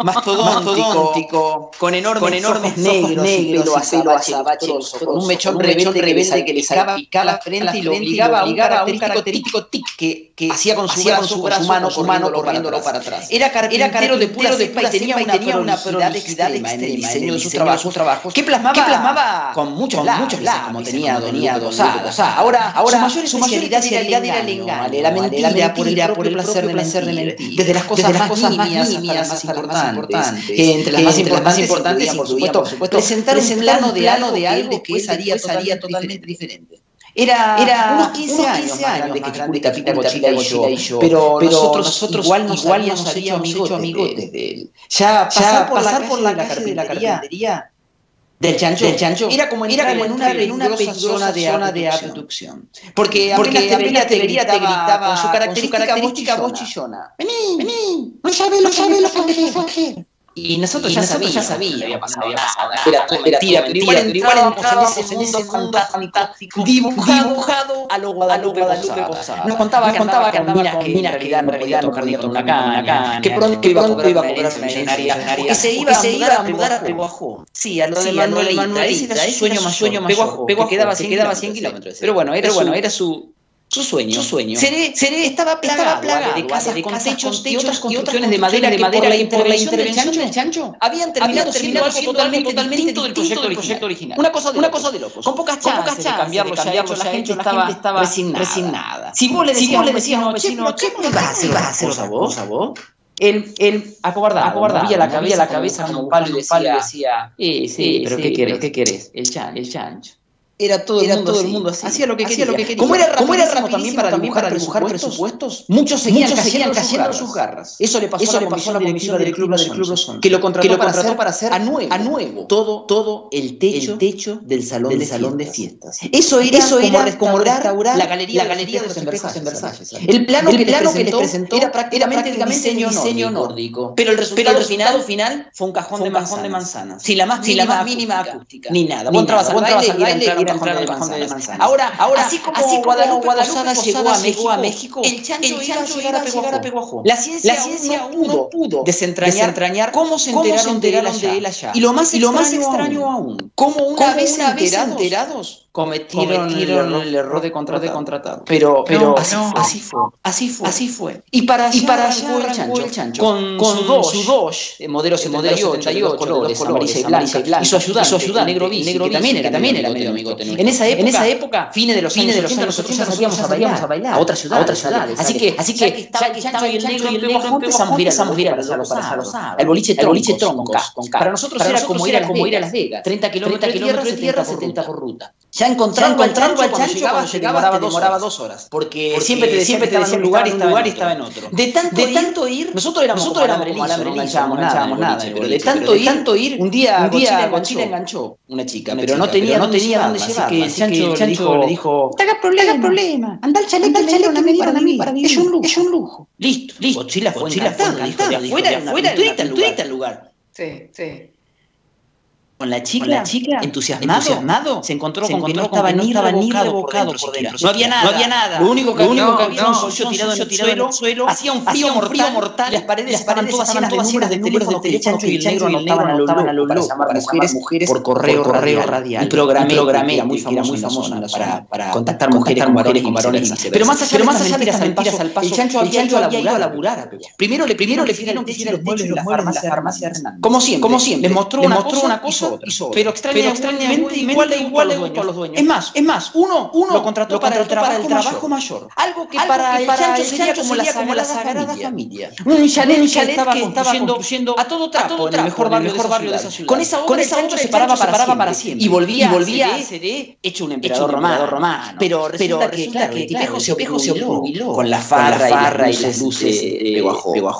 Mastodóntico, con enormes, con enormes negros, negros, pelo azabache, con un mechón rebelde, rebelde que le sacaba la frente y lo obligaba a un característico tic que, que hacía con su brazo, con su mano, su mano corriéndolo para atrás. Era carpintero de pura cepa y tenía una prolijidad extrema en el diseño de sus trabajos, que plasmaba con muchos lápices, como tenía dos hadas. Ahora, su mayor especialidad era el engaño, la mentira por el placer de mentir, desde las cosas más nimias hasta las más importantes, que entre las más importantes, importantes y por supuesto, por supuesto presentar un plano de algo de algo que haría totalmente diferente. Era, era unos quince años más grande que Chicurita, Pita, Cochila y yo, pero, pero nosotros, nosotros igual nos igual habíamos hecho amigos amigotes de él. Ya pasar por la por la carpintería del chancho, del chancho era como entrar, era como en, una, en una peligrosa zona de, zona de abducción. Porque, porque apenas te vería, te vería, te gritaba con su característica, su característica voz chillona. Vení, vení, no sabés, no sabés lo que fue. Y nosotros, y ya, nosotros sabíamos, ya sabíamos, había pasado, había pasado, era todo mentira, pero igual entrábamos en ese mundo fantástico, dibujado a lo Guadalupe Posada. Nos contaba que andaba con minas que en realidad no podía tocar ni con una caña, que pronto iba a cobrar una herencia millonaria, que se iba a mudar a Peguajó. Sí, a lo de Manuelita, ese era su sueño mayor, Peguajó, que quedaba cien kilómetros. Pero bueno, era su... Su sueño, su sueño. Seré, Seré estaba plagado, estaba plagado de casas de con techos y otras construcciones de madera de madera que por la intervención del chancho habían terminado siendo algo totalmente, totalmente distinto del proyecto, del proyecto original. Una cosa de, una cosa de locos. Con pocas chances de cambiarlo, ya hecho, la gente estaba, estaba resignada. resignada. Si vos le decías, si vos le decías a un vecino, ¿qué vas a hacer? ¿Vas a hacer a vos? ¿A vos? Él, él acobardaba, acobardaba, movía la cabeza, la cabeza como un palo y decía, sí, sí, pero ¿qué querés? ¿Qué querés? El chancho, el chancho. Era todo el era mundo, todo el mundo así. Hacía lo que quería. Lo que quería. Como era rapidísimo también para dibujar, para dibujar presupuestos, muchos seguían muchos cayendo, cayendo en sus garras. Eso le pasó, Eso a la comisión directiva del Club Los que lo contrató, que lo contrató para, para hacer a nuevo, a nuevo todo, todo el techo, el techo del salón, del de, salón de fiestas. Eso era, Eso era como restaurar la galería, la galería de los espejos en Versalles. El plano, el plano que les presentó era prácticamente diseño, diseño nórdico. Pero el resultado final fue un cajón de manzanas. Sin la más mínima acústica. Ni nada. Vos entrabas al baile y era un cajón de manzanas. Ahora, ahora, así como, así como Guadalupe Posada llegó a México, a México el chancho, el chancho iba a llegar a Peguajó. La ciencia, la ciencia aún no pudo desentrañar, desentrañar cómo se enteraron, cómo se enteraron de, él allá. Y lo más, y lo más extraño aún, cómo una ¿cómo vez, una enterados, vez enterados cometieron, cometieron el error de contratar. De contratar. Pero, pero no, así, no, fue, así fue, así fue, así fue. Y para allá, y para allá el, chancho, el chancho, con, con su Dodge, su Dodge de modelo setenta y ocho, de dos colores, amarilla y blanca, y su ayudante, su ayudante, negro bici, que también era medio amigote. En esa época, en esa época, fines de los fines de los años ochenta, salíamos a bailar, a bailar, a otras ciudades, a otras ciudades. Así que, así que, ya que estaba el negro y el negro, empezamos a ir a los sábados, al boliche troncos. Para nosotros era como ir a Las Vegas, treinta kilómetros de tierra, setenta por ruta. Ya encontrando al chancho cuando llegaba, llegaba demoraba dos horas. Porque siempre te decía que estaba en un lugar y estaba en otro. De tanto ir, nosotros éramos como alambre liso, no enganchábamos nada, pero de tanto ir, un día Conchita enganchó una chica, pero no tenía dónde llevarla. Así que el chancho le dijo, no te hagas problema, anda al chalet, anda al chalet, para mí, para mí, para mí, es un lujo, es un lujo. Listo, listo. Conchila fue encantada, dijo, de afuera, afuera, el lugar. Sí, sí. Con la chica, con la chica entusiasmado, entusiasmado, se encontró se con encontró que no estaba, no estaba ni revocado por dentro. Por dentro. No había nada, no había nada. Lo único que, lo único que había no, un sucio tirado, en el suelo, suelo, hacía un frío, hacía un frío mortal, mortal, las paredes estaban todas llenas de números de teléfono que el chancho y el negro anotaban a lo loco para llamar a mujeres por correo radial. Y programé, era muy famosa para contactar mujeres con varones y varones. Pero más allá de estas mentiras al paso, el chancho había ido a laburar. Primero le pidieron que hiciera los muebles de la farmacia Hernán. Como siempre, les mostró una cosa. Pero extrañamente igual de igual le gustó a los dueños. Es más, es más, uno, uno lo contrató, lo para, contrató el para el trabajo mayor. Algo que Algo para que el chancho sería como la sagrada, sagrada familia. Un chalet, un chalet que estaba construyendo, construyendo a todo trapo en el mejor barrio, mejor barrio de esa ciudad. Con esa obra, Con esa obra se paraba para, para siempre. Y volvía, y volvía a ser hecho un emperador romano. Pero resulta que el tipejo se jubiló con la farra y las luces de Peguajó.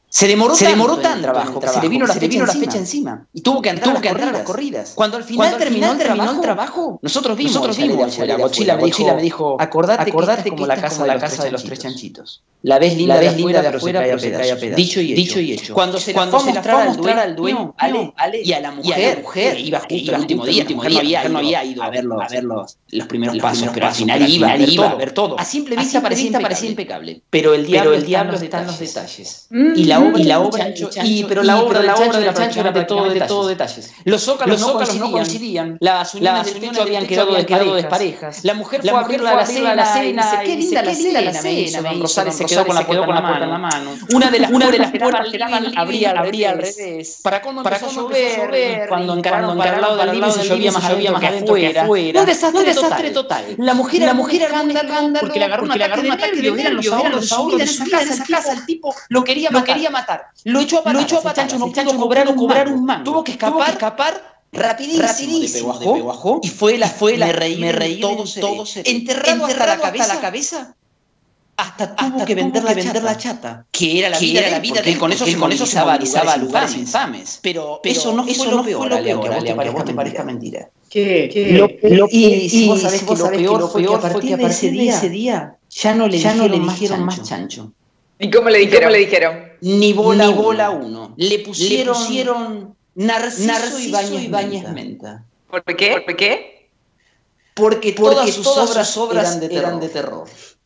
Se demoró, se demoró tanto el trabajo, trabajo, se le vino la, se fecha, le vino la encima. fecha encima. Y tuvo que entrar, tuvo que entrar a las corridas. Cuando al final, Cuando al final cuando terminó, terminó el trabajo, nosotros vimos, nosotros vimos la mochila, la mochila me dijo, acordate, acordate que como la casa, la casa de los tres chanchitos. La ves linda, la ves linda de afuera, pero se cae a pedazos. Dicho y hecho. Dicho y hecho. Cuando se Cuando la fue a mostrar al dueño, Ale, Ale, y a la mujer, y a la mujer que iba justo el último día, último día, no había ido a ver los, a ver los, los primeros los pasos, pero al final iba, iba a ver todo. A simple vista parecía impecable. Pero el diablo está en los detalles. Y la obra, y la obra, y pero la obra del chancho era de todo detalles. Los zócalos no coincidían. Las uniones del techo habían quedado desparejas. La mujer fue a abrir la cena y dice, qué linda la cena, me hizo. Don Rosario se quedó con la puerta en la mano. Una de las puertas abría al revés. Para cómo empezó a llover, cuando encararon para el lado del living se llovía más adentro que afuera. Un desastre total. La mujer era un escándalo porque le agarró un ataque de nervios. Eran los ahorros de su vida en esa casa. El tipo lo quería matar. Lo echó a patar. Chancho no pudo cobrar un mango. Tuvo que escapar, escapar rapidísimo, rapidísimo de Peguajó, y fue la, fue la, me reí, me reí todo, todo enterrado, enterrado hasta, la cabeza, hasta la cabeza, hasta tuvo hasta que vender, la, vender la chata, que era la que vida, era la vida de él, con eso se con eso se movilizaba lugares infames, pero, pero eso no fue eso lo no peor, Ale, aunque a vos te parezca mentira. ¿Qué? ¿Qué? Lo, lo, y, y si vos sabés que lo peor fue que a partir de ese día, ese día ya no le ya dijeron, no le dijeron más chancho. ¿Y cómo le dijeron? ¿Cómo le dijeron? Ni bola, ni bola uno. Le pusieron, le pusieron Narciso, Narciso Ibáñez, Ibáñez Menta. Menta. ¿Por qué? ¿Por qué? Porque, Porque todas sus todas obras, obras eran de terror. Eran de terror.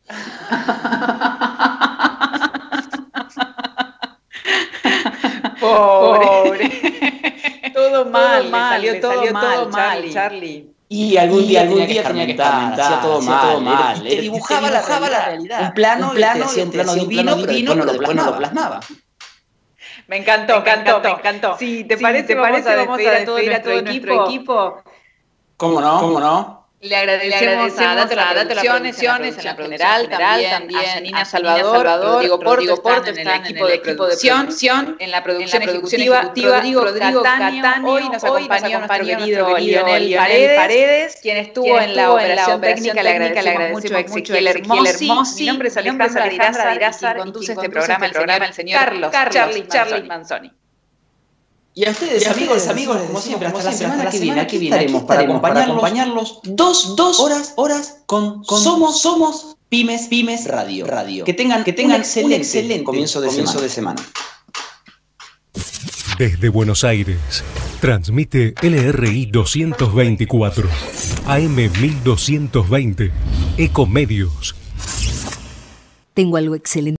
Pobre. Todo mal, todo mal, salió, todo, salió mal, todo mal, Charlie. Charlie. Y algún día, algún día tenía que estar, hacía todo mal, todo mal. Te dibujaba, te dibujaba la realidad. Un plano, un plano, un plano divino, divino, pero después no lo plasmaba. Me encantó, me encantó, me encantó. Si te parece, te parece, vamos a despedir a todo nuestro equipo. ¿Cómo no? ¿Cómo no? Le agradecemos a Dato la Producción, en la general, también a Janina Salvador, Rodrigo Porto, en el equipo de producción, en la producción ejecutiva, Rodrigo Cattaneo, hoy nos acompañó nuestro querido Lionel Paredes, quien estuvo en la operación técnica, le agradecemos mucho a Ezequiel Hermosi. Mi nombre es Alejandra Dirázar y conduce este programa el señor Carlos Charlie Manzoni. Y a ustedes, y a amigos, ustedes, amigos, como siempre, hasta, hasta la semana, semana que viene, aquí estaremos para acompañarlos, para acompañarlos dos, dos horas, horas con, con Somos, Somos Pymes, Pymes Radio, Radio. Que tengan, que tengan un excelente, un excelente comienzo, de, comienzo semana. de semana. Desde Buenos Aires, transmite L R I doscientos veinticuatro, A M mil doscientos veinte, Ecomedios. Tengo algo excelente.